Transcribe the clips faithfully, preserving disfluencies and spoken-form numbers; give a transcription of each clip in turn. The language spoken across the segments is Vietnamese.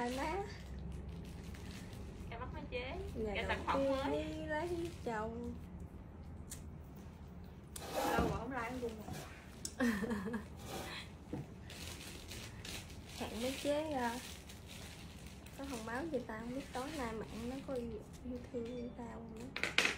like má. Cảm ơn mấy chế. Nhà Cái đầu sản phẩm mới. tiên lấy chồng. Đâu mà không like anh Dung rồi. Hẹn mấy chế uh, có thông báo gì tao không biết tối nay mạng nó có yêu, yêu thương với tao không nữa.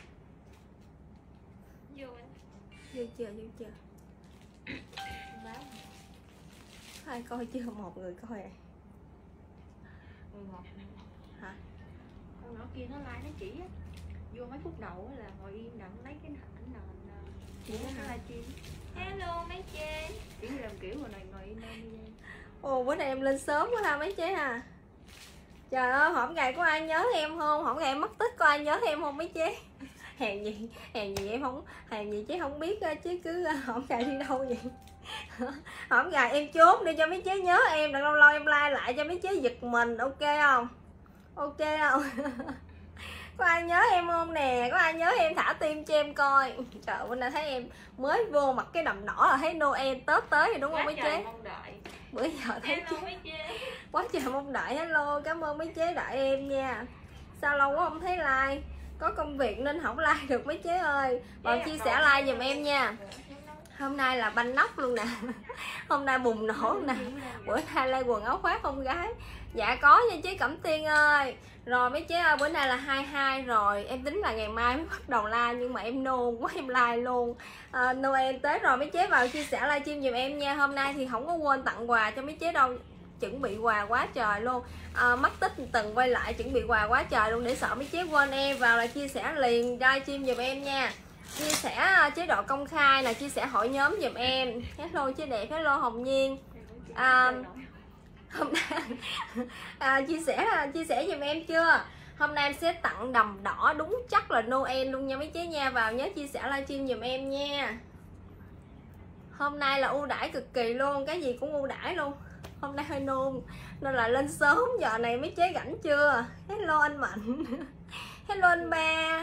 Vô em. Vô chưa, vô chưa? Báo. Ai coi chưa? Một người coi à? mười một. Hả? Con nhỏ kia nó like nó chỉ á. Vô mấy phút đầu á là ngồi im đặng lấy cái ảnh nào Vậy đó nó hả? livestream. Hello mấy chế. Kiểu như làm kiểu rồi này ngồi im đây đi. Ồ, bữa nay em lên sớm quá ha mấy chế ha. Trời ơi, hổm ngày có ai nhớ em không? Hổm ngày em mất tích có ai nhớ em không mấy chế? Hèn gì, hèn gì em không, hèn gì chứ không biết chứ cứ hổm ngày đi đâu vậy? Hổm ngày em chốt đi cho mấy chế nhớ em, đừng lâu lâu em like lại cho mấy chế giật mình, ok không? Ok không? Có ai nhớ em không nè? Có ai nhớ em thả tim cho em coi. Trời ơi, bữa nay thấy em mới vô mặc cái đầm đỏ là thấy Noel Tết tới rồi đúng không Quá mấy trời chế? mong đợi. Bữa giờ thấy Hello chế mấy chế. quá trời mong đợi. Hello, cảm ơn mấy chế đợi em nha. Sao lâu quá không thấy like. Có công việc nên không like được mấy chế ơi. Bạn chia sẻ like giùm em nha. Hôm nay là banh nóc luôn nè. Hôm nay bùng nổ luôn nè. Bữa nay like quần áo khoác không gái. Dạ có nha chế Cẩm Tiên ơi. Rồi mấy chế ơi, bữa nay là hai mươi hai rồi. Em tính là ngày mai mới bắt đầu like nhưng mà em nôn quá em like luôn. à, Noel tới rồi mấy chế vào chia sẻ livestream giùm em nha. Hôm nay thì không có quên tặng quà cho mấy chế đâu. Chuẩn bị quà quá trời luôn. à, Mất tích từng quay lại chuẩn bị quà quá trời luôn. Để sợ mấy chế quên em vào là chia sẻ liền livestream giùm em nha. Chia sẻ chế độ công khai là chia sẻ hội nhóm giùm em. Hello chế đẹp, hello Hồng Nhiên. à, Hôm nay à, chia sẻ chia sẻ giùm em chưa? Hôm nay em sẽ tặng đầm đỏ đúng chắc là Noel luôn nha mấy chế nha. Vào nhớ chia sẻ livestream giùm em nha. Hôm nay là ưu đãi cực kỳ luôn, cái gì cũng ưu đãi luôn. Hôm nay hơi nôn nên là lên sớm, giờ này mấy chế rảnh chưa? Hello anh Mạnh. Hello anh Ba.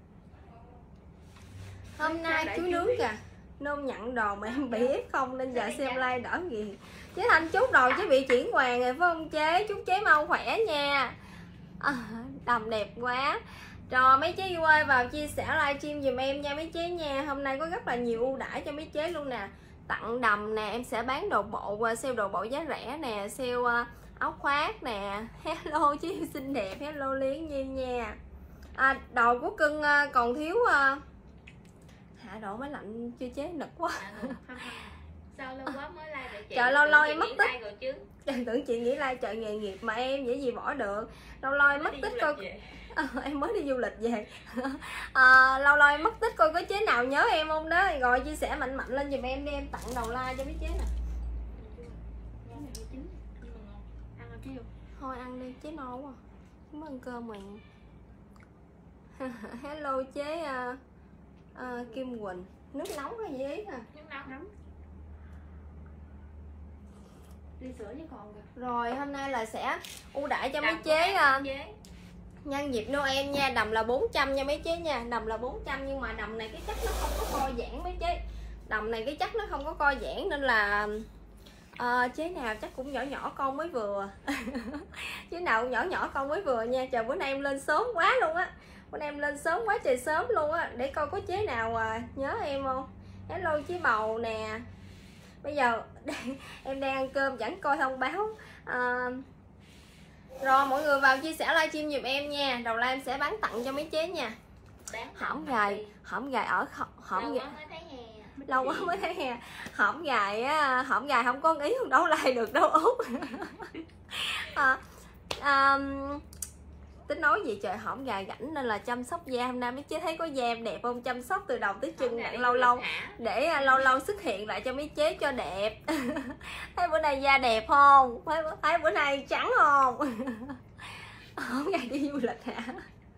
Hôm nay chú nướng kìa. Nôn nhận đồ mà em bị ép không nên giờ xem like đỡ gì. Chế Thanh chúc đồ chế bị chuyển hoàng rồi phải không chế? Chúc chế mau khỏe nha. à, Đầm đẹp quá. Rồi mấy chế yêu ơi vào chia sẻ livestream giùm em nha mấy chế nha. Hôm nay có rất là nhiều ưu đãi cho mấy chế luôn nè. Tặng đầm nè, em sẽ bán đồ bộ, sale đồ bộ giá rẻ nè, sale uh, áo khoác nè. Hello chứ yêu xinh đẹp, hello Liến Nhi nha. à, Đồ của cưng uh, còn thiếu uh... hạ độ máy lạnh chưa chế nực quá. Sao lâu quá mới like vậy chị? Trời lâu lâu em mất tích. Rồi chứ. Trời, tưởng chị nghĩ like trời nghề nghiệp mà em dễ gì bỏ được. Lâu lâu em mất tích coi. À, em mới đi du lịch về. à, lâu lâu em mất tích coi có chế nào nhớ em không đó. Rồi chia sẻ mạnh mạnh lên giùm em đi, em tặng đầu like cho mấy chế nè. Ăn rồi chứ. Thôi ăn đi chế no quá. Muốn ăn cơm rồi. Hello chế uh, uh, Kim Quỳnh. Nước nóng hay gì ý hả? Nước nóng lắm. Ly sữa chứ còn kìa. Rồi hôm nay là sẽ ưu đãi cho mấy Đầm chế uh, chế. nhân dịp Noel nha. Đầm là bốn trăm nha mấy chế nha. Đầm là bốn trăm nhưng mà đầm này cái chất nó không có co giãn mấy chế. Đầm này cái chất nó không có co giãn nên là uh, chế nào chắc cũng nhỏ nhỏ con mới vừa. Chế nào cũng nhỏ nhỏ con mới vừa nha. Trời bữa nay em lên sớm quá luôn á. Bữa nay em lên sớm quá trời sớm luôn á. Để coi có chế nào uh, nhớ em không. Hello chế Bầu nè. Bây giờ em đang ăn cơm chẳng coi thông báo. à, Rồi mọi người vào chia sẻ livestream giùm em nha. Đầu like em sẽ bán tặng cho mấy chế nha. Hổm gài, hổm gài ở hổm gài lâu quá mới thấy hè. Hổm gài á, hổm gài không có ý không đâu like được đâu Út. à, à, tính nói gì trời, hổm gài rảnh nên là chăm sóc da. Hôm nay mấy chế thấy có da em đẹp không, chăm sóc từ đầu tới chân nặng lâu lâu để uh, lâu lâu xuất hiện lại cho mấy chế cho đẹp. Thấy bữa nay da đẹp không, thấy, thấy bữa nay trắng không. Hổm gài đi du lịch hả?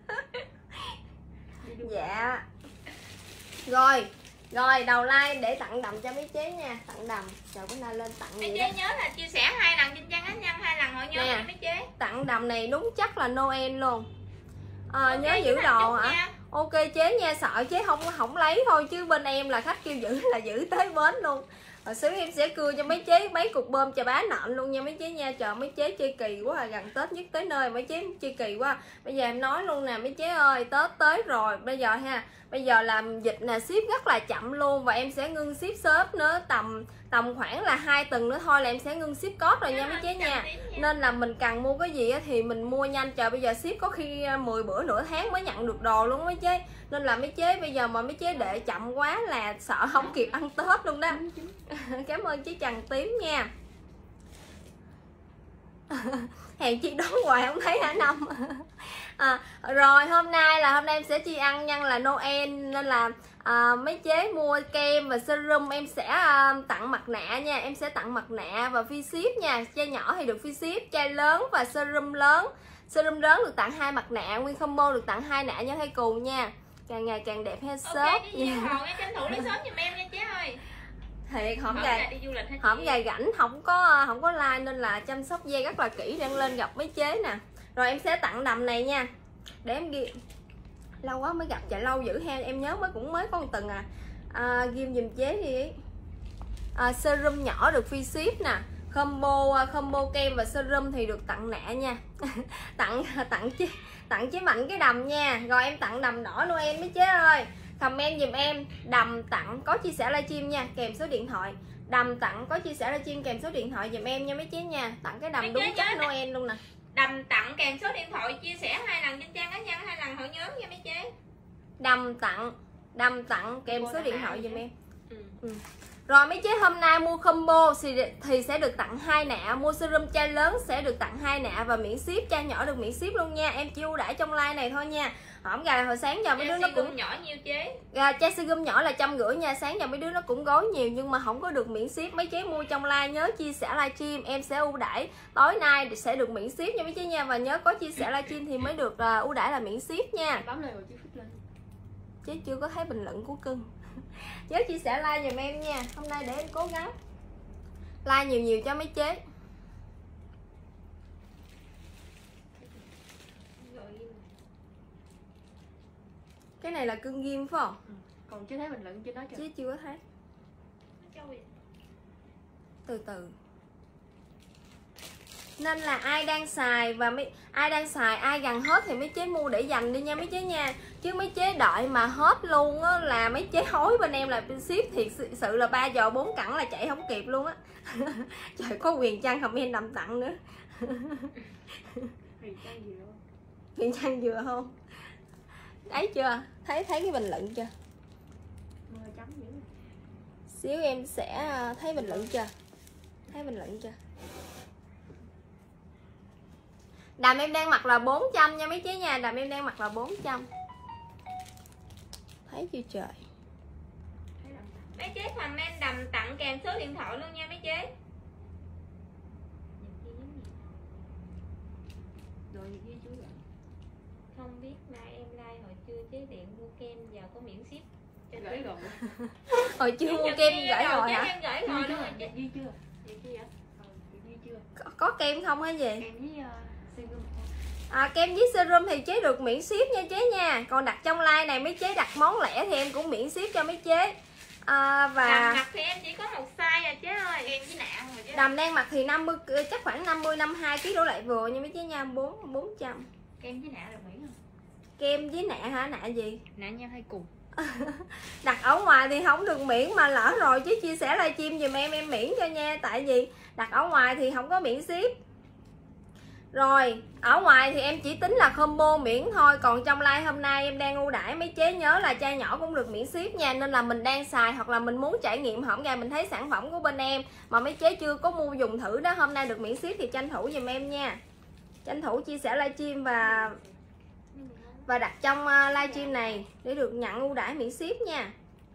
Dạ rồi. Rồi đầu like để tặng đầm cho mấy chế nha. Tặng đầm. Trời bữa nay lên tặng mấy gì chế đó. nhớ là chia sẻ hai lần trên trang cá nhân, hai lần hội nhóm Nè, mấy chế. tặng đầm này đúng chắc là Noel luôn. à, Okay, nhớ giữ đồ hả nha. Ok chế nha, sợ chế không không lấy thôi chứ bên em là khách kêu giữ là giữ tới bến luôn. Hồi xíu em sẽ cưa cho mấy chế mấy cục bơm chà bá nện luôn nha mấy chế nha. Trời mấy chế chơi kỳ quá à, gần Tết nhất tới nơi mấy chế chơi kỳ quá. Bây giờ em nói luôn nè mấy chế ơi, Tết tới rồi. Bây giờ ha, bây giờ làm dịch nè, ship rất là chậm luôn. Và em sẽ ngưng ship shop nữa tầm tầm khoảng là hai tuần nữa thôi là em sẽ ngưng ship code rồi nha mấy chế nha. Nên là mình cần mua cái gì thì mình mua nhanh. Trời bây giờ ship có khi mười bữa nửa tháng mới nhận được đồ luôn mấy chế. Nên là mấy chế bây giờ mà mấy chế để chậm quá là sợ không kịp ăn Tết luôn đó. Cảm ơn chị Trần Tím nha. Hèn chi đón hoài không thấy hả Năm. À, rồi hôm nay là hôm nay em sẽ chi ăn nhân là Noel nên là à, mấy chế mua kem và serum em sẽ à, tặng mặt nạ nha. Em sẽ tặng mặt nạ và free ship nha. Chai nhỏ thì được free ship, chai lớn và serum lớn. Serum lớn được tặng hai mặt nạ, nguyên combo được tặng hai nạ nha thay cù nha. Càng ngày càng đẹp hair shop. Ok, cái gì Hòn em tranh thủ lấy shop giùm em nha chế ơi. Thiệt hổng Hổng gầy là đi du lịch hả hổng chị? gầy rảnh không có không có like nên là chăm sóc da rất là kỹ đang lên gặp mấy chế nè. Rồi em sẽ tặng đầm này nha. Để em ghi lâu quá mới gặp, chạy lâu dữ ha, em nhớ mới cũng mới có một tuần à. À ghim giùm chế đi. À, serum nhỏ được free ship nè. Combo combo kem và serum thì được tặng nạ nha. tặng tặng chế tặng chế Mạnh cái đầm nha. Rồi em tặng đầm đỏ Noel mấy chế ơi. Comment dùm em đầm tặng có chia sẻ livestream nha, kèm số điện thoại. Đầm tặng có chia sẻ livestream kèm số điện thoại dùm em nha mấy chế nha. Tặng cái đầm Mấy đúng chế chất nhớ Noel luôn nè. Đầm tặng kèm số điện thoại chia sẻ hai lần trên trang cá nhân, hai lần hội nhóm nha mấy chế. Đầm tặng đầm tặng kèm số điện thoại dùm em. Ừ. Ừ. Rồi mấy chế hôm nay mua combo thì, thì sẽ được tặng hai nạ, mua serum chai lớn sẽ được tặng hai nạ và miễn ship, chai nhỏ được miễn ship luôn nha. Em chỉ ưu đãi trong like này thôi nha. Hổng gà hồi sáng giờ mấy đứa nó cũng nhỏ nhiêu chế. Gà chai serum nhỏ là trăm rưỡi nha, sáng giờ mấy đứa nó cũng gói nhiều nhưng mà không có được miễn ship. Mấy chế mua trong like nhớ chia sẻ livestream, em sẽ ưu đãi tối nay sẽ được miễn ship nha mấy chế nha, và nhớ có chia sẻ livestream thì mới được uh, ưu đãi là miễn ship nha. Bấm lời rồi chứ phích lên. Chế chưa có thấy bình luận của cưng. Nhớ chia sẻ like giùm em nha. Hôm nay để em cố gắng like nhiều nhiều cho mấy chế. Cái này là cưng ghim phải không? Ừ. Còn chưa thấy bình luận trên đó chưa? Chế chưa có thấy. Từ từ. Nên là ai đang xài và mấy ai đang xài ai gần hết thì mấy chế mua để dành đi nha mấy chế nha. Chứ mấy chế đợi mà hết luôn á là mấy chế hối bên em là ship thiệt sự, sự là ba giờ bốn cẳng là chạy không kịp luôn á. Trời có Quyền Trăng comment đầm tặng nữa. Quyền Trăng vừa không? Thấy chưa? Thấy thấy cái bình luận chưa? Xíu em sẽ thấy bình luận chưa? Thấy bình luận chưa? Đầm em đang mặc là bốn trăm nha mấy chế nha. Đầm em đang mặc là bốn trăm. Thấy chưa trời? Mấy chế comment đầm tặng kèm số điện thoại luôn nha mấy chế. Không biết mai em like hồi trưa chế điện mua kem giờ có miễn ship. Gửi rồi. Hồi chưa mua kem gửi rồi hả? Em gửi rồi luôn rồi chị. Ghi chưa? Ghi chưa vậy? Ghi chưa? Có, có kem không hay gì? Kem với uh, serum. À, kem với serum thì chế được miễn ship nha chế nha. Còn đặt trong like này mấy chế đặt món lẻ thì em cũng miễn ship cho mấy chế. À, và đầm mặt thì em chỉ có một size à chế ơi. Kem với nạ rồi chế. Đầm đang mặc thì năm mươi chắc khoảng năm mươi năm mươi hai ký đổ lại vừa nha mấy chế nha, bốn bốn trăm. Kem với nạ là miễn không? Kem với nạ hả? Nạ gì? Nạ nhau hay cùng. Đặt ở ngoài thì không được miễn mà lỡ rồi chứ chia sẻ livestream giùm em em miễn cho nha. Tại vì đặt ở ngoài thì không có miễn ship. Rồi ở ngoài thì em chỉ tính là combo miễn thôi. Còn trong live hôm nay em đang ưu đãi mấy chế nhớ là chai nhỏ cũng được miễn ship nha. Nên là mình đang xài hoặc là mình muốn trải nghiệm hổng ra mình thấy sản phẩm của bên em mà mấy chế chưa có mua dùng thử đó, hôm nay được miễn ship thì tranh thủ giùm em nha. Tranh thủ chia sẻ livestream và và đặt trong livestream này để được nhận ưu đãi miễn ship nha.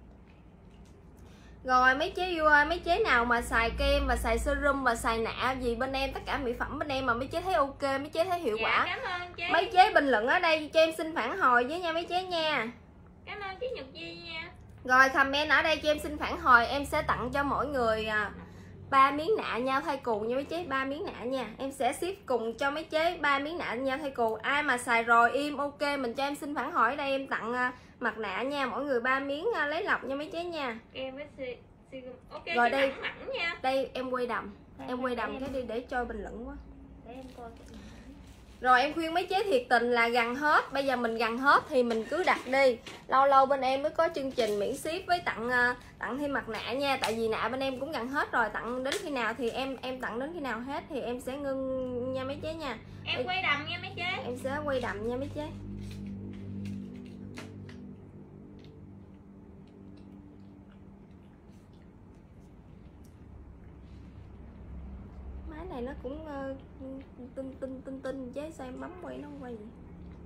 Rồi mấy chế yêu ơi, mấy chế nào mà xài kem và xài serum và xài nạ gì bên em, tất cả mỹ phẩm bên em mà mấy chế thấy ok, mấy chế thấy hiệu dạ, quả, cảm ơn chế. mấy chế bình luận ở đây cho em xin phản hồi với nha mấy chế nha. Cảm ơn chế Nhật Di nha. Rồi comment ở đây cho em xin phản hồi, em sẽ tặng cho mỗi người ba miếng nạ nhau thay cù nha mấy chế, ba miếng nạ nha. Em sẽ ship cùng cho mấy chế ba miếng nạ nhau thay cù. Ai mà xài rồi im ok mình cho em xin phản hồi ở đây, em tặng mặt nạ nha, mỗi người ba miếng lấy lọc nha mấy chế nha. Kem với Ok, Rồi chị đây. mặn mặn nha. Đây em quay đầm, Đây, em quay để đầm em- cái đi để cho bình luận quá. Để em coi cái này. Rồi em khuyên mấy chế thiệt tình là gần hết. Bây giờ mình gần hết thì mình cứ đặt đi. Lâu lâu bên em mới có chương trình miễn ship với tặng uh, tặng thêm mặt nạ nha. Tại vì nạ bên em cũng gần hết rồi. Tặng đến khi nào thì em em tặng đến khi nào hết thì em sẽ ngưng nha mấy chế nha. Em Ê, quay đầm nha mấy chế. em sẽ quay đầm nha mấy chế. Máy này nó cũng uh, tinh tinh tinh tinh chế sao em bấm quay nó không quay gì.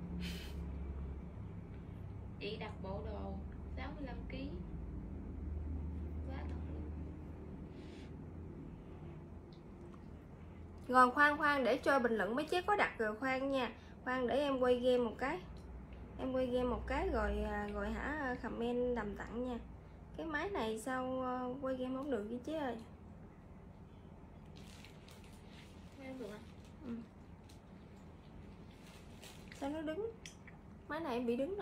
Chị đặt bộ đồ sáu mươi lăm ki lô gam. Quá thật luôn. Rồi khoan khoan để cho bình luận mấy chế có đặt rồi khoan nha. Khoan để em quay game một cái. Em quay game một cái rồi rồi hả comment đầm tặng nha. Cái máy này sao quay game không được vậy chế ơi. Em được à? Ừ. Sao nó đứng? Máy này em bị đứng nè.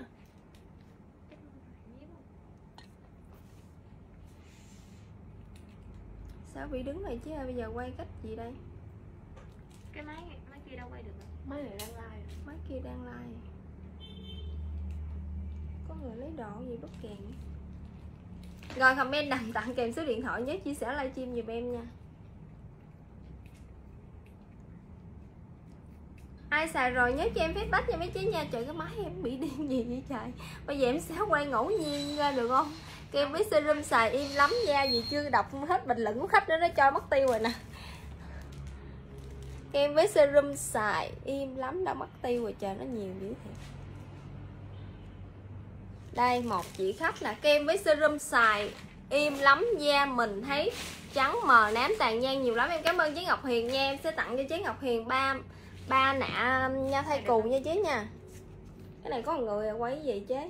Sao bị đứng này chứ ơi, bây giờ quay cách gì đây? Cái máy máy kia đâu quay được à? Máy này đang live. Máy kia đang like. Có người lấy đồ gì bất kèn. Rồi comment đầm tặng kèm số điện thoại, nhớ chia sẻ livestream giùm em nha. Ai xài rồi nhớ cho em feedback nha mấy chế nha. Trời, cái máy em bị điên gì vậy trời. Bây giờ em sẽ quay ngẫu nhiên ra được không? Kem với serum xài im lắm da gì chưa đọc hết bình luận của khách nữa, nó cho mất tiêu rồi nè. Kem với serum xài im lắm đã mất tiêu rồi trời, nó nhiều dữ thiệt. Đây một chị khách là kem với serum xài im lắm da mình thấy trắng mờ nám tàn nhang nhiều lắm. Em cảm ơn chế Ngọc Hiền nha. Em sẽ tặng cho chế Ngọc Hiền ba ba nạ nha thay cù nha chế nha. Cái này có một người quay gì chế.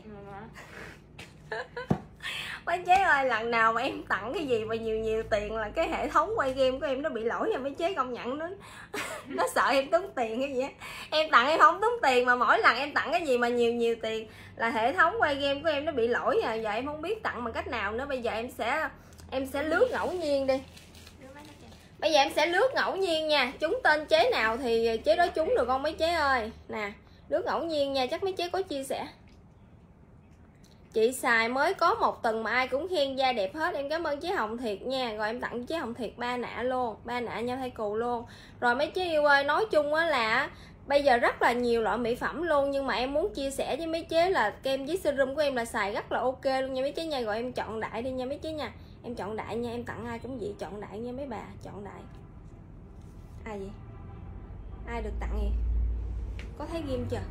Mấy chế ơi, lần nào mà em tặng cái gì mà nhiều nhiều tiền là cái hệ thống quay game của em nó bị lỗi nha mấy chế, công nhận nó nó sợ em tốn tiền cái gì á. Em tặng em không tốn tiền mà mỗi lần em tặng cái gì mà nhiều nhiều tiền là hệ thống quay game của em nó bị lỗi à. Giờ em không biết tặng bằng cách nào nữa. Bây giờ em sẽ em sẽ lướt ngẫu nhiên đi. Bây giờ em sẽ lướt ngẫu nhiên nha. Trúng tên chế nào thì chế đó trúng được không mấy chế ơi. Nè, lướt ngẫu nhiên nha, chắc mấy chế có chia sẻ. Chị xài mới có một tuần mà ai cũng khen da đẹp hết. Em cảm ơn chế Hồng Thiệt nha. Rồi em tặng chế Hồng Thiệt ba nạ luôn, ba nạ nhau thay cù luôn. Rồi mấy chế yêu ơi, nói chung á là bây giờ rất là nhiều loại mỹ phẩm luôn, nhưng mà em muốn chia sẻ với mấy chế là kem với serum của em là xài rất là ok luôn nha mấy chế nha. Rồi em chọn đại đi nha mấy chế nha. Em chọn đại nha, em tặng ai cũng vậy, chọn đại nha mấy bà, chọn đại. Ai vậy? Ai được tặng gì? Có thấy ghim chưa?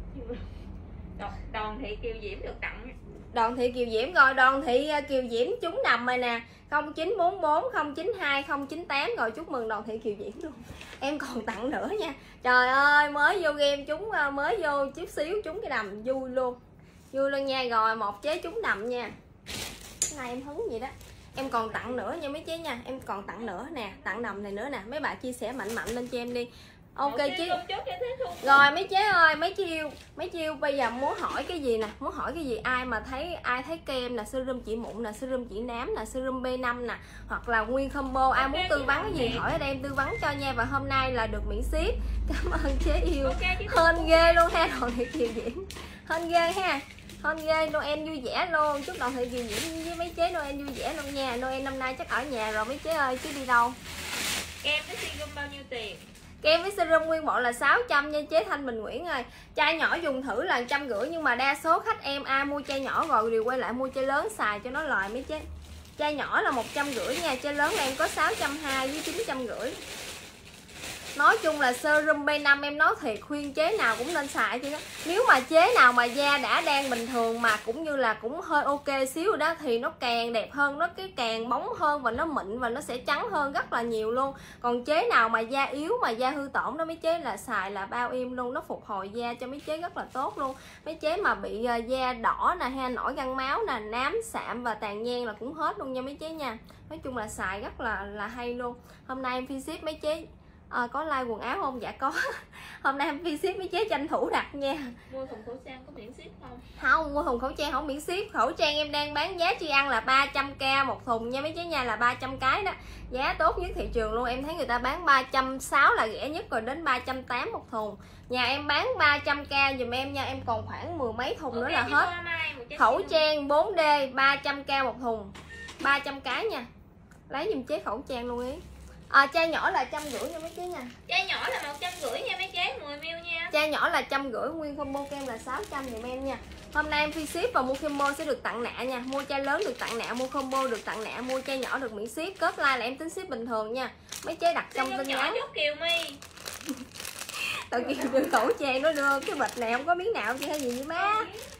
Đoàn Thị Kiều Diễm được tặng. Đoàn Thị Kiều Diễm, rồi Đoàn Thị Kiều Diễm trúng nằm rồi nè, không chín bốn bốn không chín hai không chín tám. Rồi chúc mừng Đoàn Thị Kiều Diễm luôn. Em còn tặng nữa nha. Trời ơi, mới vô game trúng, mới vô chút xíu trúng cái đầm, vui luôn, vui luôn nha. Rồi một chế trúng đầm nha. Cái này em hứng gì đó. Em còn tặng nữa nha mấy chế nha. Em còn tặng nữa nè, tặng đầm này nữa nè. Mấy bạn chia sẻ mạnh mạnh lên cho em đi. Ok chứ. Rồi mấy chế ơi, mấy chế yêu, mấy chế yêu bây giờ muốn hỏi cái gì nè, muốn hỏi cái gì, ai mà thấy ai thấy kem là serum chỉ mụn nè, serum chỉ nám nè, serum B năm nè, hoặc là nguyên combo, ai muốn tư vấn cái gì hỏi ở đây em tư vấn cho nha. Và hôm nay là được miễn ship. Cảm ơn chế yêu. Hên ghê luôn ha, Đoàn Thị Kiều Diễm. Hên ghê ha. Hên ghê, Noel vui vẻ luôn. Chúc Đoàn Thị Kiều Diễm với mấy chế Noel vui vẻ luôn nha. Noel năm nay chắc ở nhà rồi mấy chế ơi, chứ đi đâu. Kem với serum bao nhiêu tiền? Kem với serum nguyên bộ là sáu trăm nha chế Thanh Bình Nguyễn ơi. Chai nhỏ dùng thử là một trăm rưỡi, nhưng mà đa số khách em ai mua chai nhỏ rồi đều quay lại mua chai lớn xài cho nó lời mấy chế. Chai nhỏ là một trăm rưỡi nha, chai lớn là em có sáu trăm hai mươi với chín trăm rưỡi. Nói chung là serum B năm em nói thiệt khuyên chế nào cũng nên xài chứ. Nếu mà chế nào mà da đã đang bình thường mà cũng như là cũng hơi ok xíu rồi đó thì nó càng đẹp hơn, nó cái càng bóng hơn và nó mịn và nó sẽ trắng hơn rất là nhiều luôn. Còn chế nào mà da yếu mà da hư tổn đó mấy chế là xài là bao im luôn, nó phục hồi da cho mấy chế rất là tốt luôn. Mấy chế mà bị da đỏ nè, hay nổi gân máu nè, nám sạm và tàn nhang là cũng hết luôn nha mấy chế nha. Nói chung là xài rất là là hay luôn. Hôm nay em phi ship mấy chế À, có like quần áo không? Dạ có. Hôm nay em phi ship mấy chế tranh thủ đặt nha. Mua thùng khẩu trang có miễn ship không? Không, mua thùng khẩu trang không miễn ship. Khẩu trang em đang bán giá Chi Ăn là ba trăm k một thùng nha mấy chế nha, là ba trăm cái đó. Giá tốt nhất thị trường luôn. Em thấy người ta bán ba trăm sáu mươi là rẻ nhất rồi, đến ba trăm tám mươi một thùng. Nhà em bán ba trăm k dùm em nha. Em còn khoảng mười mấy thùng nữa là hết. Khẩu trang bốn D ba trăm k một thùng, ba trăm cái nha. Lấy dùm chế khẩu trang luôn ý. À, chai nhỏ là trăm rưỡi nha mấy chế nha. Chai nhỏ là một trăm rưỡi nha mấy chế, mười mi li lít nha. Chai nhỏ là trăm rưỡi, nguyên combo kem là sáu trăm dùm em nha. Hôm nay em free ship và mua combo sẽ được tặng nạ nha. Mua chai lớn được tặng nạ, mua combo được tặng nạ, mua chai nhỏ được miễn ship. Cốt like là em tính ship bình thường nha. Mấy chế đặt trong tin nhắn. Kiều My. Tao kêu đưa khẩu trang nó đưa cái bịch này không có miếng nào chứ hay gì vậy má.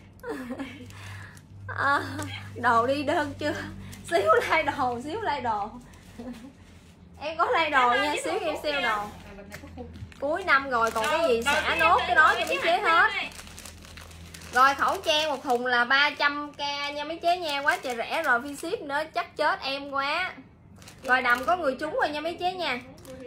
À, đồ đi đơn chưa? Xíu like đồ, xíu like đồ. Em có like đồ nha, xíu em sale đồ. Cuối năm rồi còn cái gì xả nốt cái đó cho mấy chế hết. Rồi khẩu trang một thùng là ba trăm k nha mấy chế nha, quá trời rẻ rồi, free ship nữa chắc chết em quá. Rồi đầm có người trúng rồi nha mấy chế nha.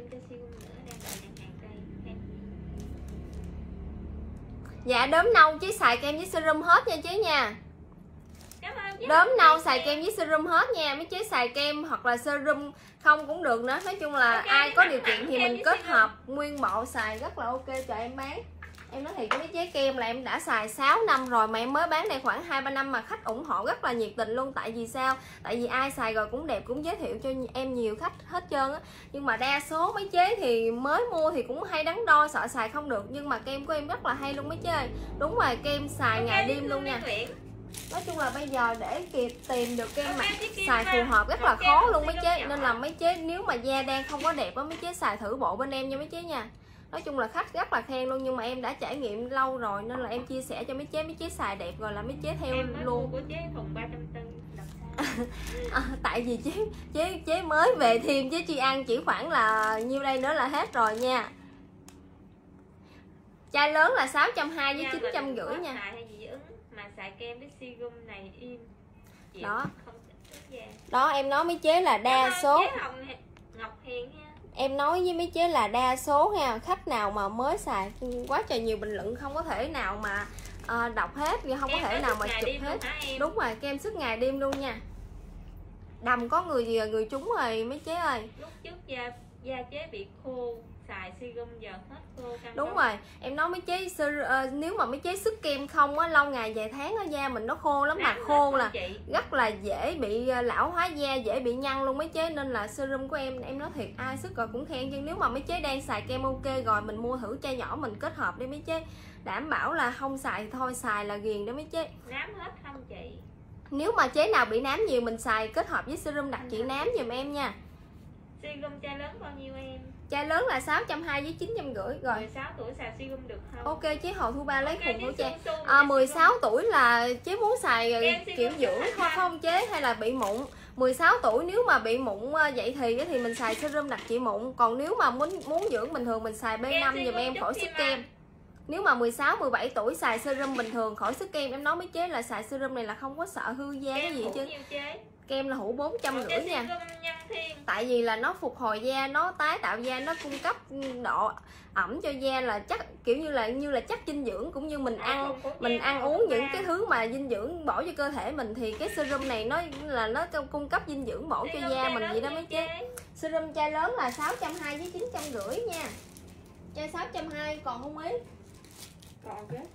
Dạ đốm nâu chứ xài kem với serum hết nha chế nha. Đốm nâu xài kem với serum hết nha. Mấy chế xài kem hoặc là serum không cũng được nữa. Nói chung là okay, ai có điều kiện thì mình kết hợp nguyên bộ xài rất là ok cho em bán. Em nói thiệt mấy chế kem là em đã xài sáu năm rồi mà em mới bán đây khoảng hai ba năm mà khách ủng hộ rất là nhiệt tình luôn. Tại vì sao? Tại vì ai xài rồi cũng đẹp, cũng giới thiệu cho em nhiều khách hết trơn á. Nhưng mà đa số mấy chế thì mới mua thì cũng hay đắn đo sợ xài không được. Nhưng mà kem của em rất là hay luôn mấy chế ơi. Đúng rồi, kem xài ngày đêm luôn nha. Nói chung là bây giờ để kịp tìm được kem mặt xài phù hợp rất là khó luôn mấy chế. Nên là mấy chế nếu mà da đang không có đẹp á, mấy chế xài thử bộ bên em nha mấy chế nha. Nói chung là khách rất là khen luôn, nhưng mà em đã trải nghiệm lâu rồi nên là em chia sẻ cho mấy chế, mấy chế xài đẹp rồi là mấy chế theo em luôn. Của chế thùng ba trăm tư. À, tại vì chế chế chế mới về thêm chế Chi Ăn chỉ khoảng là nhiêu đây nữa là hết rồi nha. Chai lớn là sáu trăm hai mươi với chín trăm rưỡi nha. Mà xài kem với serum này im. Đó. Đó em nói mấy chế là đa số. Ngọc Hiền nha. Em nói với mấy chế là đa số nha, khách nào mà mới xài quá trời nhiều bình luận không có thể nào mà uh, đọc hết, không có thể nào mà chụp hết. Đúng rồi, kem suốt ngày đêm luôn nha. Đầm có người gì người trúng rồi mấy chế ơi. Lúc trước da da chế bị khô, xài serum giờ hết khô căng. Đúng rồi, em nói mấy chế uh, nếu mà mấy chế sức kem không á, lâu ngày vài tháng á, da mình nó khô lắm mà khô là rất là dễ bị lão hóa da, dễ bị nhăn luôn mấy chế. Nên là serum của em em nói thiệt ai sức rồi cũng khen. Chứ nếu mà mấy chế đang xài kem ok rồi mình mua thử chai nhỏ mình kết hợp đi mấy chế, đảm bảo là không xài thì thôi, xài là ghiền đó mấy chế. Nám hết không chị? Nếu mà chế nào bị nám nhiều mình xài kết hợp với serum đặc trị nám giùm em nha. Serum chai lớn bao nhiêu em? Chai lớn là sáu trăm hai mươi với chín trăm rưỡi rồi. mười sáu tuổi xài serum được không? Ok chế Hồ Thu Ba lấy khùng của chai. À, mười sáu tuổi là chế muốn xài kiểu dưỡng thôi không chế, hay là bị mụn. mười sáu tuổi nếu mà bị mụn vậy thì thì mình xài serum đặc trị mụn. Còn nếu mà muốn muốn dưỡng bình thường mình xài B năm giùm em khỏi sức kem. Nếu mà mười sáu mười bảy tuổi xài serum bình thường khỏi sức kem, em nói mấy chế là xài serum này là không có sợ hư da cái gì chứ. Kem là hũ bốn trăm rưỡi nha. Tại vì là nó phục hồi da, nó tái tạo da, nó cung cấp độ ẩm cho da, là chắc kiểu như là như là chất dinh dưỡng, cũng như mình ăn mình ăn uống những cái thứ mà dinh dưỡng bổ cho cơ thể mình thì cái serum này nó là nó cung cấp dinh dưỡng bổ cho da mình vậy đó mấy chế. Serum chai lớn là sáu trăm hai mươi với chín trăm rưỡi nha. Chai sáu trăm hai mươi còn không ý. Còn chứ.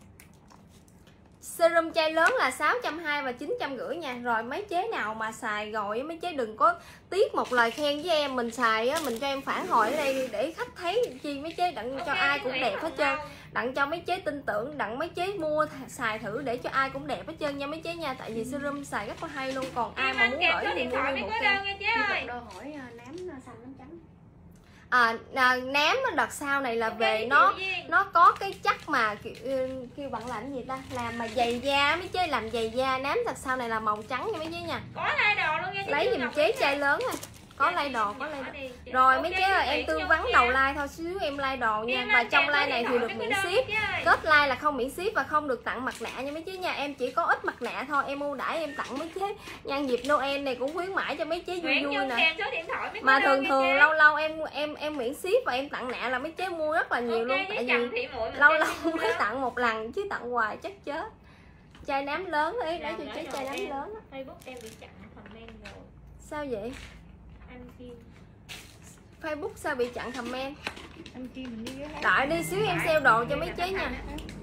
Serum chai lớn là sáu trăm hai mươi và chín trăm rưỡi nha. Rồi mấy chế nào mà xài rồi mấy chế đừng có tiếc một lời khen với em, mình xài á mình cho em phản hồi ở đây để khách thấy chi mấy chế đặng cho ai cũng đẹp hết trơn. Đặng cho mấy chế tin tưởng, đặng mấy chế mua xài thử để cho ai cũng đẹp hết trơn nha mấy chế nha. Tại vì serum xài rất là hay luôn. Còn ai mà muốn gửi thì mua một kem. Đòi hỏi nám xanh nám trắng. À, à, nám đợt sau này là về nó nó có cái chắc mà kêu, kêu bạn làm cái gì ta, làm mà dày da mấy chế, làm dày da nám đợt sau này là màu trắng nha mấy chế nha. Có hai đồ luôn nha. Lấy giùm chế chai lớn thôi. có like đồ, có like đồ. Rồi mấy chế ơi, em tư vấn đầu like thôi, xíu em like đồ nha. Và trong like này thì được miễn ship. Kết like là không miễn ship và không được tặng mặt nạ nha mấy chế nha. Em chỉ có ít mặt nạ thôi, em ưu đãi em tặng mấy chế. Nhân dịp Noel này cũng khuyến mãi cho mấy chế vui vui nè. Mà thường thường lâu lâu em em em miễn ship và em tặng nạ là mấy chế mua rất là nhiều luôn. Tại vì lâu lâu mới tặng một lần chứ tặng hoài chắc chết. Chai nám lớn ấy, để cho chế chai nám lớn. Facebook em bị chặn comment rồi. Sao vậy? Anh Kim. Facebook sao bị chặn comment? Anh Kim mình đi với Đợi đi xíu em sale đồ cho mấy chế nha.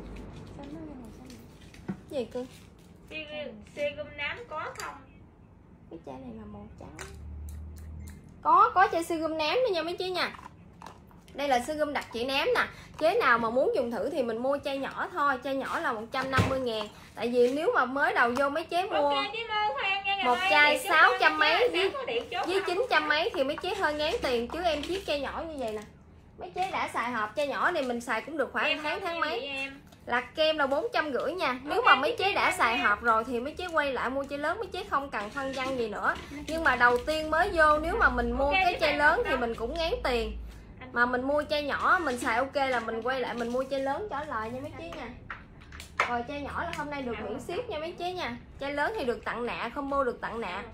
Gì cơ? Serum nám có không? Cái chai này là màu trắng. Có, có chai serum nám nữa nha mấy chế nha. Đây là serum đặc trị nám nè. Chế nào mà muốn dùng thử thì mình mua chai nhỏ thôi. Chai nhỏ là một trăm năm mươi ngàn. Tại vì nếu mà mới đầu vô mấy chế mua một chai sáu trăm mấy với, với chín trăm mấy thì mấy chế hơi ngán tiền. Chứ em chiếc chai nhỏ như vậy nè. Mấy chế đã xài hộp chai nhỏ này mình xài cũng được khoảng tháng tháng mấy. Là kem là bốn trăm rưỡi nha. Nếu mà mấy chế đã xài hộp rồi thì mấy chế quay lại mua chai lớn, mấy chế không cần phân vân gì nữa. Nhưng mà đầu tiên mới vô nếu mà mình mua cái chai lớn thì mình cũng ngán tiền. Mà mình mua chai nhỏ mình xài ok là mình quay lại mình mua chai lớn trở lại nha mấy chế nha. Rồi chai nhỏ là hôm nay được miễn ship nha mấy chế nha. Chai lớn thì được tặng nạ, không mua được tặng nạ.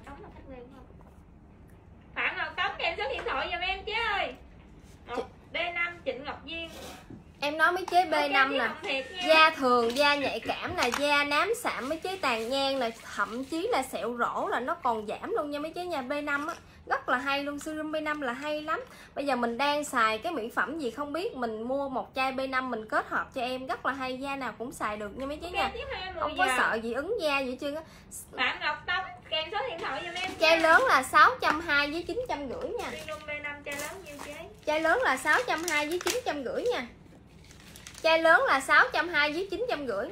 Phạm Ngọc Tống kèm số điện thoại giùm em chế ơi. B năm Trịnh Ngọc Duyên. Em nói mấy chế B năm nè. Da thường, da nhạy cảm nè, da nám sạm, mấy chế tàn nhang nè, thậm chí là sẹo rỗ là nó còn giảm luôn nha mấy chế nha. B năm á rất là hay luôn, serum B năm là hay lắm. Bây giờ mình đang xài cái mỹ phẩm gì không biết, mình mua một chai B năm mình kết hợp cho em rất là hay, da nào cũng xài được nha mấy chế nha. Không có sợ gì ứng da gì hết trơn á. Phạm Ngọc Tống kèm số điện thoại giùm em. Chai lớn là sáu trăm hai mươi với chín trăm rưỡi nha. Serum B năm chai lớn nhiêu chế? Chai lớn là sáu trăm hai mươi với chín trăm rưỡi nha. Chai lớn là sáu trăm hai mươi với chín trăm rưỡi.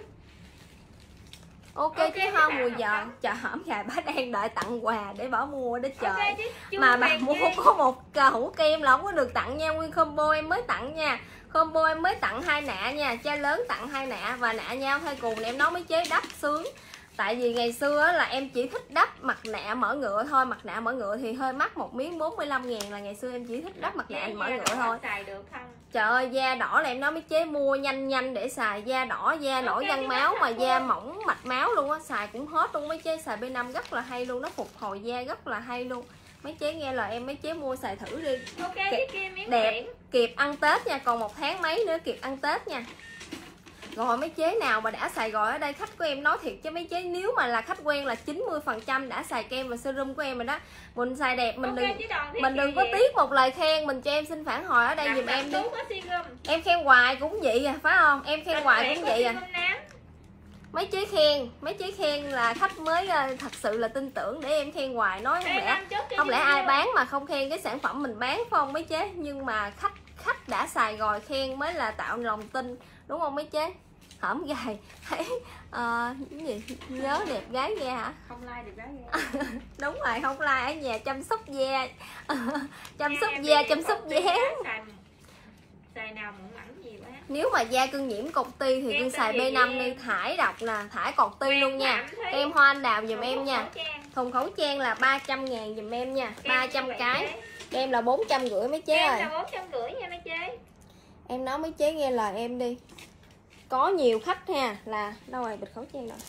Ok, okay chứ không mùa giờ chờ hổm gà bá đang đợi tặng quà để bỏ mua để chờ. Okay, mà bà mua có một hũ kem là không có được tặng nha, nguyên combo em mới tặng nha. Combo em mới tặng hai nạ nha, chai lớn tặng hai nạ và nạ nhau thay cùng em nói mấy chế đắp sướng. Tại vì ngày xưa là em chỉ thích đắp mặt nạ mở ngựa thôi. Mặt nạ mở ngựa thì hơi mắc, một miếng bốn mươi lăm ngàn là ngày xưa em chỉ thích đắp mặt nạ mở ngựa thôi. Trời ơi da đỏ là em nói mấy chế mua nhanh nhanh để xài. Da đỏ, da nổi gân máu mà da mỏng mạch máu luôn á, xài cũng hết luôn. Mấy chế xài B năm rất là hay luôn, nó phục hồi da rất là hay luôn. Mấy chế nghe lời em, mấy chế mua xài thử đi. Kịp, đẹp, kịp ăn Tết nha, còn một tháng mấy nữa kịp ăn Tết nha. Rồi mấy chế nào mà đã xài rồi ở đây, khách của em nói thiệt chứ mấy chế nếu mà là khách quen là chín mươi phần trăm đã xài kem và serum của em rồi đó. Mình xài đẹp, mình đừng mình đừng có tiếc một lời khen, mình cho em xin phản hồi ở đây giùm em đi. Em khen hoài cũng vậy à, phải không? Em khen hoài cũng vậy à. Mấy chế khen, mấy chế khen là khách mới thật sự là tin tưởng để em khen hoài, nói không lẽ không lẽ ai bán mà không khen cái sản phẩm mình bán phải không mấy chế? Nhưng mà khách khách đã xài rồi khen mới là tạo lòng tin, đúng không mấy chế? Hổm gài thấy uh, cái gì nhớ đẹp gái da hả? Không like đẹp gái da. Đúng rồi, không like ở nhà chăm sóc da. Chăm sóc da, chăm sóc dáng. Xài nào mụn mảnh gì quá. Nếu mà da cưng nhiễm cột ti thì cưng xài B năm đi, thải độc nè, thải cột ti luôn nha. Kem hoa anh đào giùm em nha. Thùng khẩu trang là ba trăm ngàn giùm em nha, ba trăm cái. Kem là bốn trăm rưỡi mấy chế ơi. Kem là bốn trăm rưỡi nha mấy chế. Em nói mấy chế nghe lời em đi. Có nhiều khách ha, là đâu rồi bịch khẩu trang rồi.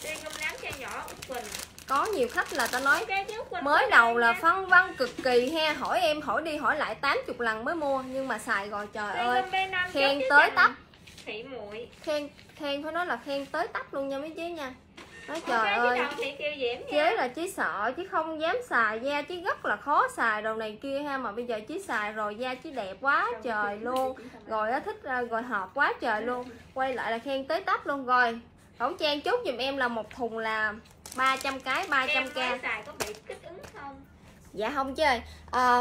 Có nhiều khách là ta nói mới đầu là phân vân cực kỳ ha, hỏi em hỏi đi hỏi lại tám mươi lần mới mua, nhưng mà xài rồi trời ơi khen tới tấp. Khen khen phải nói là khen tới tấp luôn nha mấy chế nha. Nói trời ơi chế là chí sợ chứ không dám xài, da chí rất là khó xài đồ này kia ha, mà bây giờ chí xài rồi da chí đẹp quá trời luôn, rồi á thích rồi hợp quá trời luôn, quay lại là khen tới tấp luôn. Rồi khẩu trang chốt giùm em là một thùng là ba trăm cái, ba trăm k. Xài có bị kích ứng không? Dạ không chứ à,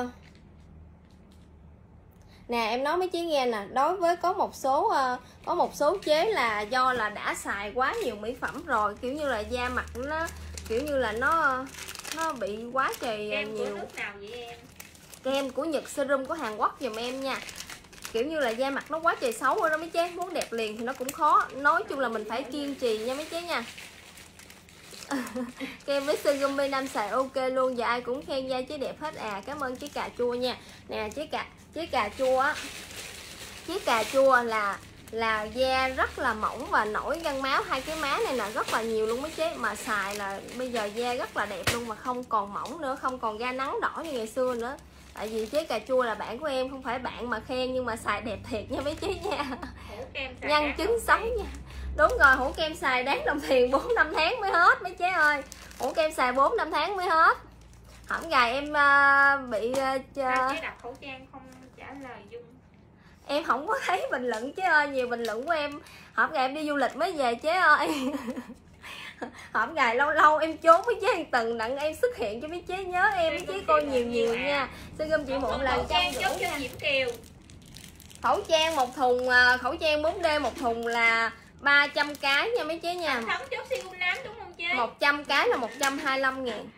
nè em nói mấy chị nghe nè, đối với có một số uh, có một số chế là do là đã xài quá nhiều mỹ phẩm rồi, kiểu như là da mặt nó kiểu như là nó nó bị quá trời kem nhiều. Của nước nào vậy em? Kem của Nhật, serum của Hàn Quốc giùm em nha. Kiểu như là da mặt nó quá trời xấu rồi đó mấy chế, muốn đẹp liền thì nó cũng khó. Nói chung là mình phải kiên trì nha mấy chế nha. Kem với Serum B năm xài ok luôn. Và ai cũng khen da chế đẹp hết à. Cảm ơn chế cà chua nha. Nè chế cà chế cà chua á, chế cà chua là là da rất là mỏng và nổi gân máu. Hai cái má này là rất là nhiều luôn mấy chế. Mà xài là bây giờ da rất là đẹp luôn, mà không còn mỏng nữa, không còn da nắng đỏ như ngày xưa nữa. Tại vì chế cà chua là bạn của em, không phải bạn mà khen, nhưng mà xài đẹp thiệt nha mấy chế nha. Nhân chứng sống nha. Đúng rồi, hũ kem xài đáng đồng tiền bốn năm tháng mới hết mấy chế ơi. Hũ kem xài bốn năm tháng mới hết. Hổng gài em uh, bị uh, chế đặt khẩu trang không trả lời Dung. Em không có thấy bình luận chế ơi, nhiều bình luận của em. Hổng gài em đi du lịch mới về chế ơi. Hổng gài lâu lâu em trốn với chế từng đặng em xuất hiện cho mấy chế nhớ em, mấy chế coi nhiều nhiều nha. Serum chị Mụn là trăm rưỡi nha. Khẩu trang một thùng, khẩu trang bốn D một thùng là ba trăm cái nha mấy chế nha. Thấm chốt Serum nám đúng không chế? một trăm cái là một trăm hai mươi lăm ngàn.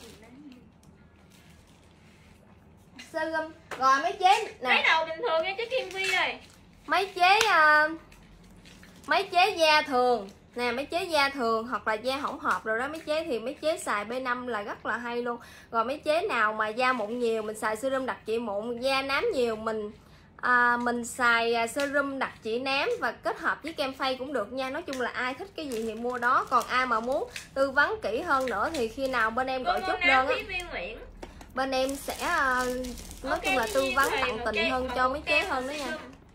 Serum rồi mấy chế nè. Mấy đầu bình thường nha chế Kim Vi ơi. Mấy chế uh, mấy chế da thường nè, mấy chế da thường hoặc là da hỗn hợp rồi đó mấy chế, thì mấy chế xài B năm là rất là hay luôn. Rồi mấy chế nào mà da mụn nhiều mình xài serum đặc trị mụn, da nám nhiều mình à, mình xài serum đặc trị nám và kết hợp với kem phay cũng được nha. Nói chung là ai thích cái gì thì mua đó. Còn ai mà muốn tư vấn kỹ hơn nữa thì khi nào bên em gọi chốt đơn á, bên em sẽ uh, nói chung là tư vấn tận tình hơn cho mấy chế hơn đó nha.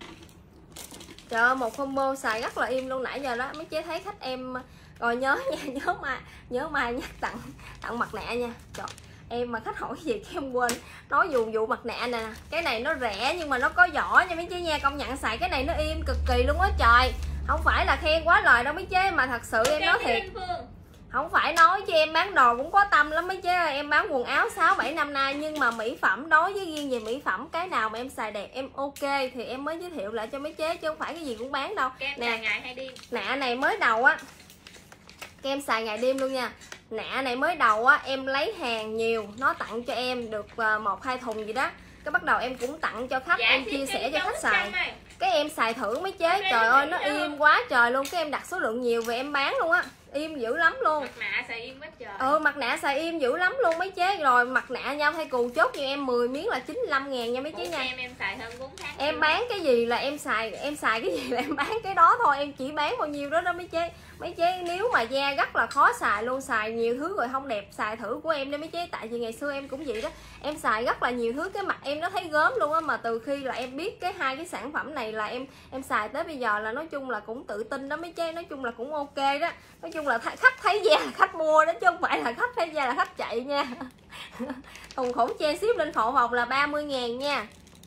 Trời ơi, một combo xài rất là im luôn nãy giờ đó. Mấy chế thấy khách em rồi nhớ nha, nhớ mai nhớ mai nhắc tặng tặng mặt nạ nha. Trời, em mà khách hỏi gì cái em quên nói dù vụ mặt nạ nè. Cái này nó rẻ nhưng mà nó có vỏ nha mấy chế nha. Công nhận xài cái này nó im cực kỳ luôn á trời. Không phải là khen quá lời đâu mấy chế, mà thật sự em nói thiệt. Không phải nói chứ em bán đồ cũng có tâm lắm mấy chế ơi. Em bán quần áo sáu bảy năm nay, nhưng mà mỹ phẩm đối với riêng về mỹ phẩm, cái nào mà em xài đẹp em ok thì em mới giới thiệu lại cho mấy chế, chứ không phải cái gì cũng bán đâu. Kem nè xài ngày hay đêm. Nạ này mới đầu á, kem xài ngày đêm luôn nha. Nạ này mới đầu á em lấy hàng nhiều, nó tặng cho em được một hai thùng gì đó. Cái bắt đầu em cũng tặng cho khách, dạ, em chia sẻ cho khách xài. Cái em xài thử mấy chế, trời ơi nó im quá trời luôn. Cái em đặt số lượng nhiều về em bán luôn á, im dữ lắm luôn. Mặt nạ xài im quá trời. Ừ, mặt nạ xài im dữ lắm luôn mấy chế. Rồi mặt nạ nhau thay cù chốt cho em mười miếng là chín mươi lăm ngàn nha mấy chế nha. Em em xài hơn bốn tháng. Em bán cái gì là em xài, em xài cái gì là em bán cái đó thôi. Em chỉ bán bao nhiêu đó đó mấy chế. Mấy chế nếu mà da rất là khó xài luôn, xài nhiều thứ rồi không đẹp, xài thử của em đi mấy chế. Tại vì ngày xưa em cũng vậy đó, em xài rất là nhiều thứ, cái mặt em nó thấy gớm luôn á. Mà từ khi là em biết cái hai cái sản phẩm này là em em xài tới bây giờ là nói chung là cũng tự tin đó mấy chế. Nói chung là cũng ok đó. Nói chung là khách thấy da là khách mua đó, chứ không phải là khách thấy da là khách chạy nha. Thùng khẩu trang ship lên hộ hộp là ba mươi ngàn nha.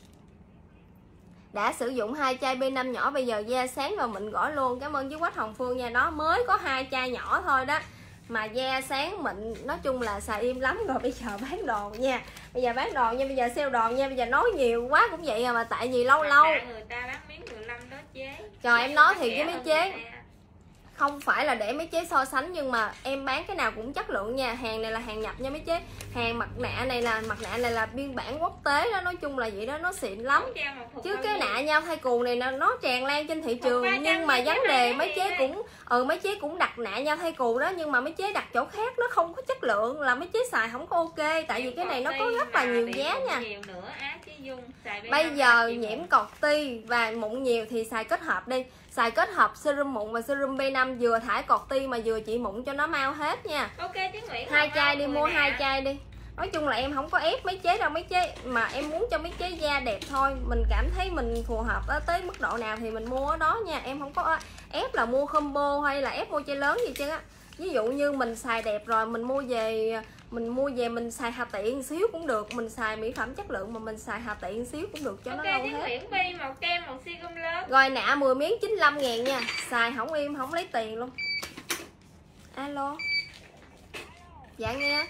Đã sử dụng hai chai B năm nhỏ, bây giờ da sáng và mịn gõ luôn. Cảm ơn chú Quách Hồng Phương nha. Nó mới có hai chai nhỏ thôi đó mà da sáng mịn, nói chung là xài im lắm rồi. Bây giờ bán đồ nha, bây giờ bán đồ nha, bây giờ sale đồ nha. Bây giờ nói nhiều quá cũng vậy à, mà tại vì lâu lâu người ta bán miếng mười lăm đó chế. Trời em nói thiệt với mấy chế, không phải là để mấy chế so sánh, nhưng mà em bán cái nào cũng chất lượng nha. Hàng này là hàng nhập nha mấy chế. Hàng mặt nạ này là mặt nạ này là biên bản quốc tế đó, nói chung là vậy đó, nó xịn lắm. Chứ cái nạ nhau thay cù này nó, nó tràn lan trên thị trường. Nhưng mà vấn đề mấy chế cũng ừ mấy chế cũng đặt nạ nhau thay cù đó, nhưng mà mấy chế đặt chỗ khác nó không có chất lượng, là mấy chế xài không có ok. Tại vì cái này nó có rất là nhiều giá nha. Bây giờ nhiễm cọt ti và mụn nhiều thì xài kết hợp đi. Xài kết hợp serum mụn và serum B năm, vừa thải cọt ti mà vừa trị mụn cho nó mau hết nha. Ok, Nguyễn, hai chai đi, mua hai chai đi. Nói chung là em không có ép mấy chế đâu mấy chế, mà em muốn cho mấy chế da đẹp thôi. Mình cảm thấy mình phù hợp đó, tới mức độ nào thì mình mua ở đó nha. Em không có ép là mua combo hay là ép mua chai lớn gì chứ á. Ví dụ như mình xài đẹp rồi mình mua về mình mua về mình xài hà tiện xíu cũng được, mình xài mỹ phẩm chất lượng mà mình xài hà tiện xíu cũng được cho okay, nó lâu hết. Nguyễn Vi màu kem màu serum lớn. Rồi nạ mười miếng chín mươi lăm ngàn nha, xài không im không lấy tiền luôn. Alo. Dạ nghe.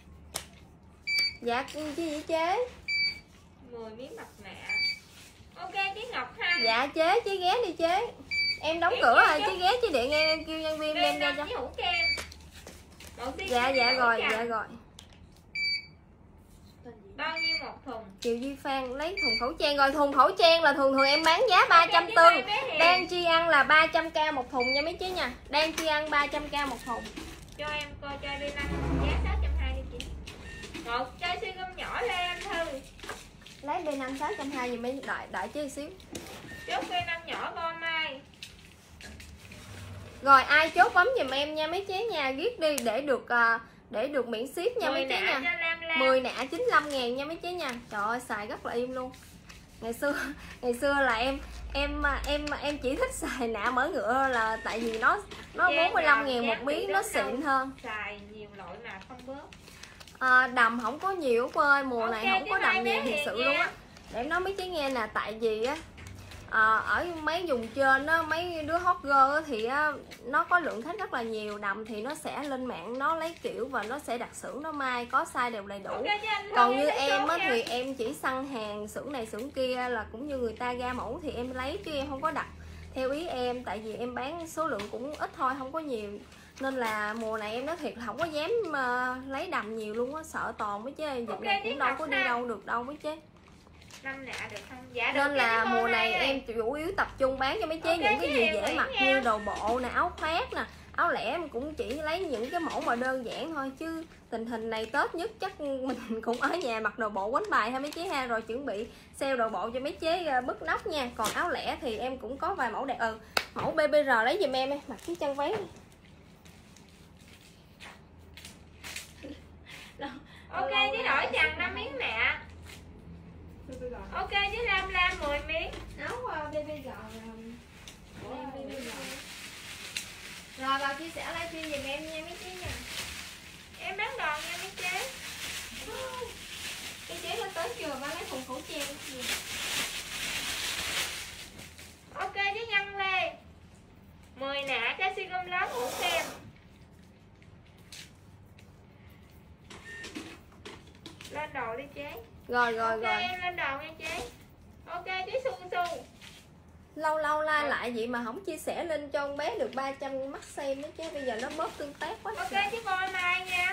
Dạ chứ gì chế? mười miếng mặt nạ. Ok chế Ngọc ha. Dạ chế, chế ghé đi chế. Em đóng cửa rồi, chế ghé chế điện em, em kêu nhân viên đem ra cho. Dạ dạ rồi, dạ rồi. Bao nhiêu một thùng? Kiều Duy Phan lấy thùng khẩu trang. Rồi thùng khẩu trang là thường thường em bán giá ba trăm bốn mươi. Đang chi ăn là ba trăm k một thùng nha mấy chế nha. Đang chi ăn ba trăm k một thùng. cho em coi chai B năm giá sáu trăm hai mươi đi chị. Một chai siêu gum nhỏ lên em Thư. Lấy B năm sáu trăm hai mươi giùm em, đợi đợi chứ xíu. Chốt B năm nhỏ bo mai. Rồi ai chốt bấm giùm em nha mấy chế nha, viết đi để được uh, để được miễn ship nha mấy chế nha. mười nạ chín mươi lăm ngàn nha mấy chế nha. Trời ơi xài rất là im luôn. Ngày xưa ngày xưa là em em em em chỉ thích xài nạ mỡ ngựa là tại vì nó nó bốn mươi lăm ngàn một miếng, nó xịn hơn. Xài nhiều loại mà không bớt. À, đầm không có nhiều cô ơi, mùa này Okay, không có đầm nhiều thật sự luôn á. Để em nói mấy chế nghe nè, tại vì á à, ở mấy vùng trên á, mấy đứa hot girl á, thì á, nó có lượng khách rất là nhiều, đầm thì nó sẽ lên mạng nó lấy kiểu và nó sẽ đặt xưởng nó may, có size đều đầy đủ. Okay, còn như em á thì em chỉ săn hàng xưởng này xưởng kia, là cũng như người ta ra mẫu thì em lấy chứ em không có đặt theo ý em, tại vì em bán số lượng cũng ít thôi, không có nhiều, nên là mùa này em nói thiệt là không có dám uh, lấy đầm nhiều luôn á, sợ toàn mấy chế, dịch này cũng đâu có đi đâu được đâu mấy chế. Năm nạ được không? Dạ, nên là mùa này em chủ yếu tập trung bán cho mấy chế okay, những cái gì dễ mặc em. Như đồ bộ nè, áo khoác nè, áo lẻ em cũng chỉ lấy những cái mẫu mà đơn giản thôi, chứ tình hình này Tết nhất chắc mình cũng ở nhà mặc đồ bộ quánh bài ha mấy chế ha, rồi chuẩn bị sale đồ bộ cho mấy chế bứt nóc nha. Còn áo lẻ thì em cũng có vài mẫu đẹp. Ừ, mẫu bê bê rờ lấy giùm em ấy, mặc cái chân váy. Ok chứ đổi chằng năm miếng nạ. Ok chứ lam lam mười miếng. Áo bê bê rờ rồi vào chia sẻ livestream giùm em nha mấy chế nha. Em bán đòn nha mấy chế. Cái chế nó tới chưa ba lấy thùng khẩu trang gì. Ok chứ nhân lê mười nạ cho si gom lớn hủ kem. Lên đồ đi chế. Rồi rồi okay, rồi. Em lên đồ nha chế. Ok chứ su su. Lâu lâu la lại vậy mà không chia sẻ lên cho con bé được ba trăm mắt xem nữa chứ, bây giờ nó bớt tương tác quá. Ok chứ coi mai nha.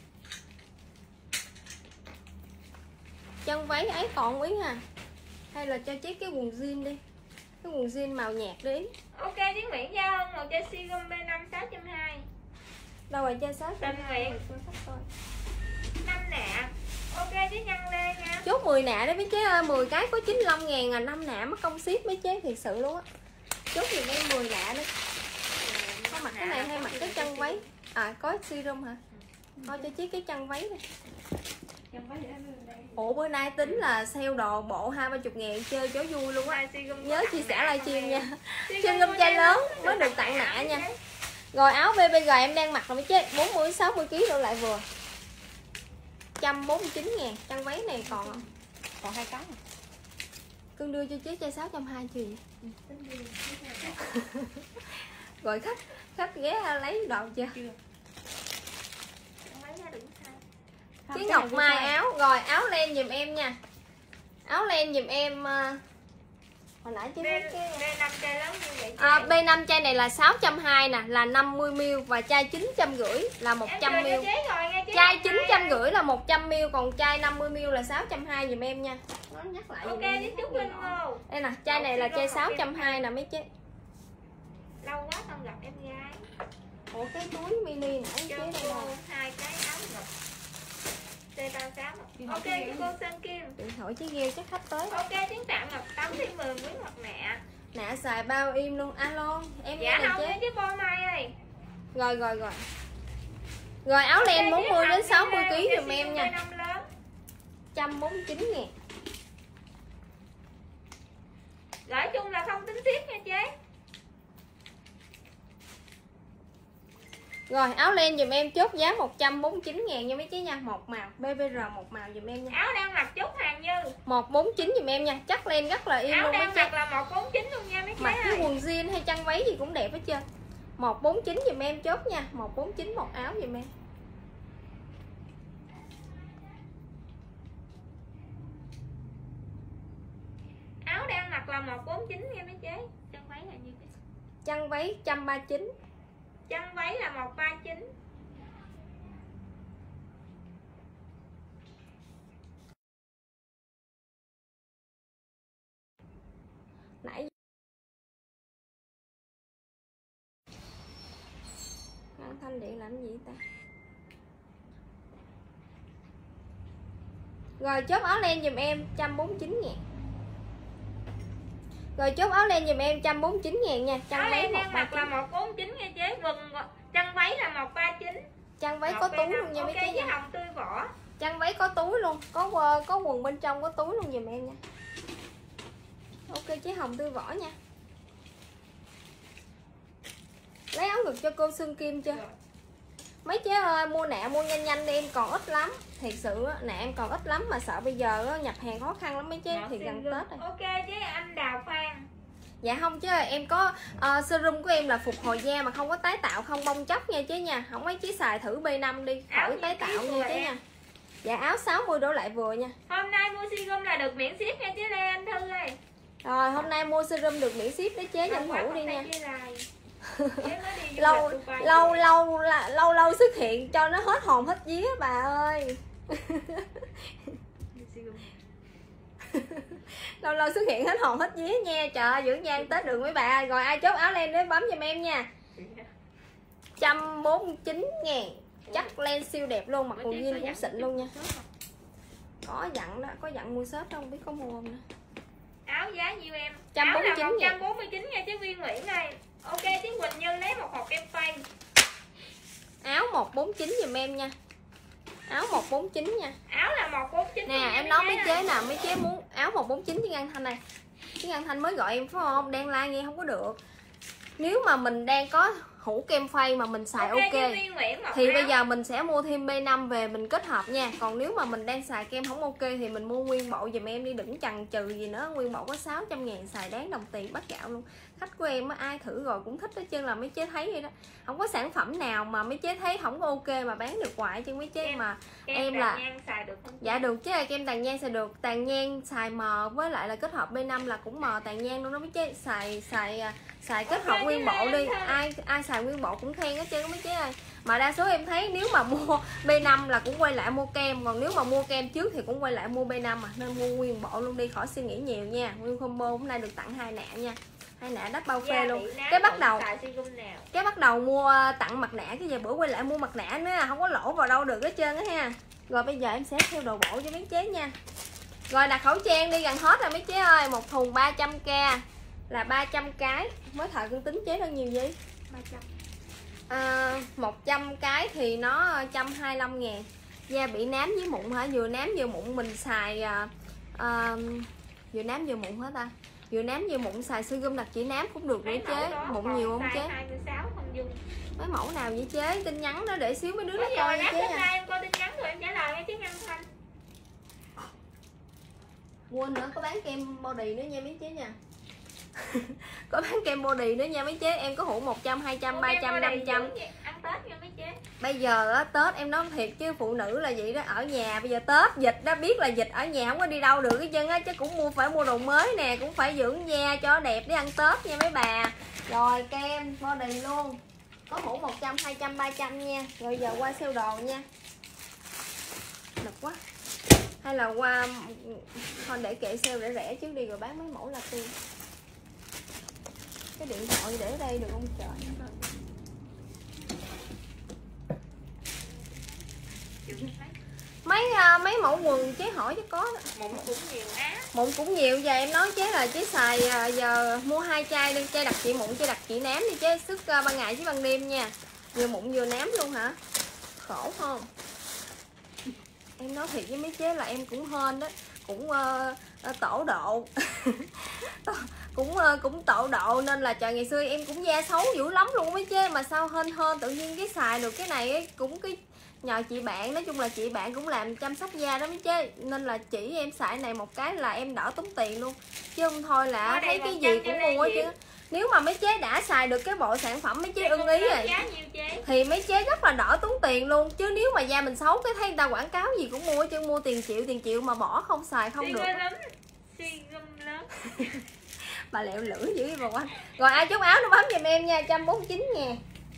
Chân váy ấy còn quý ha, hay là cho chiếc cái quần jean đi, cái quần jean màu nhạt đi. Ok chứ Nguyễn Gia Hân một chai Sigum B năm sáu trăm hai mươi. Đâu rồi chai sáu Tình nguyện năm nạ. Ok chứ nhân lê nha. Chốt mười nạ đấy mấy chế ơi, mười cái có chín mươi lăm ngàn à, năm nạ mất công ship mấy chế thiệt sự luôn á. Chốt thì em mười nạ đấy. Có mặc cái này hay mặc cái chân váy. À có serum hả? Thôi cho chiếc cái chân váy này. Ủa bữa nay tính là sale đồ bộ hai ba chục ngàn chơi cho vui luôn á. Nhớ chia sẻ livestream nha. Trên gom chai lớn mới được tặng nạ nha. Rồi áo bê bê giê em đang mặc là mấy chế bốn mươi sáu mươi ký đổ lại vừa. một trăm bốn mươi chín ngàn. Chân váy này còn không? Còn hai cái. Cưng đưa cho chế chai sáu trăm hai mươi chưa vậy? Rồi khách khách ghé lấy đồ chưa? Cái ngọc mai áo. Rồi áo len giùm em nha. Áo len giùm em. Hồi nãy chứ cái B năm chai lớn như vậy. À, B năm chai này là sáu trăm hai nè, là năm mươi mi li lít và chai chín trăm rưỡi là một trăm mi li lít. Chai chín trăm rưỡi là một trăm mi li lít, còn chai năm mươi mi li lít là sáu trăm hai mươi giùm em nha. Nó nhắc lại. Ok với chúc Linh Ngô. Đây nè, chai này là chai sáu trăm hai mươi nè mấy chế. Lâu quá không gặp em gái. Ủa cái túi mini nãy chế đây rồi. Hai cái áo ngực. C ba sáu. Ok cho cô Sơn Kim. Điện thoại chứ ghê chắc khách tới. Ok tiếng tặng ngọc tắm thêm mười miếng hoặc nạ. Nạ xài bao im luôn. Alo em dạ nghe không chế. chứ cô Mai ơi. Rồi rồi rồi. Rồi áo len okay, bốn mươi đến sáu mươi ký giùm em nha. một trăm bốn mươi chín ngàn. Nói chung là không tính tiếp nha chế. Rồi áo len dùm em chốt giá một trăm bốn mươi chín ngàn nha mấy chế nha. Một màu bê bê rờ một màu dùm em nha. Áo đang mặc chốt hàng Như một trăm bốn mươi chín dùm em nha. Chắc len rất là im áo luôn mấy chế. Áo đang mặc là một trăm bốn mươi chín luôn nha mấy chế. Mặc cái quần jean hay chăn váy gì cũng đẹp hết trơn. một trăm bốn mươi chín dùm em chốt nha. một trăm bốn mươi chín một áo dùm em. Áo đang mặc là một trăm bốn mươi chín nha mấy chế. Chăn váy là như thế. Chăn váy một trăm ba mươi chín. Chăn váy là một trăm ba mươi chín. Nãy thanh điện làm gì ta? Rồi chốt áo len dùm em một trăm bốn mươi chín ngàn. Rồi chốt áo len dùm em một trăm bốn mươi chín ngàn nha. Áo len đang mặc là một bốn chín nha chế. Quần chân váy là một ba chín. Chân váy có túi luôn nha mấy chế. chế Với nha. hồng tươi vỏ. Chân váy có túi luôn, có có quần bên trong có túi luôn dùm em nha. Ok chế hồng tươi vỏ nha. Lấy áo ngực cho cô Xuân Kim chưa? Mấy chế ơi mua nạ mua nhanh nhanh đi, em còn ít lắm. Thiệt sự nạ em còn ít lắm mà sợ bây giờ nhập hàng khó khăn lắm mấy chế. Thì gần Tết rồi. Ok chế anh Đào Phan. Dạ không chứ em có uh, serum của em là phục hồi da mà không có tái tạo, không bong chóc nha chế nha. Không mấy chế xài thử B năm đi khỏi tái tạo nha chế nha. Dạ áo sáu mươi đổ lại vừa nha. Hôm nay mua serum là được miễn ship nha chế Lê Anh Thư ơi. Rồi hôm nay mua serum được miễn ship đấy chế, tranh thủ đi nha. lâu lâu lâu lâu lâu xuất hiện cho nó hết hồn hết vía bà ơi. Lâu lâu xuất hiện hết hồn hết vía nha. Trời ơi, dưỡng nhan Tết được mấy bà. Rồi ai chốt áo len đến bấm giùm em nha. một trăm bốn mươi chín ngàn. Chắc len siêu đẹp luôn, mặc quần jean cũng xịn luôn nha. Có dặn đó, có dặn mua shop đâu, không biết có mua không nữa. Áo giá nhiêu em? một trăm bốn mươi chín áo là một trăm bốn mươi chín nha chứ Viên Nguyễn ơi. Ok chứ Quỳnh Như lấy một hộp kem phay. Áo một trăm bốn mươi chín giùm em nha. Áo một trăm bốn mươi chín nha. Áo là một trăm bốn mươi chín. Nè em nói mấy chế nào, mấy chế muốn áo một trăm bốn mươi chín chứ Ngân Thanh này. Chứ Ngân Thanh mới gọi em phải không? Đang like nghe không có được. Nếu mà mình đang có hũ kem phay mà mình xài ok, okay thì áo. Bây giờ mình sẽ mua thêm B năm về mình kết hợp nha. Còn nếu mà mình đang xài kem không ok thì mình mua nguyên bộ giùm em đi, đừng chần chừ gì nữa. Nguyên bộ có sáu trăm ngàn xài đáng đồng tiền bắt gạo luôn. Khách của em á, ai thử rồi cũng thích hết trơn, là mấy chế thấy vậy đó. Không có sản phẩm nào mà mấy chế thấy không có ok mà bán được hoài chứ mấy chế em, mà kem em là nhang xài được không? Dạ được chứ, kem tàn nhang xài được. Tàn nhang xài mờ với lại là kết hợp B năm là cũng mờ tàn nhang luôn đó mấy chế. Xài xài xài kết hợp nguyên bộ đi. Ai ai xài nguyên bộ cũng khen hết trơn mấy chế ơi. Mà đa số em thấy nếu mà mua B năm là cũng quay lại mua kem, còn nếu mà mua kem trước thì cũng quay lại mua B năm à. Nên mua nguyên bộ luôn đi, khỏi suy nghĩ nhiều nha. Nguyên combo hôm nay được tặng hai nạ nha. Hai nạ đắp bao phê luôn. Cái bắt đầu cái bắt đầu mua tặng mặt nạ, cái giờ bữa quay lại mua mặt nạ nữa, không có lỗ vào đâu được hết trơn á ha. Rồi bây giờ em sẽ theo đồ bộ cho mấy chế nha. Rồi đặt khẩu trang đi, gần hết rồi mấy chế ơi. Một thùng ba trăm k là ba trăm cái. Mới thời con tính chế bao nhiêu gì? ba trăm. À, một trăm cái thì nó một trăm hai mươi lăm ngàn. Da bị nám với mụn hả? Vừa nám vừa mụn mình xài à, à, vừa nám vừa mụn hả ta? Vừa nám vừa mụn xài serum đặc trị nám cũng được nữa chế. Mụn nhiều không chế? hai mươi sáu không dung. Mấy mẫu nào vậy chế? Tin nhắn nó để xíu mấy đứa nó coi chế nha. Em coi tin nhắn rồi em trả lời ngay chứ Ngân Thanh. Quên nữa, có bán kem body nữa nha mấy chế nha. Có bán kem body nữa nha mấy chế. Em có hũ một trăm, hai trăm, ba trăm, năm trăm. Ăn Tết nha mấy chế. Bây giờ á, Tết em nói thiệt chứ phụ nữ là vậy đó, ở nhà bây giờ Tết dịch đó, biết là dịch ở nhà không có đi đâu được cái chân á, chứ cũng mua phải mua đồ mới nè, cũng phải dưỡng da cho đẹp để ăn Tết nha mấy bà. Rồi kem body luôn. Có hũ một trăm, hai trăm, ba trăm nha. Rồi giờ qua sale đồ nha. Đập quá. Hay là qua thôi để kệ sale để rẻ trước đi rồi bán mấy mẫu là tiền. Cái điện thoại để đây được không trời. Mấy uh, mấy mẫu quần chế hỏi chứ có đó. Mụn cũng nhiều á. Mụn cũng nhiều, giờ em nói chế là chế xài uh, giờ mua hai chai đi, chai đặc trị mụn, chai đặc trị nám đi chế, sức uh, ban ngày với ban đêm nha. Vừa mụn vừa nám luôn hả? Khổ không? Em nói thiệt với mấy chế là em cũng hên đó, cũng uh, tổ độ. cũng uh, cũng tổ độ nên là trời ngày xưa em cũng da xấu dữ lắm luôn mấy chế, mà sao hên hên tự nhiên cái xài được cái này ấy, cũng cái nhờ chị bạn, nói chung là chị bạn cũng làm chăm sóc da đó mấy chế, nên là chỉ em xài này một cái là em đỡ tốn tiền luôn, chứ không thôi là thấy cái gì cũng mua chứ. Nếu mà mấy chế đã xài được cái bộ sản phẩm mấy chế ưng ý rồi thì mấy chế rất là đỡ tốn tiền luôn, chứ nếu mà da mình xấu cái thấy người ta quảng cáo gì cũng mua chứ, mua tiền triệu tiền triệu mà bỏ không xài không được. Bà lẹo lưỡi dữ bà quanh. Rồi ai chốt áo nó bấm giùm em nha, một trăm bốn mươi chín ngàn.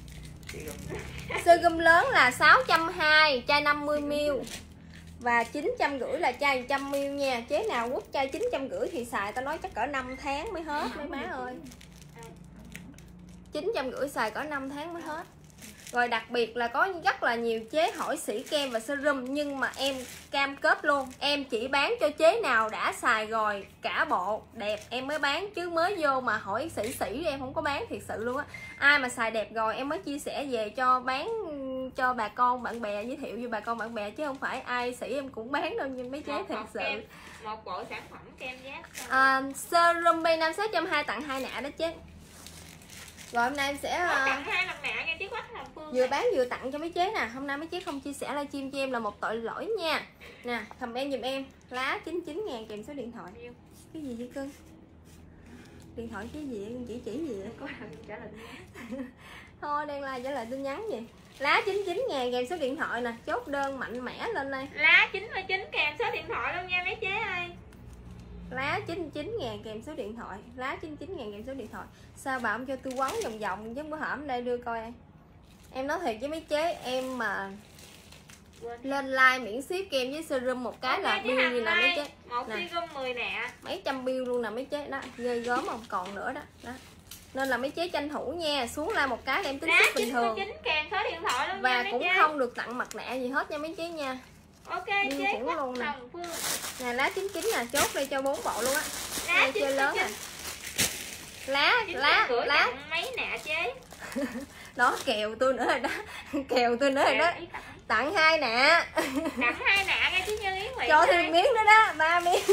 Serum lớn là sáu trăm hai mươi, chai năm mươi mi li lít. Và chín trăm rưỡi là chai một trăm mi li lít nha. Chế nào quất chai chín trăm rưỡi thì xài tao nói chắc cỡ năm tháng mới hết mấy má ơi. chín trăm rưỡi xài cỡ năm tháng mới hết. Rồi đặc biệt là có rất là nhiều chế hỏi sĩ kem và serum, nhưng mà em cam kết luôn, em chỉ bán cho chế nào đã xài rồi cả bộ đẹp em mới bán, chứ mới vô mà hỏi sĩ sĩ em không có bán thiệt sự luôn á. Ai mà xài đẹp rồi em mới chia sẻ về cho bán cho bà con bạn bè, giới thiệu với bà con bạn bè, chứ không phải ai sĩ em cũng bán đâu như mấy chế một thiệt hộp sự. kem, một bộ sản phẩm kem giác À, serum B năm sáu trăm hai tặng hai nạ đó chứ. Rồi hôm nay em sẽ có uh, tặng hai lần nạ nha chứ quách Hồng Phương. vừa bán vừa tặng cho mấy chế nè. Hôm nay mấy chế không chia sẻ livestream cho em là một tội lỗi nha. Nè, comment giùm em lá chín mươi chín ngàn kèm số điện thoại. Cái gì vậy cưng? Điện thoại cái gì vậy? Chỉ chỉ gì vậy? Có trả lời Thôi đang like trả lời tin nhắn gì. Lá chín mươi chín ngàn kèm số điện thoại nè. Chốt đơn mạnh mẽ lên đây. Lá chín mươi chín kèm số điện thoại luôn nha mấy chế ơi. Lá chín mươi chín ngàn kèm số điện thoại. Lá chín mươi chín ngàn kèm số điện thoại. Sao bà không cho tư vấn vòng vòng chứ bữa hổm đây đưa coi em. Em nói thiệt với mấy chế, em mà lên like miễn ship kem với serum một cái là bill gì nè mấy chế. Một Nè. serum mười nạ. Mấy trăm bill luôn nè mấy chế đó, ghê gớm không còn nữa đó. Đó. Nên là mấy chế tranh thủ nha, xuống like một cái là em tính Lá ship bình chín mươi thường. chín kèm số điện thoại luôn Và nha mấy cũng chế. không được tặng mặt nạ gì hết nha mấy chế nha. Ok Bill chế cũng quách luôn nè. Hồng Phương. Nè lá chín mươi chín nè, chốt đây cho bốn bộ luôn á. Lá Đây chín chơi mươi lớn chín. nè. Lá lá Lá lá mấy nạ chế. đó kèo tôi nữa rồi đó. Kèo tôi nữa rồi đó. Ý tặng. Tặng hai nè. Tặng hai nạ nha chứ Như Ý Nguyện. Cho ơi. thêm miếng nữa đó, ba miếng.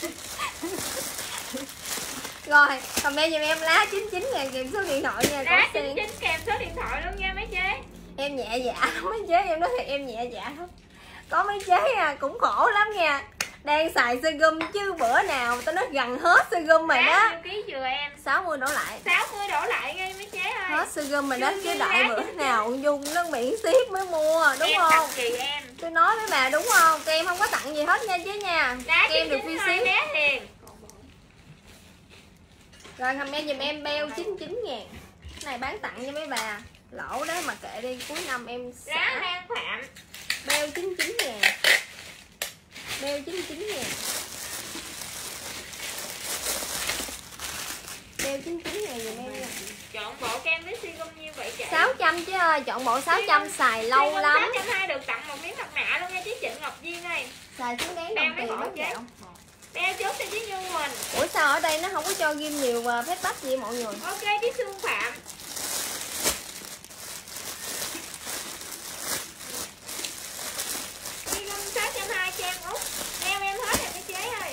Rồi, comment giùm em lá chín mươi chín ngàn kèm số điện thoại nha. Lá Có chín mươi tiền. chín kèm số điện thoại luôn nha mấy chế. Em nhẹ dạ lắm mấy chế, em nói thiệt em nhẹ dạ lắm. Có mấy chế à, cũng khổ lắm nha. Đang xài serum chứ bữa nào tao nói gần hết serum rồi đó. Lá nhiêu ký vừa em? sáu mươi đổ lại. sáu mươi đổ lại ngay mấy chế ơi. Hết serum rồi đó, Chưa chứ ghi đại lá bữa chín mươi chín. nào Dung nó miễn ship mới mua, đúng em không? tặng chị em. Tôi nói với bà đúng không? Kem không có tặng gì hết nha chứ nha. Lá Kem chín được mươi free chín hai ship. bé liền. Rồi comment giùm em beo chín mươi chín ngàn. Cái này bán tặng cho mấy bà. Lỗ đó mà kệ đi, cuối năm em Lá xả. Lan Phạm. Beo chín mươi chín ngàn. Beo chín mươi chín ngàn. Beo chín mươi chín ngàn giùm em nha. Chọn bộ kem với serum như vậy chị. sáu trăm chứ ơi, chọn bộ sáu trăm xài lâu lắm. sáu trăm hai được tặng một miếng mặt nạ luôn nha chứ Trịnh Ngọc Duyên ơi. Xài xứng đáng Đeo đồng mấy tiền bộ lắm chứ. dạo. Đeo chốt cho chứ Như Quỳnh. Ủa sao ở đây nó không có cho ghim nhiều uh, phép tách gì mọi người? Ok chứ Phương Phạm. Serum sáu trăm hai Trang Úc. Đeo em hết rồi mấy chế ơi.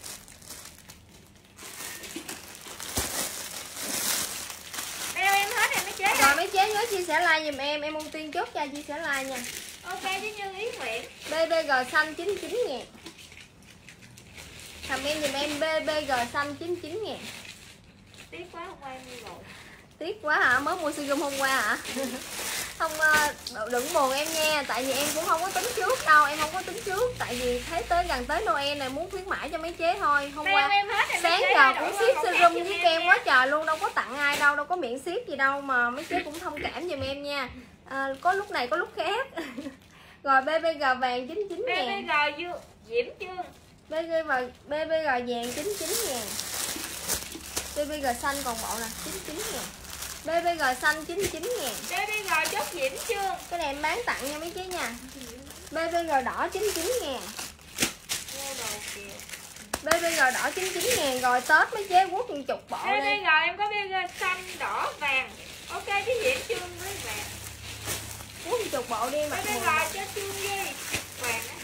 Đeo em hết rồi mấy chế Rồi ơi. mấy chế nhớ chia sẻ like giùm em, em ưu tiên chốt cho chia sẻ like nha. Ok chứ Như Ý Nguyện. bê bê giê xanh chín mươi chín ngàn. Comment giùm em bê bê giê xanh chín mươi chín ngàn. Tiếc quá hôm qua em đi rồi. Tiếc quá hả? Mới mua serum hôm qua hả? Không, đừng buồn em nha. Tại vì em cũng không có tính trước đâu. Em không có tính trước. Tại vì thấy tới gần tới Noel này muốn khuyến mãi cho mấy chế thôi. Hôm Đeo qua em hết rồi mấy sáng chế giờ ơi, cũng đổi ship qua serum màu khác với giùm kem em quá nha. trời luôn. Đâu có tặng ai đâu. Đâu có miễn ship gì đâu. Mà mấy chế cũng thông cảm giùm em nha. À, có lúc này có lúc khác. Rồi bê bê giê vàng chín mươi chín bê ngàn. bê giê Dương Diễm Trương. bê bê giê bê bê giê vàng chín mươi chín ngàn. bê bê giê xanh còn bộ nè chín mươi chín ngàn. bê bê giê xanh chín mươi chín ngàn. bê bê giê chốt Diễm Trương. Cái này em bán tặng nha mấy chế nha. bê bê giê đỏ chín mươi chín ngàn. Mua đồ kìa. bê bê giê đỏ chín mươi chín ngàn. Rồi Tết mấy chế quất một chục bộ bê bê đi. giê em có bê bê giê xanh, đỏ, vàng. Ok chứ Diễm Trương với vàng. Quất một chục bộ đi bê mặt bê mười. giê cho Trương với vàng á.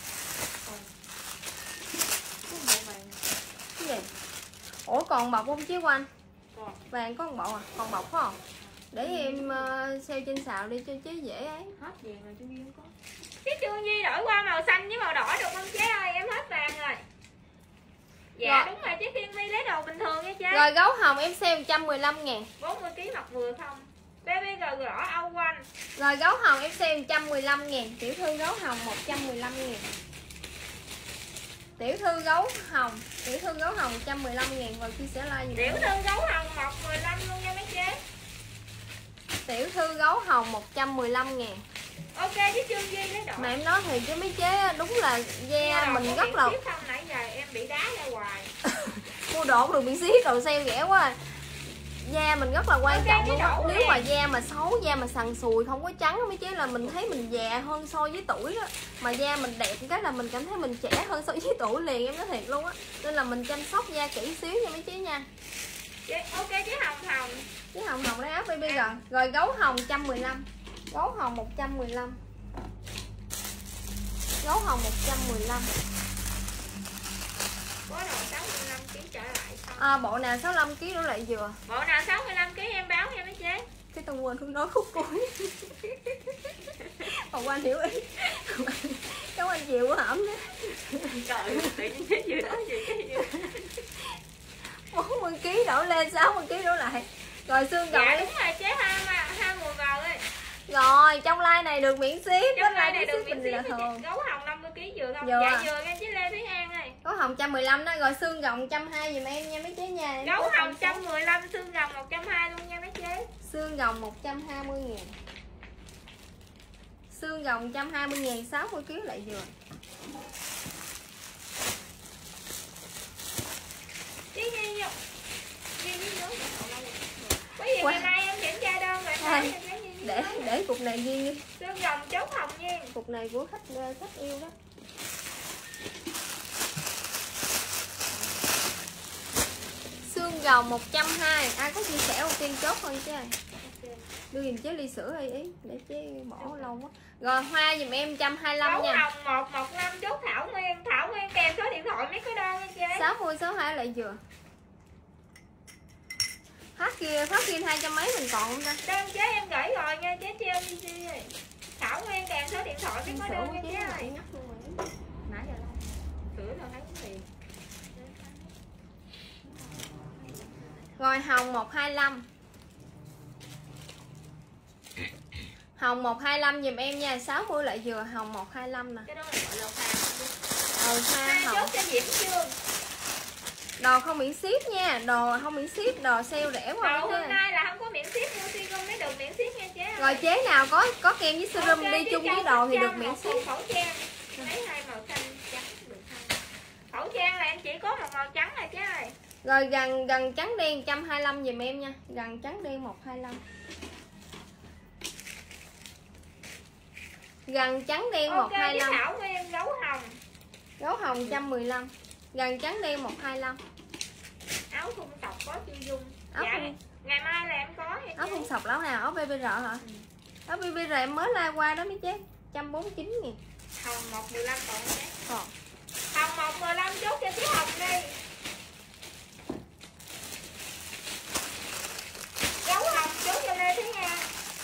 Cái gì? Ủa còn bọc không chứ Quanh? Còn. Vàng có một bộ à? Còn bọc phải không? Để em uh, sale trên xào đi cho chế dễ ấy. Hết vàng rồi Chu Duyên có. Cái Trương Duy đổi qua màu xanh với màu đỏ được không chế ơi? Em hết vàng rồi. Dạ Rồi. đúng rồi chứ Thiên My lấy đồ bình thường nha chế. Rồi gấu hồng em sale một trăm mười lăm ngàn. bốn mươi ký mặt vừa không? bê bê giê đỏ Âu Quanh. Rồi gấu hồng em sale một trăm mười lăm ngàn. Tiểu thư gấu hồng một trăm mười lăm ngàn. Tiểu thư gấu hồng. Tiểu thư gấu hồng một trăm mười lăm ngàn. Rồi chia sẻ like Tiểu thư gấu hồng một mười lăm luôn nha mấy chế. Tiểu thư gấu hồng một trăm mười lăm ngàn. Ok chứ Trương Duy lấy đồ. Mà em nói thì chứ mấy chế đúng là da Mua đồ mình có rất miễn là ship không nãy giờ em bị đá ra hoài. mua đồ được miễn ship đồ sale rẻ quá à. Da mình rất là quan Ok, trọng chứ luôn á. đổ Nếu nè. mà da mà xấu, da mà sần sùi không có trắng mấy chế là mình thấy mình già hơn so với tuổi đó. Mà da mình đẹp cái là mình cảm thấy mình trẻ hơn so với tuổi liền, em nói thiệt luôn á. Nên là mình chăm sóc da kỹ xíu nha mấy chế nha. Ok chứ hồng hồng. Chứ hồng hồng lấy áo baby rồi. Rồi gấu hồng một trăm mười lăm. Gấu hồng một trăm mười lăm. Gấu hồng một trăm mười lăm. Có đồ sáu mươi lăm ký trở lại xong. À, bộ nào sáu mươi lăm ký đổ lại vừa. Bộ nào sáu mươi lăm ký em báo nha mấy chế. Cái tao quên không nói khúc cuối. Còn anh hiểu ý. Cảm ơn chịu quá hổm đó. Trời, tự nhiên chế vừa đó gì cái gì. bốn mươi ký đổ lên, sáu mươi ký đổ lại. Rồi xương gọng. Dạ đúng rồi chế hai mà hai mùa vào ơi. Rồi trong like này được miễn ship. Trong like này được miễn mình là ship. thường. Gấu hồng năm mươi ký vừa không? Vừa. Dạ vừa nghe chế Lê Thúy An ơi. Gấu hồng một trăm mười lăm đó. Rồi xương gọng một trăm hai mươi giùm em nha mấy chế nha. Gấu hồng một trăm mười lăm, xương rồng một trăm hai mươi luôn nha mấy chế. Xương gồng một trăm hai mươi ngàn. Xương gồng một trăm hai mươi ngàn, sáu mươi ký lại vừa. Chứ gì vô. Gì vô. Có gì ngày mai em kiểm tra đơn rồi em Để để cục này riêng đi. xương rồng chốt hồng nha. Cục này của khách khách yêu đó. Xương gồng một trăm hai mươi. Ai có chia sẻ ưu tiên chốt hơn chứ. Đưa giùm chế ly sữa hay ý để chế bỏ lâu quá. Rồi hoa giùm em một trăm hai mươi lăm Gấu nha. hồng một một năm chốt Thảo Nguyên. Thảo Nguyên kèm số điện thoại mấy cái đơn nha chế. sáu mươi sáu mươi hai lại vừa. Phát kia, phát kia hai trăm mấy mình còn không ta? Đơn chế em gửi rồi nha chế treo đi đi. Thảo Nguyên kèm số điện thoại mấy cái đơn nha chế ơi. Nãy giờ đâu. Sửa rồi thấy cái gì. Rồi hồng một hai lăm. Hồng một hai lăm giùm em nha, sáu mươi lại vừa, hồng một hai lăm nè. Cái đó là gọi là hoa. Ừ, hoa Hoa hồng. chốt cho Diễm chưa? Đồ không miễn ship nha, đồ không miễn ship, đồ sale rẻ quá Đồ chứ. hôm nay là không có miễn ship, mua serum mới được miễn ship nha chế. Rồi chế nào có có kèm với serum Ok, đi chứ chung cho với đồ thì cho được một miễn bộ ship. khẩu trang. Lấy hai màu xanh trắng được không? Khẩu trang là em chỉ có một màu trắng rồi chế ơi. Rồi gần gần trắng đen một trăm hai mươi lăm giùm em nha, gần trắng đen một hai lăm. Gần trắng đen một hai Ok, lăm. Thảo Nguyên gấu hồng. Gấu hồng một trăm mười lăm. Gần trắng đen một hai lăm. Áo thun sọc có chưa dung. Áo Dạ, thun. ngày mai là em có nha Áo chế. thun sọc lão nào, áo bê bê rờ hả? Ừ. Áo bê bê rờ em mới like qua đó mấy chế, một trăm bốn mươi chín ngàn. Hồng một mười lăm còn chế. Còn Hồng một mười lăm chốt cho chiếc hồng đi. Gấu hồng chốt cho Lê Thúy Nga.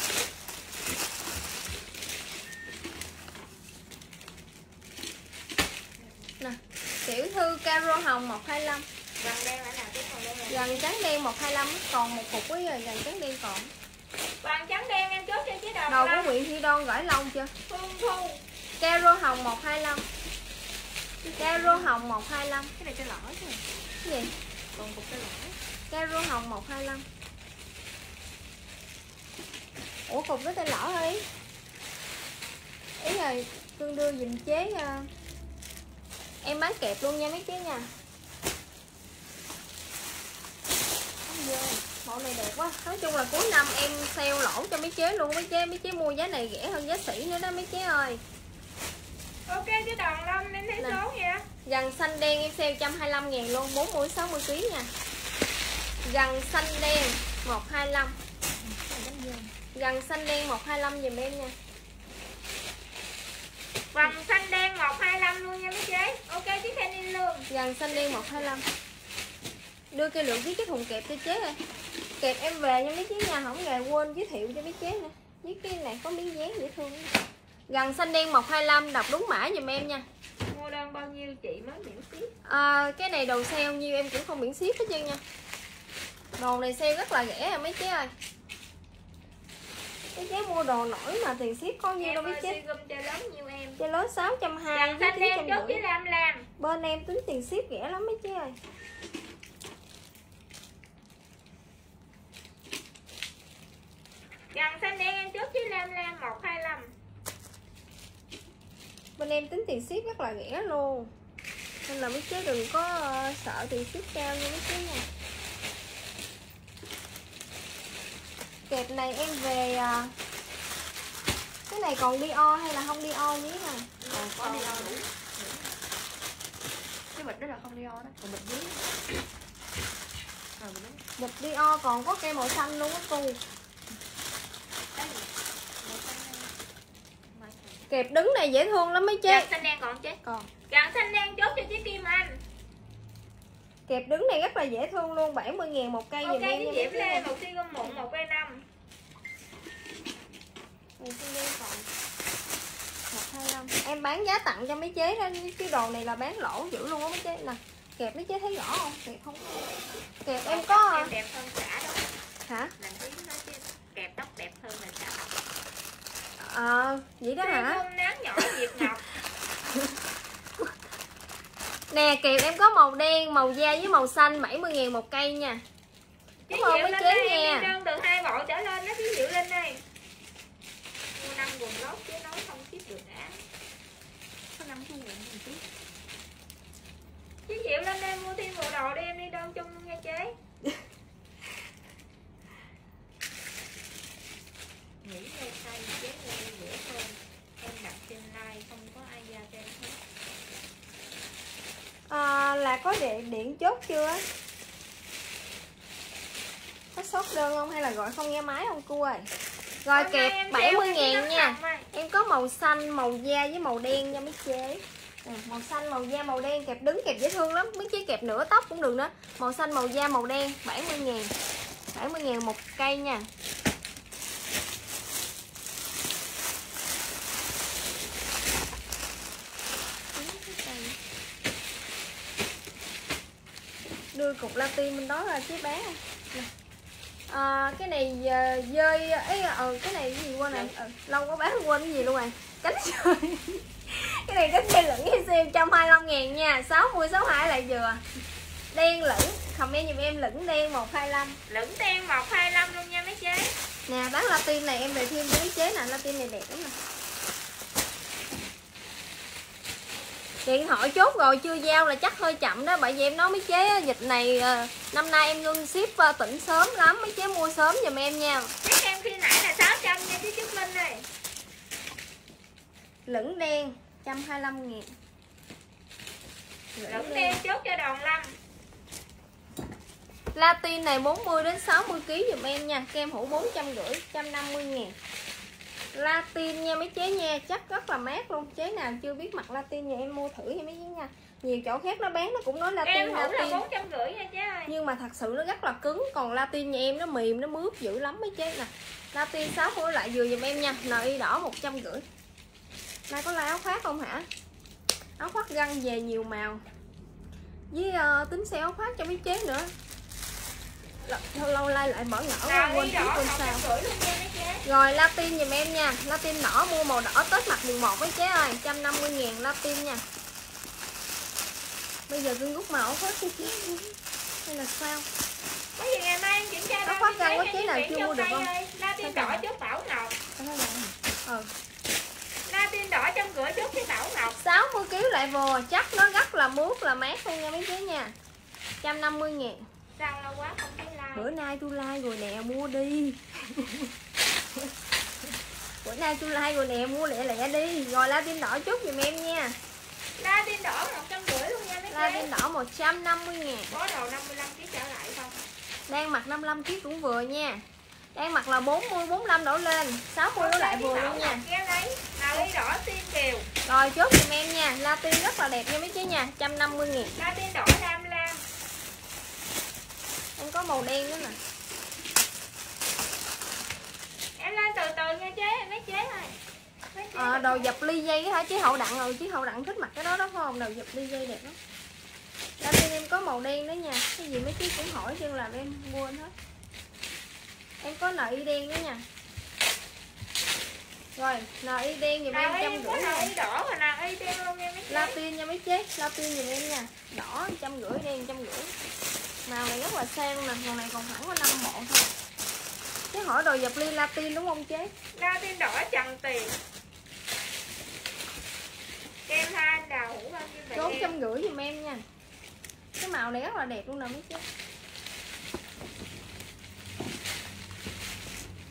nè, tiểu thư caro hồng một hai lăm. Gần đen là nào cái còn đen này. Gần trắng đen một hai lăm, còn một cục ấy rồi, gần trắng đen còn. Vàng trắng đen em chốt cho chiếc đầu. Đồ của Nguyễn Thị Đoan gửi lâu chưa? Phương Thu. Caro hồng một hai lăm. Caro hồng một hai lăm. Cái này cái lỡ chứ. Cái gì? Còn cục cái lỡ. Caro hồng một hai lăm. Ủa cục cái tay lỡ hả ý? Ý rồi Cương đưa dùm chế uh, em bán kẹp luôn nha mấy chế nha. Bộ này đẹp quá. Nói chung là cuối năm em sale lỗ cho mấy chế luôn mấy chế. Mấy chế mua giá này rẻ hơn giá sỉ nữa đó mấy chế ơi. Ok chứ đòn lông em thấy Nè. số vậy. Gần xanh đen em sale một trăm hai mươi lăm ngàn luôn, bốn mươi sáu mươi ký nha. Gần xanh đen một hai lăm. Gần xanh đen một hai lăm giùm em nha. Vàng xanh đen một hai lăm luôn nha mấy chế. Ok chứ Khen luôn. Gần xanh đen một hai lăm. Đưa cây lượng ký cái thùng kẹp cho chế rồi. Kẹp em về nha mấy chế nha, không ngờ quên giới thiệu cho mấy chế nữa. Với cái này có miếng dán dễ thương. Gần xanh đen một hai lăm, đọc đúng mã giùm em nha. Mua đơn bao nhiêu chị mới miễn phí? À, cái này đồ sale nhiêu em cũng không miễn ship hết trơn nha. Đồ này sale rất là rẻ à mấy chế ơi. Mấy chế mua đồ nổi mà tiền ship có nhiêu đâu mấy chế. Gum cho lớn nhiêu em. Cho lớn sáu trăm hai mươi. Vàng xanh đen chốt với Lam Lam. Bên em tính tiền ship rẻ lắm mấy chế ơi. Vàng xanh đen em chốt với Lam Lam một hai lăm. Bên em tính tiền ship rất là rẻ luôn. Nên là mấy chế đừng có uh, sợ tiền ship cao nha mấy chế nha. Kẹp này em về à, cái này còn Dior hay là không Dior nhé nè. À, có Dior đủ. Cái bịch đó là không Dior đó, còn bịch dưới. À, bịch Dior còn có cây màu xanh luôn á cô. Kẹp đứng này dễ thương lắm mấy chế. Găng xanh đen còn chế? Còn. Găng xanh đen chốt cho chế Kim Anh. Kẹp đứng này rất là dễ thương luôn, bảy mươi ngàn một cây. Ok, cái Diễm Lê một cây gom mụn, một cây năm. Này xanh đen còn một hai lăm. Em bán giá tặng cho mấy chế đó, cái đồ này là bán lỗ dữ luôn á mấy chế. Nè, kẹp mấy chế thấy rõ không? Kẹp không? Kẹp em có em đẹp hơn cả đó. Hả? Làm tí nói chứ kẹp tóc đẹp hơn là sao? Ờ, à, vậy đó hả? Không nắng nhỏ Diệp Ngọc. Nè, kẹp em có màu đen, màu da với màu xanh, bảy mươi ngàn một cây nha. Cảm ơn mấy chế nha. Đơn từ hai bộ trở lên đó Thí Diệu Linh ơi. Mua năm quần lót chứ nói không ship được á. Có năm thu quần mình ship. Thí Diệu Linh em mua thêm bộ đồ đi, em đi đơn chung luôn nha chế. Nghĩ ngay tay chế nghe dễ hơn. Em đặt trên like không có ai ra trên hết. À, là có điện, điện chốt chưa? Có sốt đơn không hay là gọi không nghe máy không cô ơi? Rồi kẹp bảy mươi ngàn nha. Em có màu xanh, màu da với màu đen nha mấy chế. À, màu xanh, màu da, màu đen, kẹp đứng kẹp dễ thương lắm. Mấy chế kẹp nửa tóc cũng được nữa. Màu xanh, màu da, màu đen, bảy mươi ngàn. bảy mươi ngàn một cây nha. Đưa cục latin bên đó là chế bán. À, cái này uh, dơi ấy ờ cái này cái gì quên này ừ, lâu quá bán quên cái gì luôn rồi. Cánh chơi. Cái này cánh chơi lửng hay siêu một trăm hai mươi lăm ngàn nha. Sáu mươi sáu mươi hai lại vừa. Đen lửng, comment giùm em lửng đen một hai lăm. Lửng đen một hai lăm luôn nha mấy chế. Nè bán latin này em về thêm với chế nè, latin này đẹp lắm nè. Điện thoại chốt rồi chưa giao là chắc hơi chậm đó. Bởi vì em nói mấy chế dịch này năm nay em ngưng ship tỉnh sớm lắm. Mấy chế mua sớm giùm em nha. Cái em khi nãy là sáu trăm nha chứ Trúc Linh ơi. Lửng đen một trăm hai mươi lăm ngàn. Lửng, Lửng đen chốt cho đòn lâm. Latin này bốn mươi đến sáu mươi ki lô gam giùm em nha. Kem hũ bốn trăm rưỡi, một trăm năm mươi ngàn. Latin nha mấy chế nha, chắc rất là mát luôn. Chế nào chưa biết mặt latin nhà em mua thử nha mấy chế nha. Nhiều chỗ khác nó bán nó cũng nói latin em latin. Em là bốn trăm rưỡi nha chế ơi. Nhưng mà thật sự nó rất là cứng, còn latin nhà em nó mềm nó mướt dữ lắm mấy chế nè. Latin sáu mươi lại vừa giùm em nha, en i đỏ một trăm rưỡi. Nay có like áo khoác không hả? Áo khoác găng về nhiều màu. Với uh, tính xe áo khoác cho mấy chế nữa. Lâu lâu like lại mở ngỡ quá quên chút quên sao. Rồi latin giùm em nha. Latin đỏ mua màu đỏ Tết mặc mùng một mấy chế ơi, một trăm năm mươi ngàn latin nha. Bây giờ cưng rút màu áo khoác cái chế hay là sao? Có gì ngày mai em kiểm tra áo khoác găng có chế nào chưa mua được không? Latin đỏ chốt Bảo Ngọc. Ừ. Latin đỏ trăm rưỡi chốt cái Bảo Ngọc. sáu mươi ki lô gam lại vừa, chắc nó rất là mướt là mát luôn nha mấy chế nha. một trăm năm mươi ngàn. Sao lâu quá không thấy like. Bữa nay tôi like rồi nè, mua đi. Bữa nay tôi like rồi nè, mua lẹ lẹ đi. Rồi latin đỏ chút giùm em nha. Latin đỏ một trăm rưỡi luôn nha mấy chế. Latin đỏ một trăm năm mươi ngàn. Có đồ năm mươi lăm ki lô gam trở lại không? Đang mặc năm mươi lăm ki lô gam cũng vừa nha. Đang mặc là bốn mươi, bốn mươi lăm đổ lên, sáu mươi nó lại vừa luôn nha. Nào ly đỏ tiên kiều. Rồi chốt giùm em nha. Latin rất là đẹp nha mấy chế nha, một trăm năm mươi ngàn. Latin đỏ lam lam. Em có màu đen nữa nè. Em lên từ từ nha chế, mấy chế ơi. À, đồ dập ly dây hả chứ Hậu Đặng rồi, chứ Hậu Đặng thích mặc cái đó đó phải không? Đồ dập ly dây đẹp lắm. Latin em có màu đen đó nha. Cái gì mấy chế cũng hỏi chứ làm em quên hết. Em có en i đen nữa nha. Rồi, en i đen giùm em trăm rưỡi nha. en i đỏ và en i đen luôn nha mấy chế. Latin nha mấy chế, Latin giùm em nha. Đỏ trăm rưỡi, đen trăm rưỡi. Màu này rất là sang nè, màu này còn khoảng có năm bộ thôi. Chứ hỏi đồ dập ly Latin đúng không chế? Latin đỏ Trần Tiền. Kem hai đào hũ bao nhiêu vậy? Chốt trăm rưỡi giùm em nha. Cái màu này rất là đẹp luôn nè mấy chế.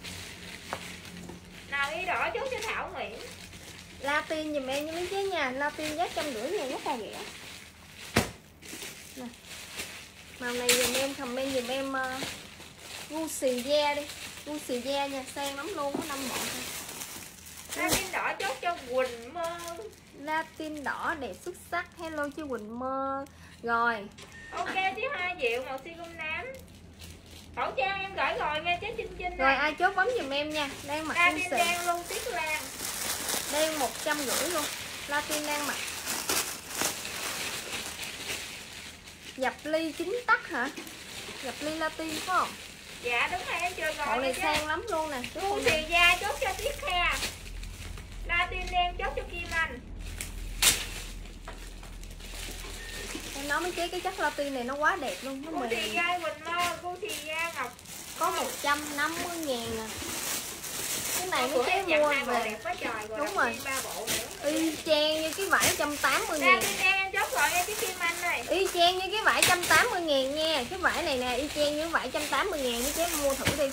đỏ chốt cho Thảo Nguyễn. Latin dùm em nha mấy chế nha. Latin giá trăm rưỡi ngàn rất là rẻ nè. Màu này dùm em comment dùm em uh, Gucci da đi. Gucci da nha, sang lắm luôn, có năm bộ thôi. Latin đỏ chốt cho Quỳnh Mơ. Latin đỏ đẹp xuất sắc. Hello chị Quỳnh Mơ. Rồi ok chứ hai triệu màu xi gum nám. Khẩu trang em gửi rồi nha chế Trinh Trinh. Rồi ai chốt bấm dùm em nha. Đang mặc Latin đang luôn Tiết Lan. Đang một trăm rưỡi luôn. Latin đang mặc dập ly chín tắc hả? Dập ly Latin phải không? Dạ đúng rồi em chưa gọi. Bộ này sang lắm luôn nè. Gu xì da chốt cho Tiết Kha. Latin đen chốt cho Kim Anh. Em nói mấy chế cái chất Latin này nó quá đẹp luôn. Nó Gu mềm. xì da Quỳnh Mơ, gu xì da Ngọc. Có một trăm năm mươi ngàn nè. Cái này mấy Bữa chế em nhận mua hai bộ về. đẹp quá trời rồi. Đúng rồi. ba bộ nữa. Y chang như cái vải một trăm tám mươi ngàn. Latin đen em chốt rồi nha chứ Kim Anh ơi. Y chang như cái vải một trăm tám mươi ngàn nha. Cái vải này nè y chang như vải một trăm tám mươi ngàn. Mấy chế mua thử đi.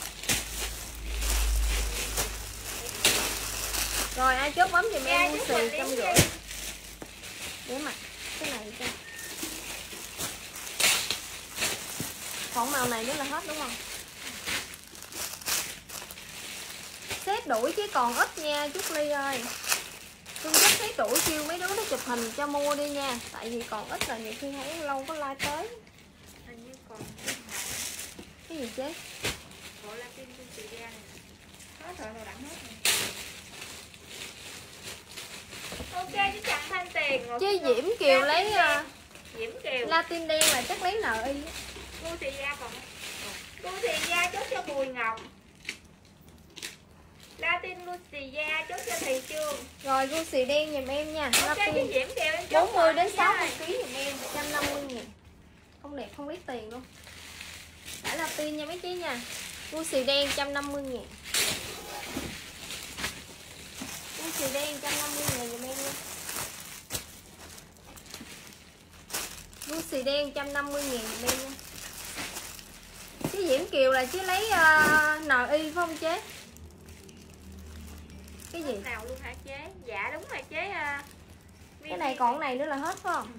Rồi ai chốt bấm giùm em mua xì trăm rưỡi. Để mặc cái này cho. Còn màu này nữa là hết đúng không? Xếp đuổi chứ còn ít nha Trúc Ly ơi. Cưng chắc xếp đuổi kêu mấy đứa nó chụp hình cho mua đi nha. Tại vì còn ít là nhiều khi thấy lâu có like tới. Hình như còn cái gì chứ? bộ Latin gu xì da này. Hết rồi rồi đẳng hết rồi. Ok chứ chẳng thanh tiền. Chứ Diễm Kiều lấy uh, Diễm Kiều Latin đen là chắc lấy en i. gu xì da còn gu xì da chốt cho Bùi Ngọc. Latin gu xì da chốt cho Thùy Trương. Rồi gu xì đen giùm em nha. Ok chứ Latin Diễm Kiều em chốt bốn mươi đến sáu mươi nha. ký giùm em một trăm năm mươi ngàn. Không đẹp không lấy tiền luôn. Đã Latin nha mấy chí nha. Gu xì đen một trăm năm mươi ngàn. Gu xì đen một trăm năm mươi ngàn giùm em nha. Gu xì đen một trăm năm mươi ngàn giùm em nha. Chứ Diễm Kiều là chứ lấy uh, en i phải không chế? Cái gì? Nào luôn hả chế? Dạ đúng rồi chế. Uh, cái này còn cái này nữa là hết phải không?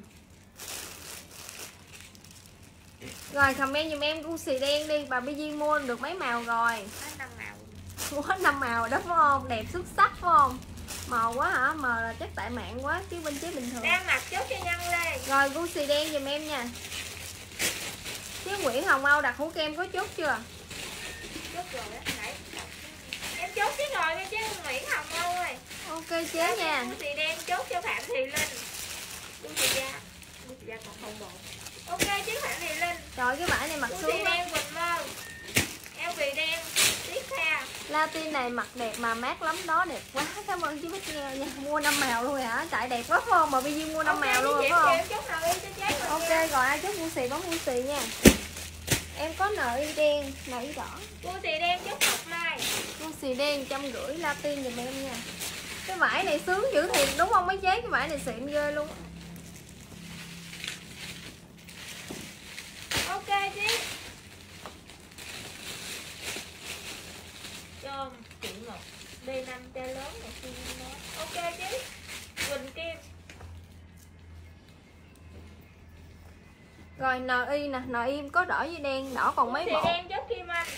Rồi comment giùm em gu xì đen đi. Bà Bi Duyên mua được mấy màu rồi? Hết năm màu. Quá năm màu đó phải không? Đẹp xuất sắc phải không? Màu quá hả? Màu là chắc tại mạng quá chứ bên chế bình thường. Đang mặc chốt cho Nhân Lê. Rồi gu xì đen giùm em nha. Chứ Nguyễn Hồng Âu đặt hũ kem có chốt chưa? Chốt rồi đó, nãy em chốt chứ rồi nha chứ Nguyễn Hồng Âu ơi. Ok chế nha. Gu xì đen chốt cho Phạm Thị Linh. Gu xì da. Gu xì da còn không bộ. Ok chứ Phạm Thị Linh. Trời cái vải này mặc Gu xuống xì đen Quỳnh Mơ. Eo vì đen Tiết Kha. Latin này mặc đẹp mà mát lắm đó, đẹp quá. Cảm ơn chú Bích nghe nha. Mua năm màu luôn hả? Tại đẹp quá phải không? Mà Bi Duyên mua năm Okay, màu luôn rồi phải không? Ok nha. rồi ai chốt gu xì bấm gu xì nha. Em có en i đen, en i đỏ. Gu xì đen chốt Ngọc Mai. Gu xì đen một trăm rưỡi Latin giùm em nha. Cái vải này sướng dữ thiệt đúng không mấy chế? Cái vải này xịn ghê luôn. Ok chứ. Cho chị một B năm chai lớn một xi nó. Ok chứ. Quỳnh Kim. Rồi en i nè, en i có đỏ với đen, đỏ còn mấy Gu xì bộ. đen chốt Kim Anh.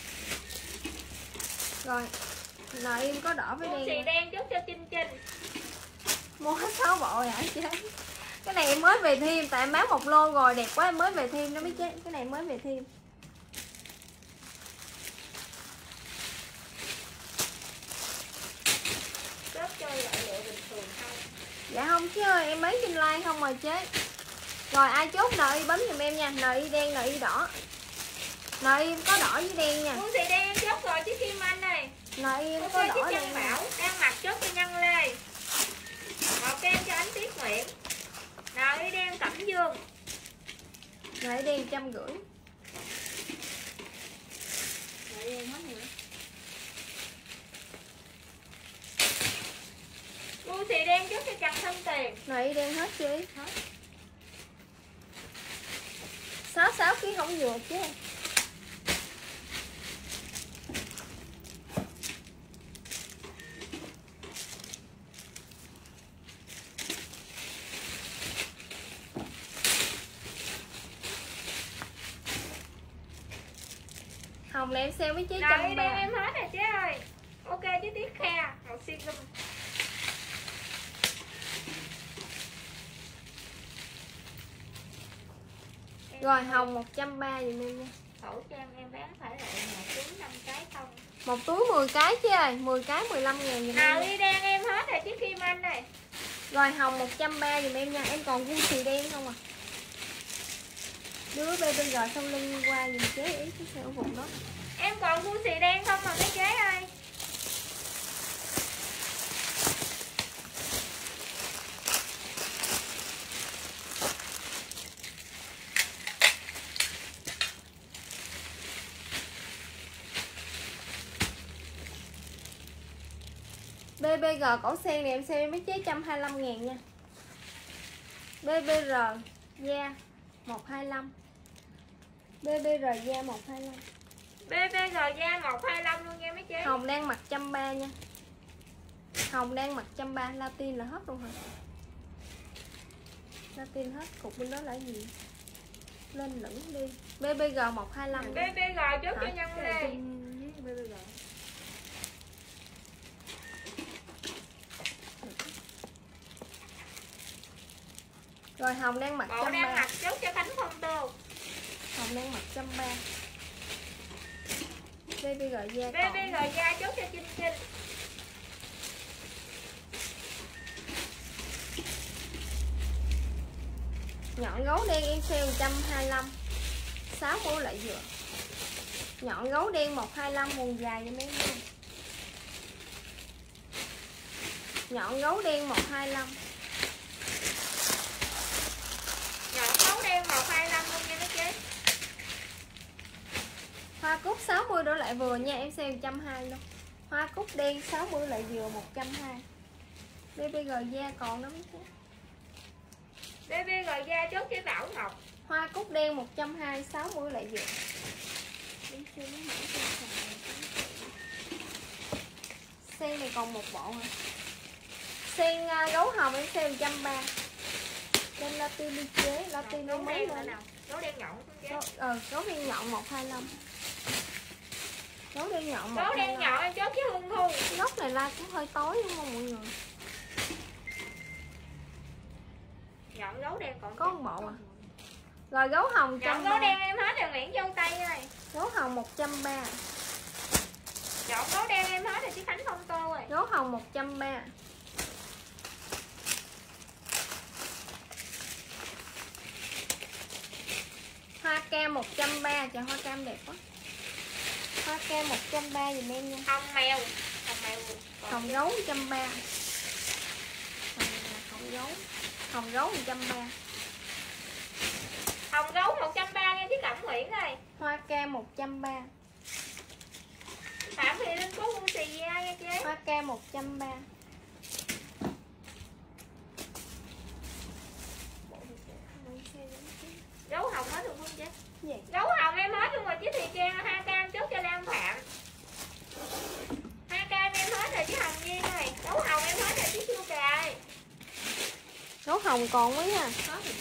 Rồi en i có đỏ với Gu xì đen. đen chốt cho Trinh Trinh. Mua hết sáu bộ rồi hả chế? Cái này em mới về thêm, tại em bán một lô rồi, đẹp quá em mới về thêm đó mấy chế. Cái này mới về thêm. Chốt cho loại lựa bình thường không? Dạ không chứ ơi, em mấy trên like không rồi chế. Rồi ai chốt en i bấm giùm em nha. en i đen, en i đỏ. en i có đỏ với đen nha. Gu xì đen em chốt rồi chứ Kim Anh ơi. en i Ok có chứ đỏ Trân đen. Bảo đang mặc chốt cho Nhân Lê. Màu kem cho Ánh Tuyết Nguyễn. Nào đi đen Cẩm Dương. en i đen một trăm rưỡi. Lại đen hết rồi. Gu xì đen chốt cho Trần Thanh Tiền. en i đen hết chứ. Hết. sáu sáu ký không vừa chứ. Hồng này em sale mấy chế rồi trăm đen ba. em hết rồi chế ơi. Ok chứ Tiết Kha màu xi lum. Rồi hồng một trăm ba mươi giùm em nha. Khẩu trang em bán phải lại một túi năm cái không? Một túi mười cái chứ ơi, mười cái mười lăm ngàn giùm Nào em. đi đen em hết rồi chứ Kim Anh này. Rồi hồng một trăm ba mươi giùm em nha. Em còn Gucci đen không à? Đứa bê bê giê xong lưng qua dùm chế ý cái xe ở vùng đó. Em còn Gucci đen không mà mấy chế ơi. bê bê giê cổ sen này em sale mấy chế một trăm hai mươi lăm ngàn nha. bê bê rờ da một hai lăm. bê bê rờ da một hai lăm. bê bê giê da một hai lăm luôn nha mấy chế. Hồng đang mặc một trăm ba mươi nha. Hồng đang mặc một trăm ba mươi, Latin là hết luôn hả? Latin hết, cục bên đó là gì? Lên lửng đi. bê bê giê một hai lăm. bê bê giê chốt cho nhân đây. bê bê giê. Rồi Hồng đang mặc một Bộ trăm đang ba mươi. mặc chốt cho Khánh Phong Tô. Hồng đang mặc một trăm ba mươi. bê bê giê da bê bê giê da chốt cho Trinh Trinh. Nhọn gấu đen em sale một trăm hai mươi lăm. sáu mươi lại vừa. Nhọn gấu đen một hai lăm quần dài cho mấy em. Nhọn gấu đen một hai lăm. Nhọn gấu đen một hai lăm luôn nha mấy chế. Hoa cúc sáu mươi đổ lại vừa nha, em sale một trăm hai mươi luôn. Hoa cúc đen sáu mươi lại vừa một trăm hai mươi. bê bê giê da còn đó mấy chứ. bê bê giê da chốt cho Bảo Ngọc. Hoa cúc đen một trăm hai mươi, sáu mươi lại vừa. Sen này còn một bộ hả? Sen uh, gấu hồng em sale một trăm ba mươi. Lên Latin đi chế, Latin đi Gấu mấy đen nữa lên. nào. Gấu đen nhọn không chế. Gấu, ờ, gấu đen nhọn một hai lăm. Gấu đen nhọn một Gấu hai lăm. đen nhọn em chốt với Hương Thu. Góc này like cũng hơi tối đúng không mọi người? Nhọn gấu đen còn Có một bộ à? Rồi gấu hồng một nhọn trăm gấu ba mươi. đen em hết rồi Nguyễn Châu Tây ơi. Gấu hồng một trăm ba mươi. Nhọn gấu đen em hết rồi chứ Khánh Phong Tô rồi. Gấu hồng một trăm ba mươi. Hoa cam một trăm ba mươi. Trời hoa cam đẹp quá. Hoa cam một trăm ba mươi giùm em nha. Hồng mèo. Hồng mèo. Hồng gấu một trăm ba mươi. Hồng gấu. Hồng gấu một trăm ba mươi. Hồng gấu một trăm ba mươi nha chứ Cẩm Nguyễn ơi. Hoa cam một trăm ba mươi. Phạm Thị Linh có mua xì da nha chế. Hoa cam một trăm ba mươi. Gấu hồng hết rồi không chế? Gì? Gấu hồng em hết luôn rồi chứ Thị Trang. Hoa cam chốt cho Lam Phạm. Hoa cam em hết rồi chứ Hồng Duyên ơi. Gấu hồng em hết rồi chứ Chu Cà ơi. Gấu hồng còn mấy ha.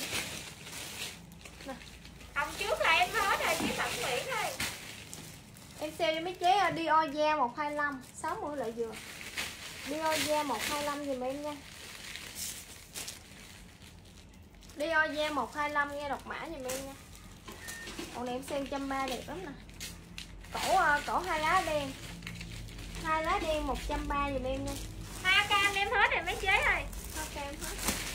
Hồng trước là em hết rồi chứ Cẩm Nguyễn ơi. Em sale cho mấy chế Dior da một hai lăm, sáu mươi lại vừa. Dior da một hai lăm giùm em nha. Dior da một hai lăm nghe đọc mã giùm em nha. Còn này em sale một trăm ba mươi đẹp lắm nè. Cổ cổ hai lá đen. Hai lá đen một trăm ba mươi giùm em nha. Hoa cam em hết rồi mấy chế ơi. Hoa cam hết.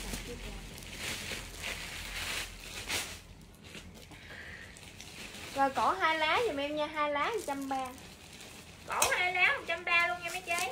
Rồi cổ hai lá giùm em nha, hai lá một trăm ba mươi. Cổ hai lá một trăm ba mươi luôn nha mấy chế.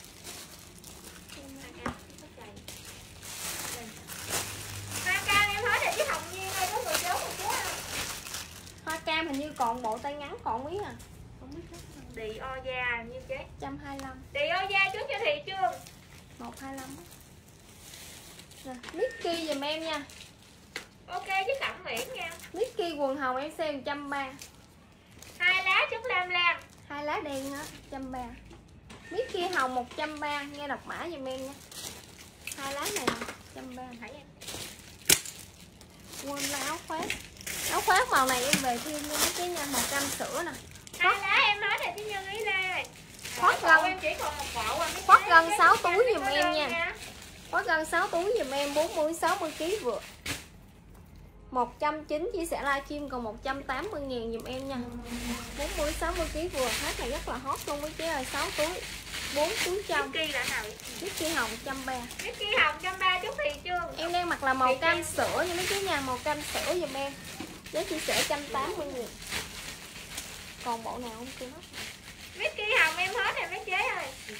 Hoa cam em hết rồi chứ Hồng Duyên ơi, có người chốt một chế không? Hoa cam hình như còn bộ tay ngắn còn mấy à. Không biết hết. Đi o da như chế. một trăm hai mươi lăm. Đi o da trước cho Thị Trương. một hai lăm. Nè, Mickey giùm em nha. Ok chứ Cẩm Nguyễn nha. Mickey quần hồng em xem một trăm ba mươi. Hai lá chút lam lam. Hai lá đen hết một trăm ba mươi. Mickey hồng một trăm ba mươi, nghe đọc mã giùm em nha. Hai lá này một trăm ba mươi. Thấy em. Quên lá áo khoác. Áo khoác màu này em về thêm nha mấy cái nha, màu cam sữa nè. Hai lá em hết rồi chứ Nhân ý đây rồi. Khoác gân. Em chỉ còn một bộ à. Khoác gân sáu túi giùm em nha. Khoác gân sáu túi giùm em bốn mươi sáu mươi ki lô gam vừa. một trăm chín mươi chia sẻ livestream còn một trăm tám mươi ngàn giùm em nha. bốn mươi sáu mươi ki lô gam vừa. Hết này rất là hot luôn mấy chế ơi, sáu túi. bốn túi trong. Vicky là nào? Vicky hồng một trăm ba mươi. Vicky hồng một trăm ba mươi chút thì chưa? Em đang mặc là màu cam sữa nha mấy chế nha, màu cam sữa giùm em. Giá chia sẻ một trăm tám mươi ngàn. Còn bộ nào không chưa hết? Vicky hồng em hết rồi mấy chế ơi.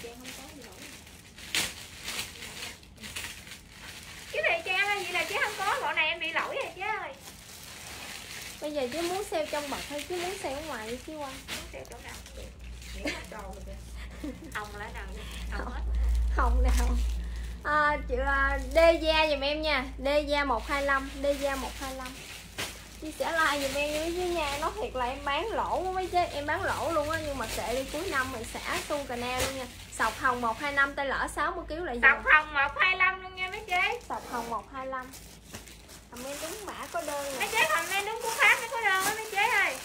Chứ thời trang ơi, vậy là chứ không có, bộ này em bị lỗi rồi chứ ơi. Bây giờ chứ muốn sale trong bậc hay chứ muốn sale ở ngoài đi chứ Quang? Muốn sale chỗ nào cũng được. Miễn hết đồ rồi kìa. Hồng là nào vậy? Hồng hết. Hồng nào? À, chữ uh, D da giùm em nha. D da một hai lăm, D da một hai lăm. Chia sẻ like giùm em với nha. Nói thiệt là em bán lỗ quá mấy chứ, em bán lỗ luôn á, nhưng mà sẽ đi cuối năm rồi xả xu cà na luôn nha. Sọc hồng một hai năm tay lỡ sáu mươi ki lô gam lại Sọc hồng một hai lăm luôn nha mấy chế. Sọc hồng một hai lăm. Comment đúng mã có đơn nè. Mấy chế comment đúng cú pháp mới có đơn á mấy chế ơi.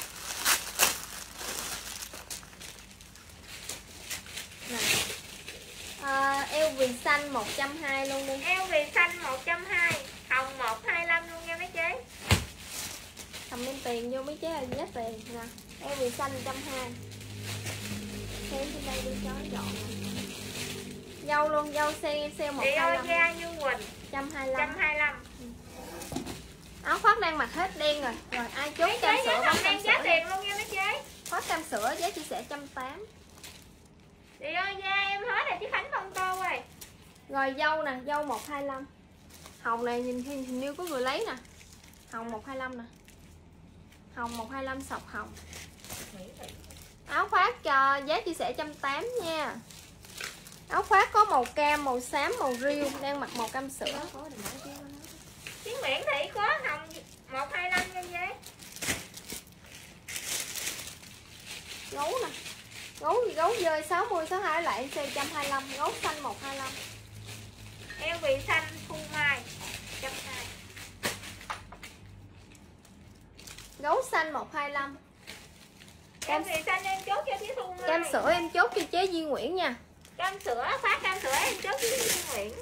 Nè. À, eo viền xanh một trăm hai mươi luôn đi. Eo viền xanh một trăm hai mươi, hồng một hai lăm luôn nha mấy chế. Comment tiền vô mấy chế ơi, giá tiền nè. Eo viền xanh một trăm hai mươi. Xem trên đây đi cho nó dọn. Dâu luôn, dâu xe em sale một hai lăm. Da Như Quỳnh một trăm hai mươi lăm. một trăm hai mươi lăm. Áo khoác đang mặc hết đen rồi. Rồi ai chốt cam sữa bấm cam giá sữa. tiền luôn nha mấy chế. Khoác cam sữa giá chia sẻ một trăm tám mươi. Chị ơi da em hết rồi chứ Khánh không tô rồi. Rồi dâu nè, dâu một hai lăm. Hồng này nhìn hình như có người lấy nè. Hồng một hai lăm nè. Hồng một hai lăm sọc hồng. Áo khoác cho giá chia sẻ một trăm tám mươi nha. Áo khoác có màu cam, màu xám, màu riêu, đang mặc màu cam sữa. Chiến Nguyễn Thị có hồng một hai lăm nha giá. Gấu nè. Gấu gì gấu dơi sáu mươi sáu mươi hai lại xe một trăm hai mươi lăm, gấu xanh một hai lăm. Eo vị xanh Thu Mai một trăm hai mươi. Gấu xanh một hai lăm. Cam vị xanh em chốt cho Thúy Thu Mai. Cam sữa em chốt cho chế Duy Nguyễn nha. Cam sữa, phát cam sữa em chốt cho Duy Nguyễn.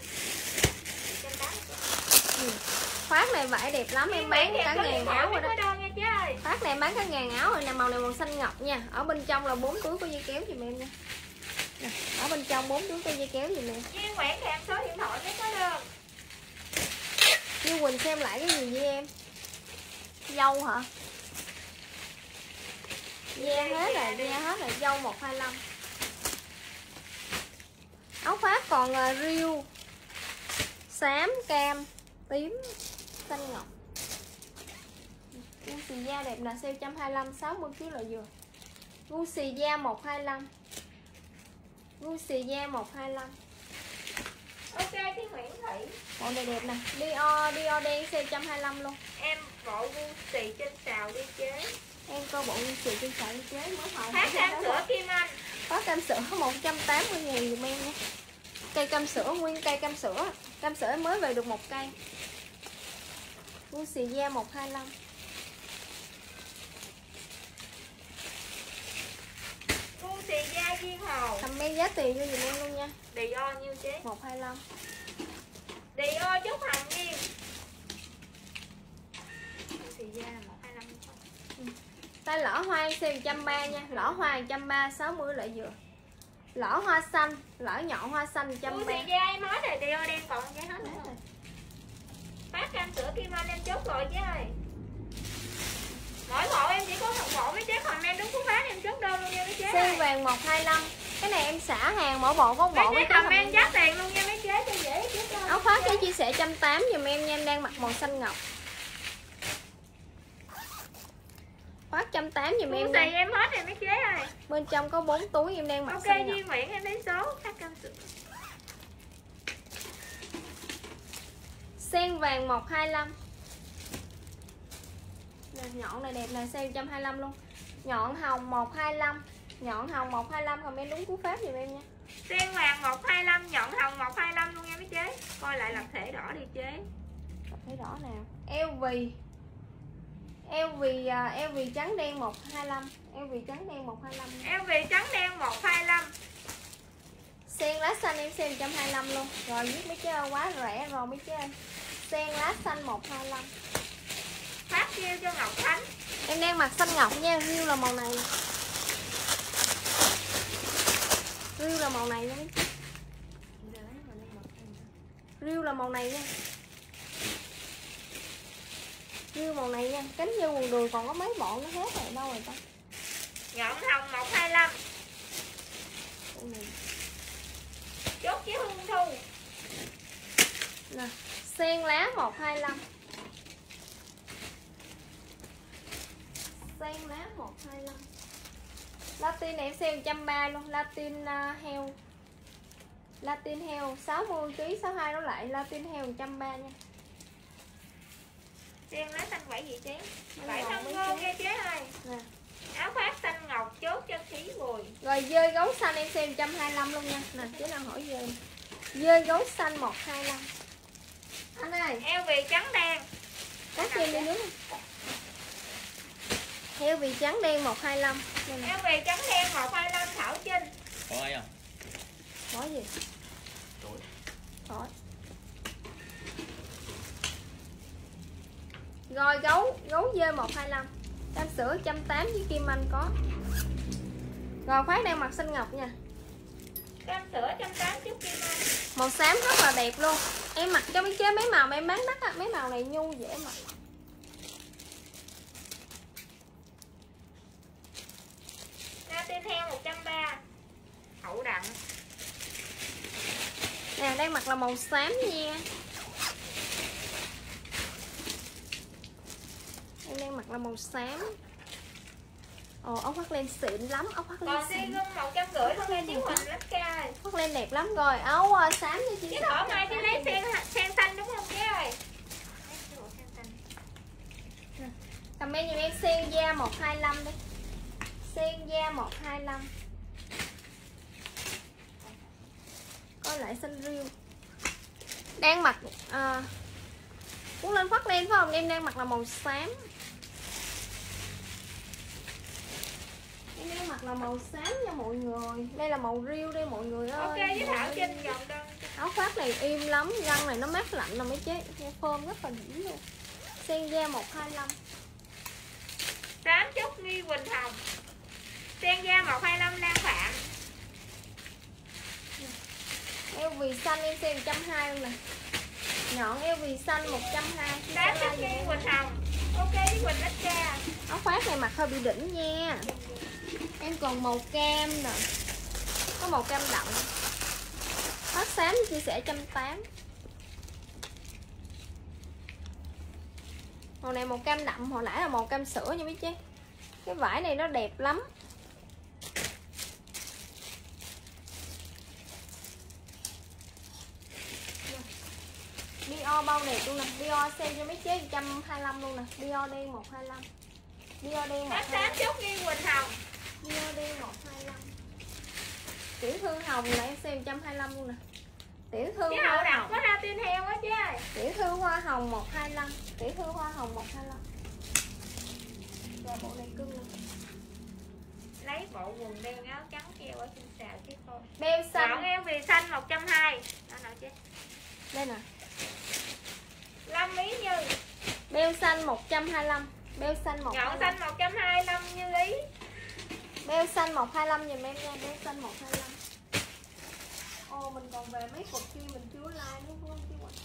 Ừ. Phát này vải đẹp lắm, em bán cả ngàn áo rồi đó. đó. Phát này em bán cả ngàn áo rồi nè, màu này màu xanh ngọc nha. Ở bên trong là bốn túi có dây kéo giùm em nha. Nè, ở bên trong bốn túi có dây kéo giùm em. Duy Nguyễn kèm số điện thoại mới có đơn. Như Quỳnh xem lại cái gì với em? Dâu hả? Da hết rồi, da hết rồi, dâu một hai lăm. Áo khoác còn uh, riêu, xám, cam, tím, xanh ngọc. Gucci da đẹp là sale một trăm hai mươi lăm, sáu mươi ki lô gam là vừa. Gucci da một hai lăm. Gucci da một hai lăm. Ok chị Nguyễn Thị. Bộ này đẹp nè, Dior, Dior đen sale một trăm hai mươi lăm luôn. Em bộ Gucci trên xào đi chế. Em coi bộ Gucci trên xào đi chế mới hồi. Phát cam sữa Kim Anh. Có cam sữa một trăm tám mươi ngàn dùm em nha. Cây cam sữa, nguyên cây cam sữa. Cam sữa em mới về được một cây. Gucci da một hai lăm. Gucci da Duyên Hồ. Comment giá tiền cho dùm em luôn nha. Dior nhiêu chế? một hai lăm. Dior chút hồng nhiên. Gucci da một hai lăm. Ừ. Tay lõ hoa em xem một trăm ba mươi nha. Lõ hoa một trăm ba mươi, sáu mươi lại vừa. Lõ hoa xanh, lõ nhọn hoa xanh một trăm ba mươi. Gucci da em hết rồi, Dior đen còn giá hết rồi. Phát cam sữa Kim Anh em chốt rồi chứ ơi. Mỗi bộ em chỉ có một bộ mấy chế, còn em đúng cú phát em chốt đơn luôn nha mấy chế. Sen vàng một hai lăm. Cái này em xả hàng mỗi bộ có một bộ mấy chế. Mấy em giá tiền luôn nha mấy chế cho dễ chứ. Áo khoác cái chia sẻ một trăm tám mươi giùm em nha, em đang mặc màu xanh ngọc. Khoác một trăm tám mươi giùm em. Gucci em hết rồi mấy chế ơi. Bên trong có bốn túi em đang mặc ok, xanh ngọc. Duy Nguyễn em lấy số phát cam sữa. Sen vàng một hai lăm. Nhọn này đẹp là sale một trăm hai mươi lăm luôn. Nhọn hồng một hai lăm. Nhọn hồng một hai lăm, comment đúng cú pháp giùm em nha. Sen vàng một hai lăm, nhọn hồng một hai lăm luôn nha mấy chế. Coi lại lập thể đỏ đi chế. Lập thể đỏ nào? Eo vì. eo vì eo vì trắng đen một hai lăm, eo vì trắng đen một hai lăm. Eo vì trắng đen một hai lăm. Sen lá xanh em xem một trăm hai mươi lăm luôn. Rồi viết mấy chế ơi, quá rẻ rồi mấy chế ơi. Sen lá xanh một hai lăm. Phát kêu cho Ngọc Khánh. Em đang mặc xanh ngọc nha, riêu là màu này. Riêu là màu này nha. Riêu là màu này nha. Riêu màu này nha, cánh như quần đùi còn có mấy bọn nó hết rồi, đâu rồi ta. Nhọn hồng một hai lăm. Chốt với Hương Thu. Nè, sen lá một hai lăm. Sen lá một hai lăm. Latin này em xem một trăm ba mươi luôn, Latin uh, heo. Latin heo sáu mươi ký sáu mươi hai đấu lại, Latin heo một trăm ba mươi nha. Sen lá xanh bảy vị trí. Bảy thân ngon nghe chế ơi. Nè. Áo khoác xanh ngọc chốt cho khí bùi. Rồi dơi gấu xanh em xem một trăm hai mươi lăm luôn nha. Nè, chế nào hỏi dơi. Dơi gấu xanh một hai lăm. Anh ơi, eo vì trắng đen. cắt cho em đi nước. Heo vì trắng đen một hai lăm. Eo vì trắng đen một hai lăm Thảo Trinh. Có ai không? Có gì? Có. Rồi gấu, gấu dơi một hai lăm. Cam sữa một trăm tám mươi với Kim Anh có. Rồi khoác đang mặc xanh ngọc nha. Cam sữa một trăm tám mươi chút Kim Anh. Màu xám rất là đẹp luôn. Em mặc cho mấy chế mấy màu mà em bán đắt á, mấy màu này nhu dễ mặc. Latin heo một trăm ba mươi. Hậu đặng. Nè, đang mặc là màu xám nha. Em đang mặc là màu xám. Ồ, áo khoác len xịn lắm, áo khoác len Còn xịn. đi gom một trăm rưỡi thôi nghe Chiếu Huỳnh lắm ca ơi. Khoác len đẹp lắm rồi, áo uh, xám cho chị. Chứ thỏ mai chị lấy sen, sen xanh đúng không chế ơi? Comment giùm em sen da một hai lăm đi. Sen da một hai lăm. Có lại xanh riêu. Đang mặc à, muốn lên khoác len phải không? Em đang mặc là màu xám. Em đang mặc là màu xám nha mọi người. Đây là màu riêu đây mọi người ơi. Ok với Thảo Trinh dòng đơn. Áo khoác này im lắm, găng này nó mát lạnh là mấy chế. Phơm rất là đỉnh luôn. Sen da một hai lăm. Tám chút Nghi Quỳnh Hồng. Sen da một hai lăm Lan Phạm. Eo vì xanh em xem một trăm hai mươi luôn nè. Nhọn eo vì xanh một trăm hai mươi. Tám chút Nghi Quỳnh Hồng. Ok với Quỳnh ít ca. Áo khoác này mặc hơi bị đỉnh nha. Em còn màu cam nè. Có màu cam đậm. Khoác xám chia sẻ một trăm tám mươi. Màu này màu cam đậm, hồi nãy là màu cam sữa nha mấy chị. Cái vải này nó đẹp lắm. Dior bao đẹp luôn nè. Dior xem cho mấy chế một trăm hai mươi lăm luôn nè. Dior đen một hai lăm. Dior đen một Tám hai tám lăm. chút Nghi Quỳnh Hồng. Dior đen một hai lăm. Tiểu thư hồng là em xem một trăm hai mươi lăm luôn nè. Tiểu thư Với hoa hậu đặng hồng. có Latin heo á chứ ơi. Tiểu thư hoa hồng một hai lăm. Tiểu thư hoa hồng một hai lăm. Rồi bộ này cưng nè. Lấy bộ quần đen áo trắng treo ở trên xào chứ thôi. Beo Chọn xanh. eo vì xanh một trăm hai mươi. Đó nào chứ. Đây nè. Lâm Ý Như. Beo xanh một trăm hai mươi lăm. Beo xanh một hai Nhọn lăm. xanh một trăm hai mươi lăm Như Ý. Beo xanh một hai lăm giùm em nha. Beo xanh một hai lăm. Ô mình còn về mấy cục kia mình chưa like đúng không chứ ạ.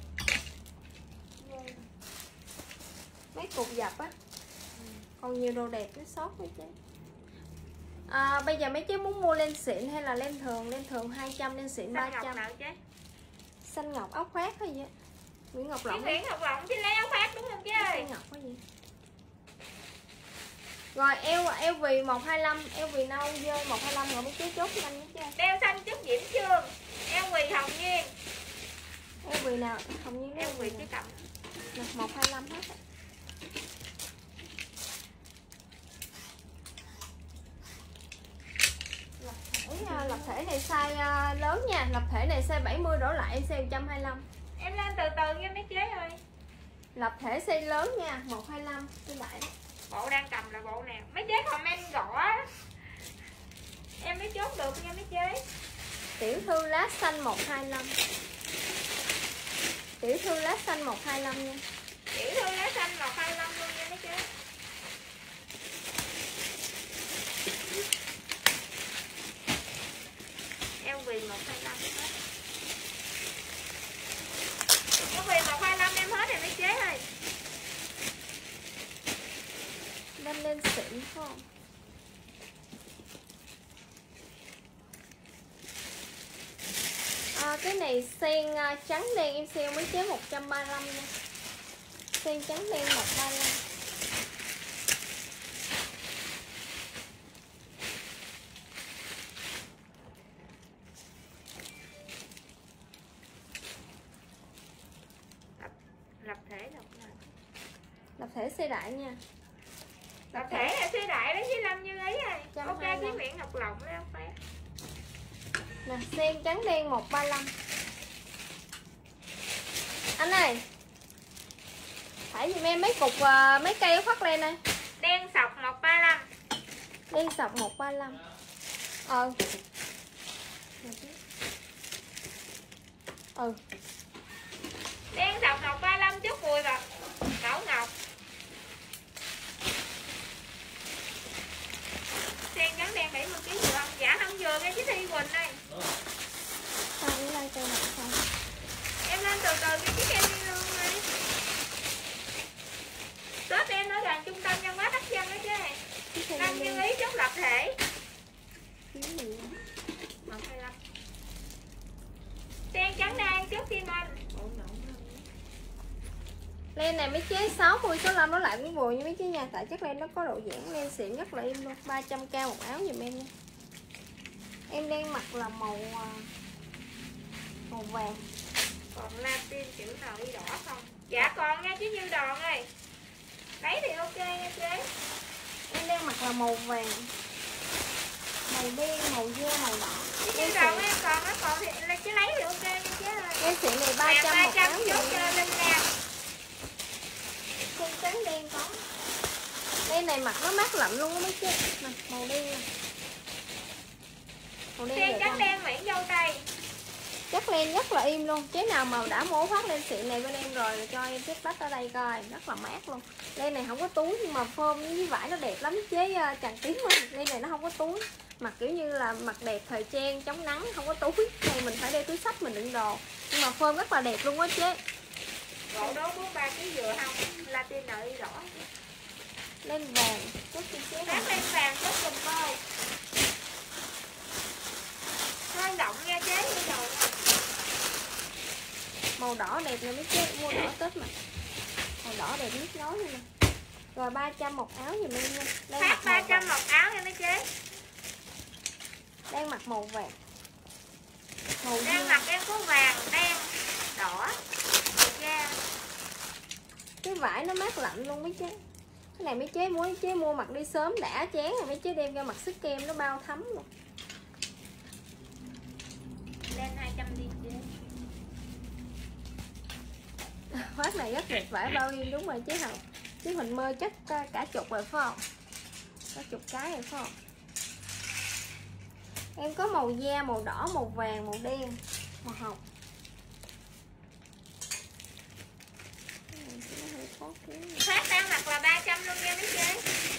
Mấy cục dập á. Còn nhiều đồ đẹp nó sót với chứ. À, bây giờ mấy chế muốn mua len xịn hay là len thường? Len thường hai trăm, len xịn ba Xanh ngọc trăm. nào chứ? Xanh ngọc áo khoác hay gì á? Nguyễn Ngọc Chị Lộng. Nguyễn Ngọc Lộng chứ lấy áo khoác đúng không chứ ơi? Xanh ngọc có gì? Rồi eo eo vì một hai lăm, eo vì nâu dơi một hai lăm rồi mấy chế chốt nhanh nữa chứ. Đeo xanh chút Diễm Trương. Eo quỳ Hồng Nhiên. Eo vì nào? Hồng Nhiên Eo eo quỳ vì cái nào? cặp. Nè, một hai lăm hết á. Lập thể, lập thể này size lớn nha. Lập thể này size bảy mươi đổ lại em size một trăm hai mươi lăm. Em lên từ từ nha mấy chế ơi. Lập thể size lớn nha, một hai lăm size đại đó. Bộ đang cầm là bộ nào? Mấy chế comment rõ em mới chốt được nha mấy chế. Tiểu thư lá xanh một hai lăm. Tiểu thư lá xanh một hai lăm nha. Tiểu thư lá xanh một hai lăm luôn nha mấy chế. Eo vì một hai lăm hết. Eo vì một hai lăm em hết rồi mấy chế ơi. Lên lên xịn phải không? À, cái này sen uh, trắng đen em sale mấy chế một trăm ba mươi lăm nha. Sen trắng đen một trăm ba mươi lăm. Lập, lập thể lập này. Lập thể size đại nha. Lập thể là size đại đó với Lâm Như Ý rồi. Trăm Ok hai mươi cái lăm. miệng ngọc lộng đó phải. Nè, sen trắng đen một trăm ba mươi lăm. Anh ơi, thải giùm em mấy cục uh, mấy cây khoác lên đây. Đen sọc một ba lăm. Đen sọc một trăm ba mươi lăm. Ờ. Ừ. Đen sọc một ba lăm chút cùi vào. Mẫu ngọc. Sen trắng đen bảy mươi ký vừa không? Dạ không vừa nghe chứ Thi Quỳnh đây. Sao cái like cây này không? Em lên từ từ cái chiếc em đi luôn đi. Tết em nói rằng trung tâm văn hóa Bắc Dân đó chứ. Lâm Như Ý chốt lập thể. một hai lăm. Sen trắng đen chốt Kim Anh. Len này mấy chế sáu mươi số lăm nó lại cũng vừa như mấy chế nha. Tại chắc len nó có độ giãn, len xịn rất là im luôn. Ba trăm k một áo giùm em nha. Em đang mặc là màu màu vàng. Còn Latin chữ nào đi đỏ không? Dạ còn nha chứ Như Đòn ơi. Lấy thì ok nha chế. Em đang mặc là màu vàng, màu đen, màu da, màu đỏ. Chứ Như Đòn em còn nó còn thì chứ lấy thì ok nha chế ơi. Em xịn này ba trăm một áo chốt giùm cho em. Linh Nam. Không trắng đen có. Đen này mặc nó mát lạnh luôn á mấy chế. Nè, màu đen nè. Màu đen Sen đẹp trắng không? đen Nguyễn Dâu Tây. Chắc len rất là im luôn. Chế nào mà đã mua phát lên xịn này bên em rồi, rồi cho em xếp bách ở đây coi. Rất là mát luôn. Len này không có túi nhưng mà form với vải nó đẹp lắm chế uh, Tràng Tím ơi. Len này nó không có túi. Mặc kiểu như là mặc đẹp thời trang, chống nắng, không có túi. Này mình phải đeo túi xách mình đựng đồ. Nhưng mà form rất là đẹp luôn á chế. Bộ đó bốn mươi ba ký vừa không? Latin đợi đỏ. Len vàng. Chốt chi chế Bán lên vàng chốt dùm coi. Hơi động nha chế như đầu. Màu đỏ đẹp nè mấy chế. Mua đỏ Tết mà. Màu đỏ đẹp nhất nói luôn nè. Rồi ba trăm một áo giùm em nha. Phát ba trăm một áo nha mấy chế. Đang mặc màu vàng. Màu Đang da. mặc em có vàng, đen, đỏ, màu da. Cái vải nó mát lạnh luôn mấy chế. Cái này mấy chế muốn mấy chế mua mặc đi sớm đã chán rồi mấy chế đem ra mặc sức kem nó bao thấm luôn. Lên hai trăm đi chế. Phát này rất đẹp, vải bao nhiêu đúng rồi chế Hồng. Chứ Huỳnh mơ chắc cả chục rồi phải không? Cả chục cái rồi phải không? Em có màu da, màu đỏ, màu vàng, màu đen, màu hồng. Phát đang mặc là ba trăm luôn nha mấy chế.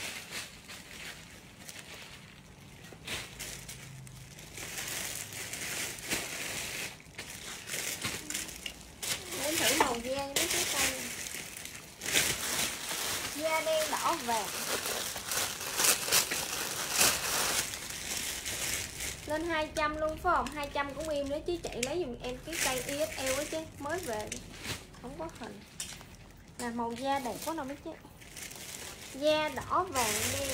Em thử màu da với mấy cái cây này. Da đen, đỏ, vàng. Lên hai trăm luôn phải không? hai trăm cũng im nữa chứ chị lấy giùm em cái cây i ét lờ á chứ, mới về không có hình. Là màu da đẹp quá nào mấy chứ. Da đỏ vàng đen.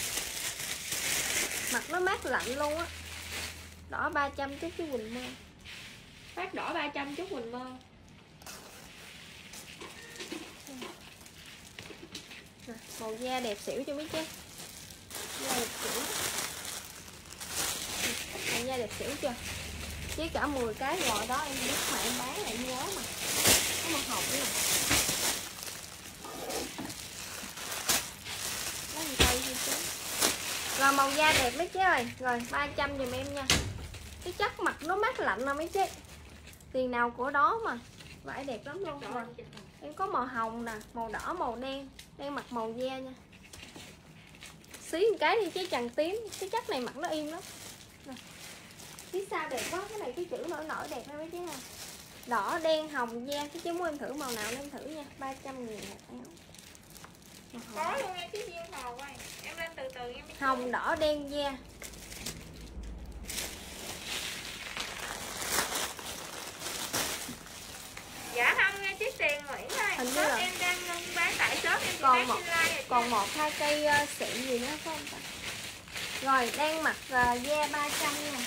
Mặt nó mát lạnh luôn á. Đỏ ba trăm chút chứ Quỳnh Mơ. Phát đỏ ba trăm chút Quỳnh Mơ. Nè, màu da đẹp xỉu cho mấy chứ. Da đẹp xỉu. Màu da đẹp xỉu chưa? Chứ cả mười cái rồi đó em biết mà em bán lại nhớ mà. Có màu hồng nữa nè. Rồi màu da đẹp mấy chế ơi. Rồi ba trăm giùm em nha. Cái chất mặt nó mát lạnh mà mấy chế. Tiền nào của đó mà. Vải đẹp lắm luôn. Rồi. Em có màu hồng nè, màu đỏ, màu đen. Đen mặt màu da nha. Xí một cái đi chứ chằn tím. Cái chất này mặt nó im lắm. Rồi. Phía sau đẹp quá. Cái này cái chữ nổi nổi đẹp ha mấy chế ha. Đỏ, đen, hồng, da. Cái chế muốn em thử màu nào em thử nha. Ba trăm nghìn một áo. Có luôn em chứ riêng màu ơi. Em lên từ từ em. Hồng, đỏ, đen, da. Dạ không nghe chiếc tiền Nguyễn ơi. Hình như Shop là- em đang bán tại shop em chỉ Còn bán một- trên like rồi. Còn một hai cây uh, xịn gì nữa phải không ta? Rồi đang mặc uh, da ba trăm nha.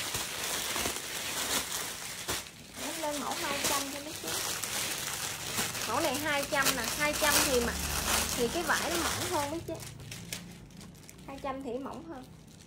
Em lên mẫu hai trăm cho nó chứ. Mẫu này hai trăm nè, hai trăm thì mặc thì cái vải nó mỏng hơn mấy chứ. hai trăm thì mỏng hơn.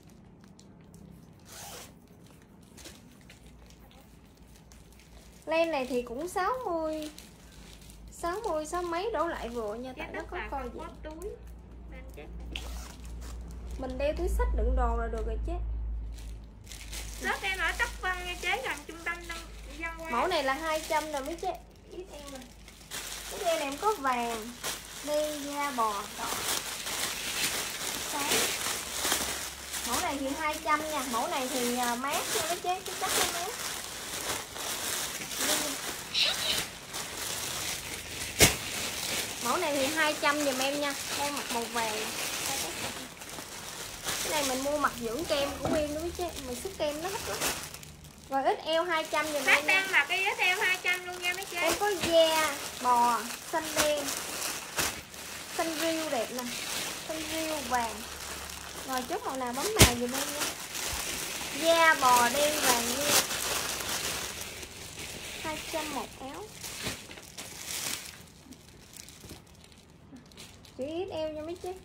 Len này thì cũng sáu mươi sáu mươi sáu mấy đổ lại vừa nha, tại nó có coi gì. Túi. Nên chết. Mình đeo túi xách đựng đồ là được rồi chứ. Shop em ở Tắc Vân nha chế, gần trung tâm Tân Văn Hóa. Mẫu này là hai trăm rồi mấy chế. Ít em nè. Cái dây này em có vàng, đen, da bò, đỏ. Sáng. Mẫu này thì hai trăm nha, mẫu này thì mát nha mấy chế, cái chất nó mát. Mẫu này thì hai trăm giùm em nha, đang mặc màu vàng. Cái này mình mua mặt dưỡng kem của Nguyên đúng chứ, mình sức kem nó hết lắm. Rồi ít eo hai trăm giùm Bác em nha. đang mặc cái ít eo hai trăm luôn nha mấy chế. Em có da bò xanh đen, xanh riêu đẹp nè, xanh riêu vàng. Rồi chốt màu nào bấm màu giùm em nha. Da bò đen vàng như hai trăm một áo. Chỉ ít eo nha mấy chứ.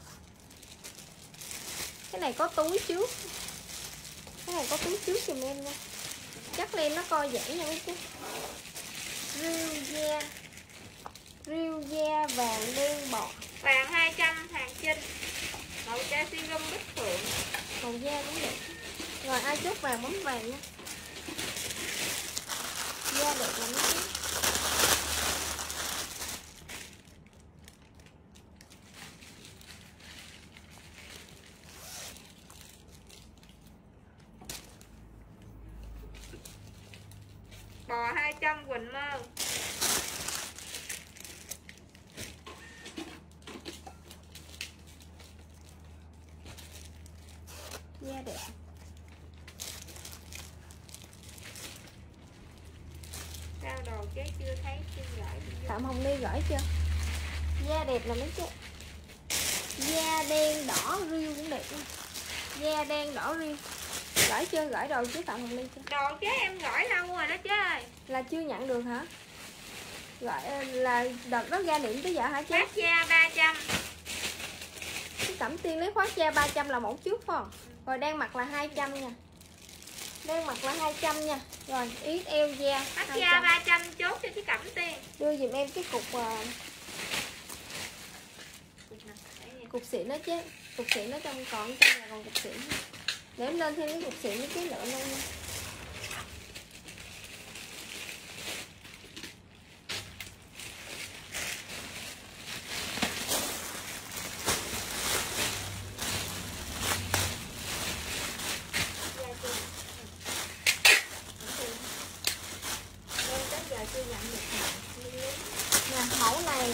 Cái này có túi trước. Cái này có túi trước giùm em nha. Chắc lên nó coi dễ nha mấy chứ. Riêu da, riêu da vàng đen bò. Vàng hai trăm hàng Trinh. Màu da serum bích phượng. Màu da cũng đẹp. Rồi ai chốt vàng bấm vàng nha. Da đẹp lắm chứ. Bò hai trăm Quỳnh Mơ. Da đẹp. Sao đồ chế chưa thấy chưa gửi. Phạm Hồng Ly gửi chưa? Da đẹp là mấy chứ. Da đen đỏ riêu cũng đẹp nha. Da đen đỏ riêu. Gửi chưa? Gửi đồ chứ Phạm Hồng Ly chưa? Đồ chế em gửi lâu rồi đó chế ơi. Là chưa nhận được hả? Gửi là đợt đó ra điểm tới giờ hả chứ? Phát da ba trăm. Cái Cẩm Tiên lấy khoác da ba trăm là mẫu trước phải không? Rồi đang mặc là hai trăm nha. Đang mặc là hai trăm nha. Rồi ít eo da Phát hai da trăm. ba trăm chốt cho chị Cẩm Tiên. Đưa giùm em cái cục uh, cục xịn đó chứ. Cục xịn nó trong còn trong là còn cục xịn. Để em lên thêm cái cục xịn với cái lựa luôn nha. Nè, mẫu này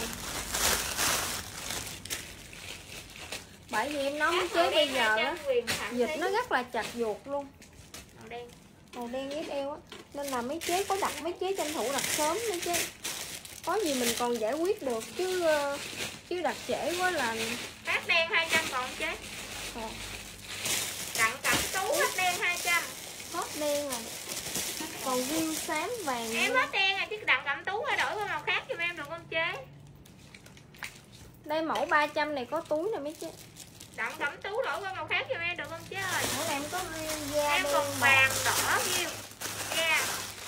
bởi vì em nói mấy chế bây giờ á dịch nó rất là chặt ruột luôn. Màu đen. Màu đen ít eo á, nên là mấy chế có đặt mấy chế tranh thủ đặt sớm mấy chế. Có gì mình còn giải quyết được chứ chứ đặt trễ quá là Phát đen hai trăm còn chế. à, Đặng Cẩm Tú hết đen hai trăm. hết đen rồi. Còn riêu xám vàng Em nữa. hết đen rồi chứ Đặng Cẩm Tú phải đổi qua màu khác giùm em được không chế? Đây mẫu ba trăm này có túi nè mấy chế. Đặng Cẩm Tú đổi qua màu khác giùm em được không chế ơi? Mẫu này em có riêu da Em đen còn bò. vàng đỏ riêu. Da.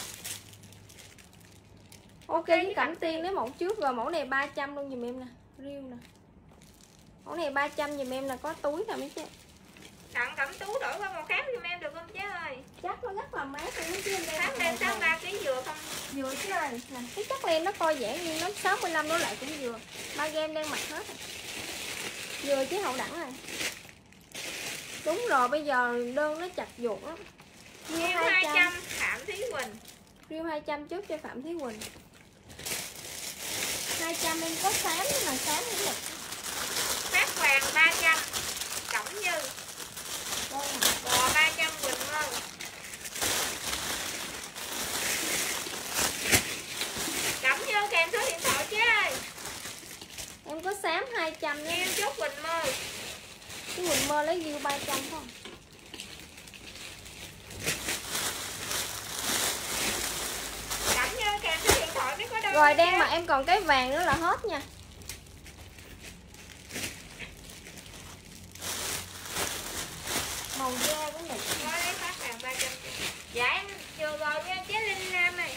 Ok với Cẩm Tiên lấy mẫu trước rồi, mẫu này ba trăm luôn giùm em nè, riêu nè. Mẫu này ba trăm giùm em là có túi nè mấy chế. Đặng Cẩm Tú đổi qua màu khác giùm em được không chế ơi? Chắc nó rất là mát luôn chứ em đen. Tháng lên sáu ba ký vừa không? Vừa chứ ơi. Nè, cái chất len nó coi giãn nhiên lắm, sáu mươi lăm nó lại cũng vừa. Ba game đang mặc hết rồi. Vừa chứ hậu đẳng rồi. Đúng rồi, bây giờ đơn nó chặt ruột lắm. Riêu hai trăm Phạm Thúy Quỳnh. Riêu hai trăm trước cho Phạm Thúy Quỳnh. hai trăm em có xám mà xám cũng được. Phát Hoàng ba trăm Cẩm Như. Bò ba trăm Quỳnh Mơ. Cẩm Như kèm số điện thoại chứ ơi. Em có xám hai trăm nha. Yêu chốt Quỳnh Mơ. Cái Quỳnh Mơ lấy riêu ba trăm không? Cẩm Như kèm số điện thoại mới có đơn. Rồi đen mà em còn cái vàng nữa là hết nha. Màu da cũng được. Có lấy Phát Hoàng ba trăm. Dạ em vừa rồi nha chế Linh Nam này.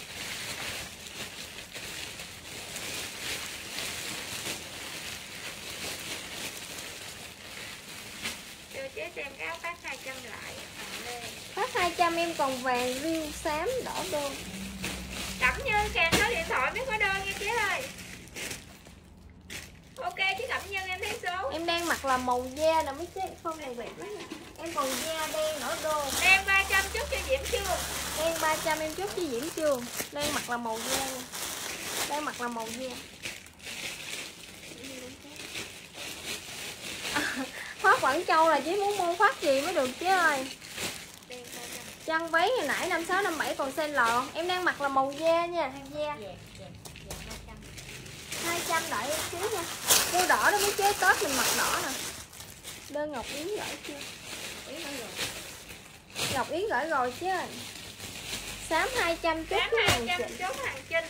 Cho chế xem cái áo Phát hai trăm lại. Phát hai trăm em còn vàng riêu xám đỏ đô. Cẩm Như kèm số điện thoại mới có đơn nha chế ơi. Ok chứ Cẩm Như em thấy số. Em đang mặc là màu da nè mấy chế, không này đẹp lắm. Em còn da đen đỏ đô. Đen ba trăm chút cho Diễm Chương. Đen ba trăm em chốt với Diễm Chương. Đang mặc là màu da nha. Đang mặc là màu da. À, Phát Quảng Châu là chỉ muốn mua phát gì mới được chứ ơi. Chăn váy hồi nãy năm sáu năm bảy còn sen lò. Em đang mặc là màu da nha, hàng da. hai trăm đợi em xíu nha. Mua đỏ đó mới chế Tết mình mặc đỏ nè. Đơn Ngọc Yến gửi chưa? Ngọc Yến gửi rồi chứ. Xám hai trăm chốt Xám với hai hàng trăm Trịnh. chốt hàng Trinh.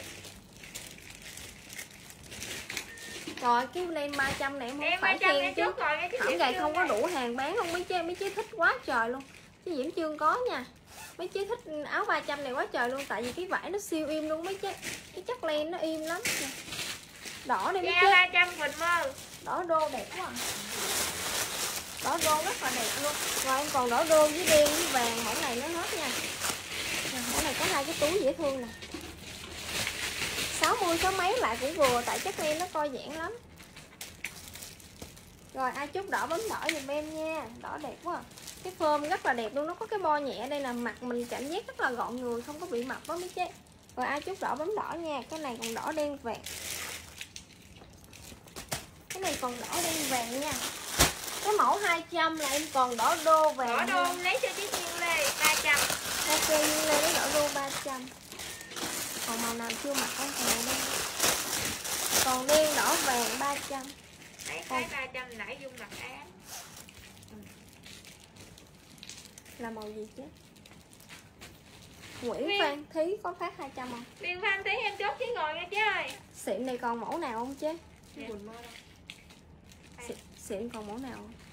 Rồi cái len ba trăm này em không Đen phải ba trăm khen em chứ. chốt rồi nghe chứ Hổng Diễm gầy Chương không có này. đủ hàng bán không mấy chế, mấy chế thích quá trời luôn. Chứ Diễm Chương có nha. Mấy chế thích áo ba trăm này quá trời luôn. Tại vì cái vải nó siêu im luôn mấy chế. Cái chất len nó im lắm. Đỏ đây mấy Da chế. ba trăm Quỳnh Mơ. Đỏ đô đẹp quá à. Đỏ đô rất là đẹp luôn. Rồi em còn đỏ đô với đen với vàng. Mẫu này nó hết nha. Mẫu này có hai cái túi dễ thương nè. Sáu mươi sáu mấy lại cũng vừa. Tại chất len nó coi giãn lắm. Rồi ai chút đỏ bấm đỏ giùm em nha. Đỏ đẹp quá à. Cái phơm rất là đẹp luôn. Nó có cái bo nhẹ đây nè. Mặt mình cảm giác rất là gọn người. Không có bị mập đó mấy chế. Rồi ai chút đỏ bấm đỏ nha. Cái này còn đỏ đen vàng. Cái này còn đỏ đen vàng nha. Cái mẫu hai trăm là em còn đỏ đô vàng. Đỏ đô lấy cho chiếc Nhiên Lê ba trăm. Ok Nhiên Lê lấy đỏ đô ba trăm. Còn màu nào chưa mặc không? Còn màu đen. Còn đen đỏ vàng ba trăm. Lấy cái ba trăm nãy Dung mặc áo. Là màu gì chứ? Nguyễn Nguyên. Phan Thí có phát hai trăm không? Liên Phan thấy em chốt chứ rồi nha chứ ơi. Xịn này còn mẫu nào không chứ? Dạ. Xịn, xịn còn mẫu nào không?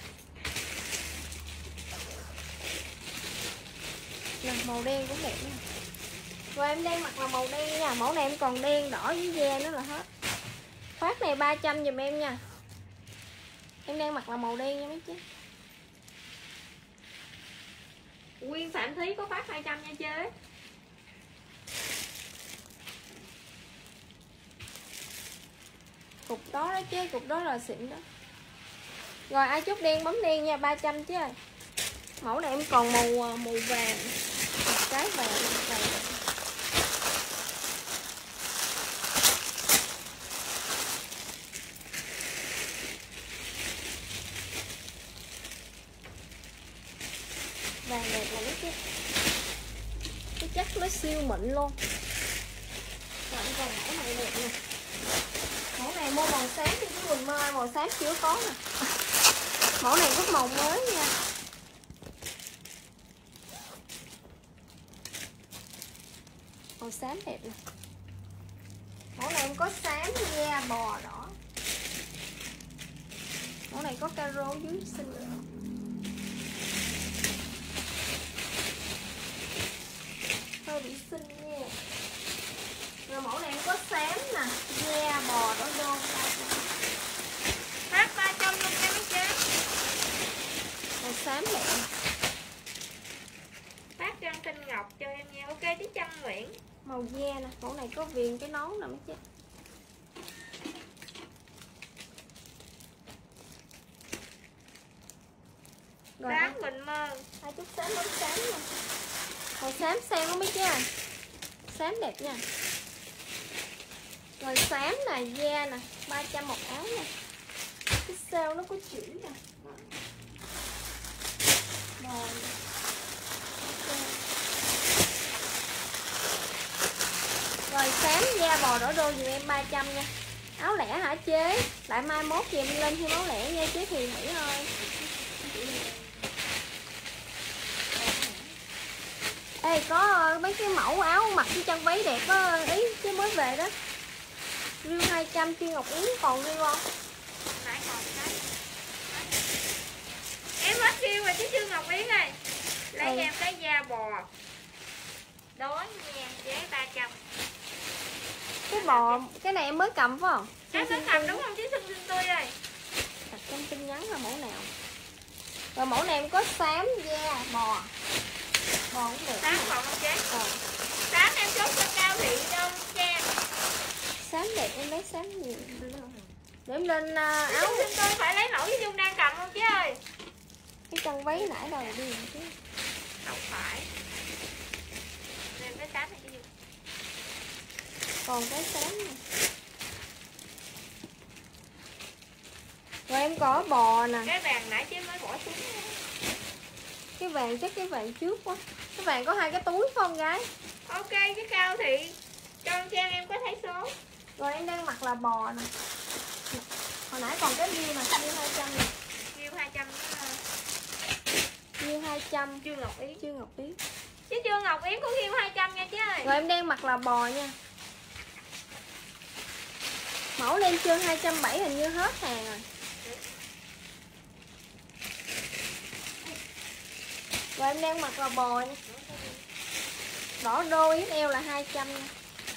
Nè, màu đen cũng đẹp nha. Rồi em đang mặc là màu đen nha. Mẫu này em còn đen đỏ với da nữa là hết. Phát này ba trăm giùm em nha. Em đang mặc là màu đen nha mấy chứ. Nguyên Phạm Thúy có phát hai trăm nha chế. Cục đó đó chứ, cục đó là xịn đó. Rồi ai chút đen bấm đen nha, ba trăm chứ ơi. Mẫu này em còn màu màu vàng. Một cái vàng vàng. Vàng đẹp là nó chứ. Cái chất nó siêu mịn luôn. Rồi em còn mẫu này đẹp nè. Mẫu này mua màu xám thì cái Quỳnh Mơ màu xám chưa có nè. Mẫu này có màu mới nha. Màu xám đẹp nè. Mẫu này em có xám da bò đỏ. Mẫu này có caro dưới xinh. Hơi bị xinh nha. Rồi mẫu này em có xám nè, da bò đỏ đô. Phát ba trăm luôn nha mấy chế. Màu xám ngọc cho em nha. Ok chứ Trân Nguyễn. Màu da nè, mẫu này có viền cái nón nè mấy chị. Rồi Xám Quỳnh Mơ. hai chút xám bóng xám nha. Màu xám xem đó mấy chị à. Xám đẹp nha. Rồi xám nè, da nè, ba trăm một áo nè. Cái sale nó có chữ nè. Bò nè. Okay. Rồi xám da bò đỏ đô dùm em ba trăm nha. Áo lẻ hả chế? Lại mai mốt thì em lên thêm áo lẻ nha chế Thiền Mỹ ơi. Ê có mấy cái mẫu áo mặc cái chân váy đẹp á ý chứ mới về đó. Riêu hai trăm Chuyên Ngọc Yến còn riêu không? Nãy còn cái. Em hết riêu rồi chứ chưa Ngọc Yến ơi. Lấy Ừ. em cái da bò. Đó nha, giá ba trăm. Cái bò, cái này em mới cầm phải không? Em mới cầm đúng không chứ Xuân Xuân Tươi ơi. Đặt trong tin nhắn là mẫu nào. Rồi mẫu này em có xám da bò. Bò cũng được. Xám còn không chế? Ờ. Xám em chốt cho Cao Thị Đông Trang. Xám đẹp em lấy xám nhiều. Để em lên uh, áo. Xuân Xuân Tươi phải lấy mẫu với Dung đang cầm không chứ ơi? Cái chân váy nãy đầu đi chứ. Không phải. Nên cái xám này cho Dung. Còn cái xám này. Rồi em có bò nè. Cái vàng nãy chứ mới bỏ xuống. Cái vàng chắc cái vàng trước quá. Cái vàng có hai cái túi phải không gái? Ok chứ Cao Thị Đông Trang em có thấy số. Rồi em đang mặc là bò nè. Hồi nãy còn cái view nè, view hai trăm nè. View hai trăm đó. View hai trăm. Chưa Ngọc Yến. Chưa Ngọc Yến. Chứ chưa Ngọc Yến có view hai trăm nha chứ ơi. Rồi em đang mặc là bò nha. Mẫu lên chương hai trăm bảy mươi hình như hết hàng rồi. Rồi em đang mặc là bò nha. Đỏ đô ích eo là hai trăm nha.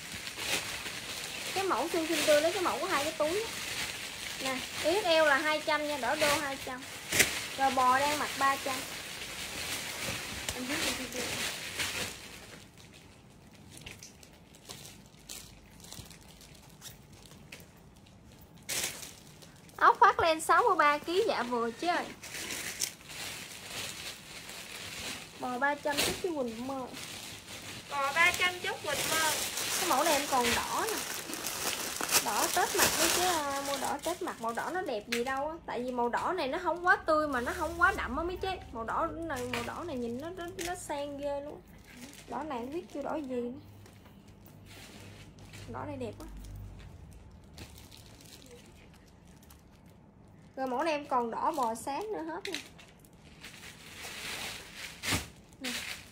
Cái mẫu Xuân Xuân Tươi lấy cái mẫu có hai cái túi. Nè, ích eo là hai trăm nha, đỏ đô hai trăm. Rồi bò đang mặc ba trăm. Áo khoác len sáu mươi ba ki lô gam dạ vừa chứ ơi. Bò ba trăm chút cái Quỳnh Mơ. Bò ba trăm chút Quỳnh Mơ. Cái mẫu này em còn đỏ nè. Đỏ Tết mặt với chứ uh, mua đỏ Tết mặt. Màu đỏ nó đẹp gì đâu á. Tại vì màu đỏ này nó không quá tươi mà nó không quá đậm á mấy chế. Màu đỏ này màu đỏ này nhìn nó nó, nó sang ghê luôn. Đỏ này không biết chưa đỏ gì nữa. Đỏ này đẹp quá. Rồi mẫu này em còn đỏ bò sáng nữa hết nè. Nè.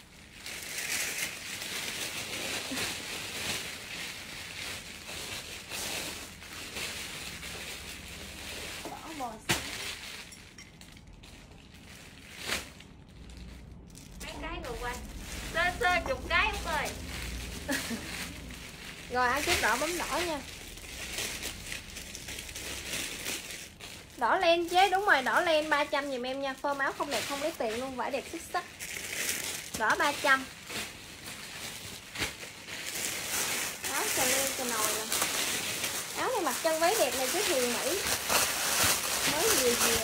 Đỏ bò sáng. Mấy cái rồi quanh. Sơ sơ chục cái không ơi. Rồi ai chút đỏ bấm đỏ nha. Đỏ len chế đúng rồi, đỏ len ba trăm giùm em nha. Phơm áo không đẹp không lấy tiền luôn, vải đẹp xuất sắc. Đỏ ba trăm. Áo xà len cho nồi nè. Áo này mặc chân váy đẹp này chứ Thiền Mỹ. Mới vừa vừa.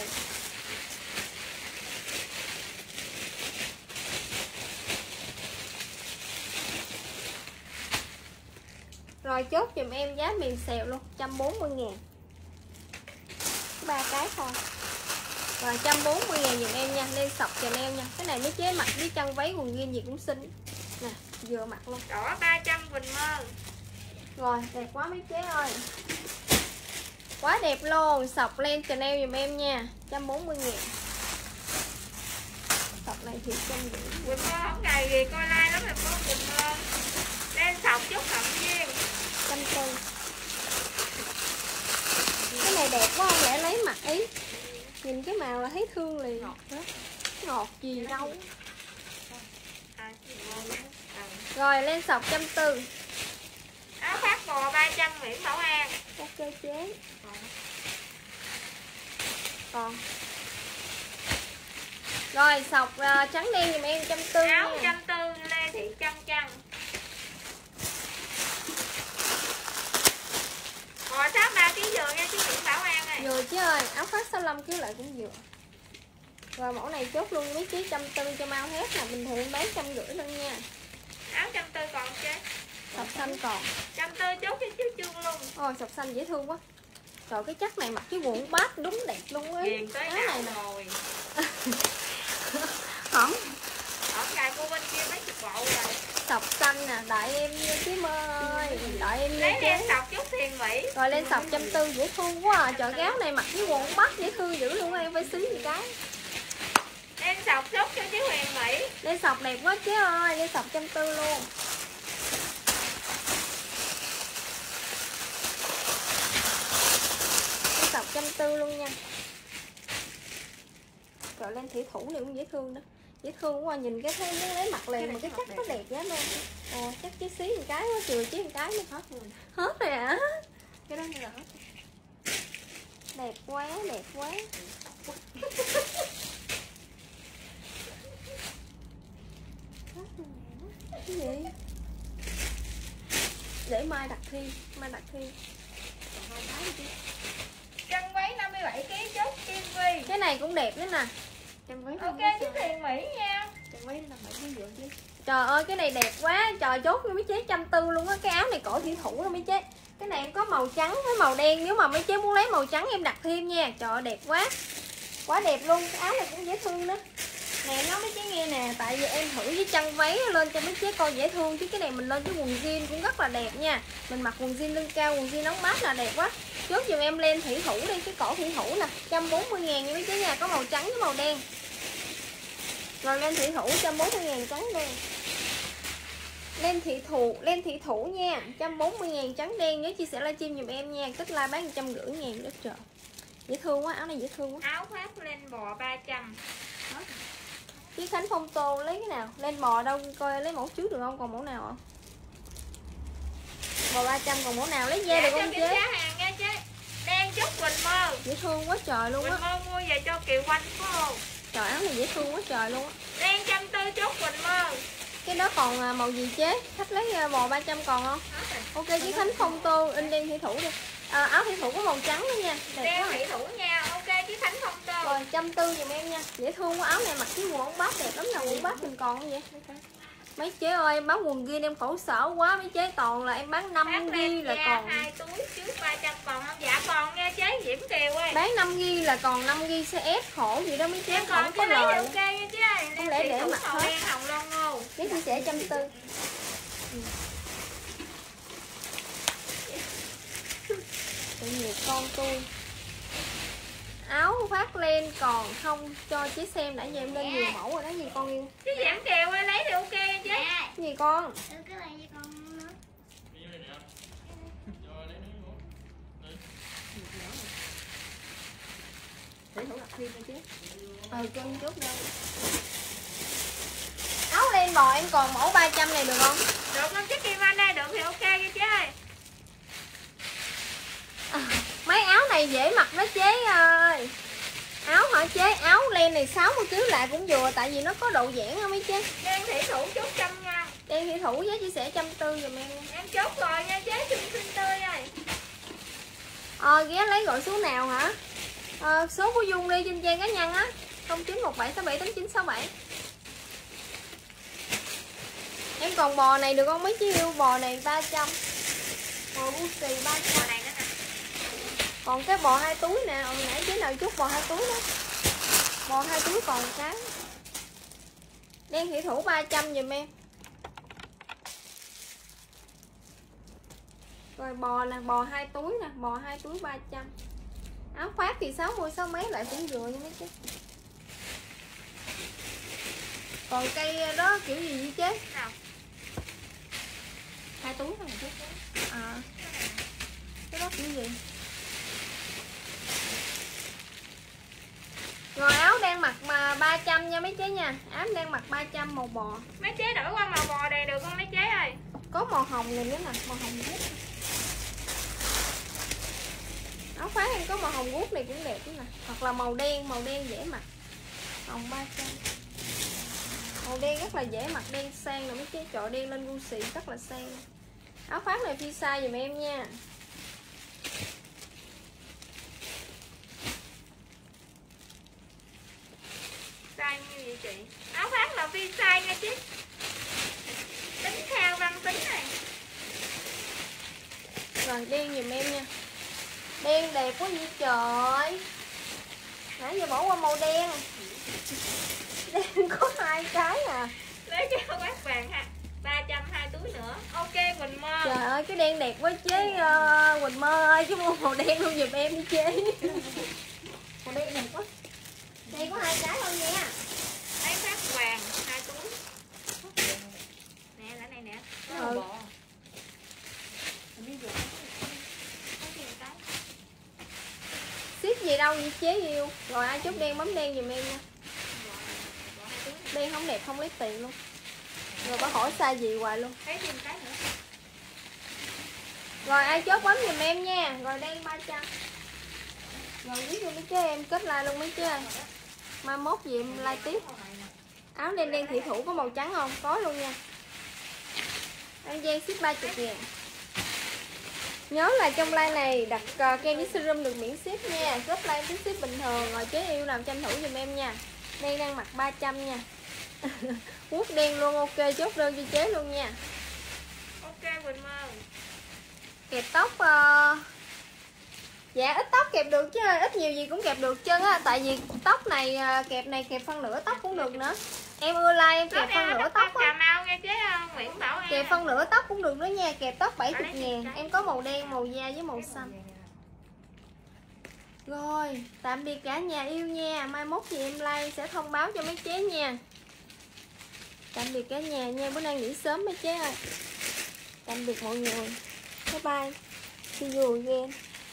Rồi chốt giùm em giá mềm xèo luôn, một trăm bốn mươi ngàn. Ba cái thôi. Rồi một trăm bốn mươi ngàn giùm em nha. Lên sọc cho em nha. Cái này mấy chế mặc với chân váy quần jean gì cũng xinh. Nè vừa mặc luôn. Đỏ ba trăm Quỳnh Mơ. Rồi đẹp quá mấy chế ơi. Quá đẹp luôn. Sọc len Chanel giùm em nha, một trăm bốn mươi ngàn. Sọc này thì trăm rưỡi. Quỳnh Mơ không cài gì coi like lắm em có Quỳnh Mơ. Lên sọc chút Hận Duyên. Trăm tư. Cái này đẹp quá không lẽ lấy mặt ý. Nhìn cái màu là thấy thương liền. Ngọt đó. Ngọt gì đâu. Rồi lên sọc trăm tư. Áo khoác bò ba trăm Nguyễn Bảo An. Ok chế. Còn. Rồi sọc uh, trắng đen giùm em trăm tư Áo nha. trăm tư Lê Thị Vừa chứ ơi, áo khoác sáu mươi lăm ký lại cũng vừa. Rồi mẫu này chốt luôn mấy chí trăm tư cho mau hết nè, bình thường bán trăm rưỡi luôn nha. Áo trăm tư còn chứ? Sọc xanh còn. Trăm tư chốt cái chiếc chương luôn. Ôi sọc xanh dễ thương quá. Trời cái chất này mặc cái quần bát đúng đẹp luôn ấy. Ghiền tới áo này nè. rồi. Hỏng. Ở ngày cô bên kia mấy chục bộ rồi. Sọc xanh nè, đợi em nha Kiếm ơi. Đợi em nha Lấy đen sọc chút tiền Mỹ. Rồi lên sọc trăm tư dễ thương quá à. Trời cái áo này mặc cái quần bát dễ thương dữ luôn, em phải xí gì cái. Đen sọc chốt cho chứ Huyền Mỹ. Lên sọc đẹp quá chứ ơi, lên sọc trăm tư luôn. Lên sọc trăm tư luôn nha. Rồi lên thủy thủ này cũng dễ thương đó. Dễ thương quá, nhìn cái thấy muốn lấy mặt liền mà cái chất nó đẹp quá luôn. Ồ, chắc chí xí một cái quá, chừa chí một cái nữa hết rồi. Hết rồi hả? Cái đó như là hết. Đẹp quá, đẹp quá. Cái gì? Để mai đặt thi, mai đặt thi. Chân váy năm mươi bảy ký chốt Kim Vi. Cái này cũng đẹp nữa nè. Chân váy Ok chứ Huyền Mỹ nha. chân váy nó bảy ký dựa chứ. Trời ơi cái này đẹp quá. Trời chốt mấy chế trăm tư luôn á. Cái áo này cổ thủy thủ đó mấy chế. Cái này em có màu trắng với màu đen. Nếu mà mấy chế muốn lấy màu trắng em đặt thêm nha. Trời ơi đẹp quá. Quá đẹp luôn. Cái áo này cũng dễ thương nữa. Nè nó mấy chế nghe nè. Tại vì em thử với chân váy lên cho mấy chế coi dễ thương. Chứ cái này mình lên cái quần jean cũng rất là đẹp nha. Mình mặc quần jean lưng cao, quần jean nóng mát là đẹp quá. Chốt giùm em lên thủy thủ đi. Cái cổ thủy thủ nè, một trăm bốn mươi ngàn nha mấy chế nha. Có màu trắng với màu đen. Rồi lên thủy thủ một trăm bốn mươi ngàn trắng đen. Lên thị thủ, lên thị thủ nha, một trăm bốn mươi ngàn trắng đen. Nhớ chia sẻ livestream giùm em nha. Tích like bán một trăm rưỡi ngàn đất trời. Dễ thương quá, áo này dễ thương quá. Áo khoác lên bò ba trăm. Chứ Khánh Phong Tô lấy cái nào? Lên bò đâu coi lấy mẫu trước được không? Còn mẫu nào không? Bò ba trăm còn mẫu nào? Lấy dê được không chế? Giá hàng nha chế. Đen chút Quỳnh Mơ. Dễ thương quá trời luôn á. Quỳnh Mơ mua về cho Kiều Quanh phải không? Trời áo này dễ thương quá trời luôn á. Đen trăm tư chốt Quỳnh Mơ. Cái đó còn màu gì chế? Khách lấy bò ba trăm còn không? Ok chứ Khánh Phong Tô in đen thủy thủ đi. À, áo thủy thủ có màu trắng nữa nha. Đẹp Đen quá. thủy thủ nha. Ok chứ Khánh Phong Tô. Rồi trăm tư giùm em nha. Dễ thương quá, áo này mặc cái quần ống bát đẹp lắm nè. Quần bát mình còn không vậy? Mấy chế ơi em bán quần ghi em khổ sở quá. Mấy chế toàn là em bán năm ghi là còn. Hai túi trước ba trăm còn không? Dạ còn nha chế Diễm Kiều ơi. Bán năm ghi là còn năm ghi xê ét khổ gì đó mấy chế Em không còn có cái lấy lời. ok nha chế ơi. Không lẽ để mặc màu hết. đen hồng lon ngô. Chế chia sẻ trăm tư. Tội nghiệp con tôi. Áo khoác len còn không cho chế xem, nãy giờ em lên nhiều mẫu rồi đó. Gì con yêu? Chứ Diễm Kiều ơi lấy thì ok nha chế. Cái gì con? cái này với con nữa. Để thủ đặt thêm chứ. Ờ cho em chút đây. Áo len bò em còn mẫu ba trăm này được không? Được không chứ Kim Anh đây được thì ok nha chế ơi. À, mấy áo này dễ mặc đó chế ơi. Áo hả chế? Áo len này sáu mươi ký lại cũng vừa. Tại vì nó có độ giãn á mấy chế. Đen thủy thủ chốt trăm nha. Đen thủy thủ với chia sẻ trăm tư giùm em nha. Em chốt rồi nha chế xinh xinh tươi ơi. Ờ ghé lấy gọi số nào hả? Ờ, số của Dung đi trên trang cá nhân á. Không chín một bảy sáu bảy tám chín sáu bảy. Em còn bò này được không mấy chị yêu? Bò này ba trăm. Bò Gucci ba trăm. Này nữa nè. Còn cái bò hai túi nè, hồi nãy chế nào chút bò hai túi đó. Bò hai túi còn cái. Đen thủy thủ ba trăm giùm em. Rồi bò nè, bò hai túi nè, bò hai túi ba trăm. Áo khoác thì sáu mươi sáu mấy lại cũng vừa nha mấy chứ. Còn cây đó kiểu gì vậy chế? Nào. Hai túi thôi chứ. À. Cái đó kiểu gì? Rồi áo đang mặc mà ba trăm nha mấy chế nha. Áo đang mặc ba trăm màu bò. Mấy chế đổi qua màu bò này được không mấy chế ơi? Có màu hồng này nữa nè, màu hồng guốc. Áo khoác em có màu hồng guốc này cũng đẹp nè. Hoặc là màu đen, màu đen dễ mặc. Hồng ba trăm. Màu đen rất là dễ mặc, đen sang nè mấy chế. Trời đen lên Gucci rất là sang. Áo khoác này phi size giùm em nha. vậy chị? Áo khoác là vi size nha chứ. Tính theo văn tính này. Rồi đen giùm em nha. Đen đẹp quá vậy trời. Nãy giờ bỏ qua màu đen. Đen có hai cái à. Lấy cái áo khoác vàng ha. ba trăm hai túi nữa. Ok Quỳnh Mơ. Trời ơi cái đen đẹp quá chế. uh, Quỳnh Mơ ơi, chứ mua màu đen luôn giùm em đi chế. Màu đen đẹp quá. Đây có hai cái luôn nha. Lấy khoác vàng hai túi. Nè, lại này nè. Ừ. Bò. Ship gì đâu vậy chế yêu. Rồi ai chốt đen bấm đen giùm em nha. Đen không đẹp không lấy tiền luôn. Rồi bà hỏi size gì hoài luôn. Thấy thêm cái nữa. Rồi ai chốt bấm giùm em nha. Rồi đen ba trăm. Rồi viết luôn mấy chế em kết like luôn mấy chế. Mai mốt gì em like tiếp. Áo đen đen thị thủ có màu trắng không? Có luôn nha. Anh Giang ship ba mươi ngàn. Nhớ là trong like này đặt uh, kem với serum được miễn ship nha. Group like tính ship bình thường. Rồi chế yêu làm tranh thủ giùm em nha. Đen đang mặc ba trăm nha. Quốc đen luôn, ok chốt đơn cho chế luôn nha. Ok Quỳnh Mơ. Kẹp tóc uh... dạ ít tóc kẹp được chứ ít nhiều gì cũng kẹp được chân á. Tại vì tóc này uh, kẹp này kẹp phân nửa tóc cũng được nữa. Em ưa like em kẹp phân nửa tóc á. Cà Mau nghe chế Nguyễn Bảo An. Kẹp phân nửa tóc cũng được nữa nha. Kẹp tóc bảy mươi ngàn. Em có màu đen, màu da với màu xanh. Rồi tạm biệt cả nhà yêu nha. Mai mốt thì em like sẽ thông báo cho mấy chế nha. Tạm biệt cả nhà nha. Bữa nay nghỉ sớm mấy chế ơi. Tạm biệt mọi người. Bye bye. See you again.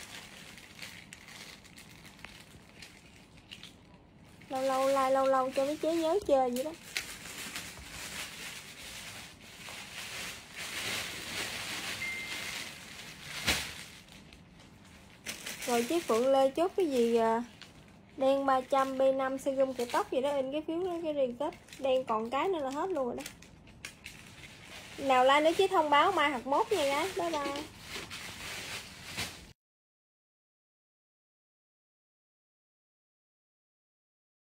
Lâu lâu like lâu lâu cho mấy chế nhớ chơi vậy đó. Rồi chế Phượng Lê chốt cái gì à? Đen ba trăm, B năm, serum kẹp tóc gì đó. In cái phiếu đó, cái riêng kết. Đen còn cái nữa là hết luôn rồi đó. Nào like nữa chứ thông báo mai hoặc mốt nha gái. Bye bye.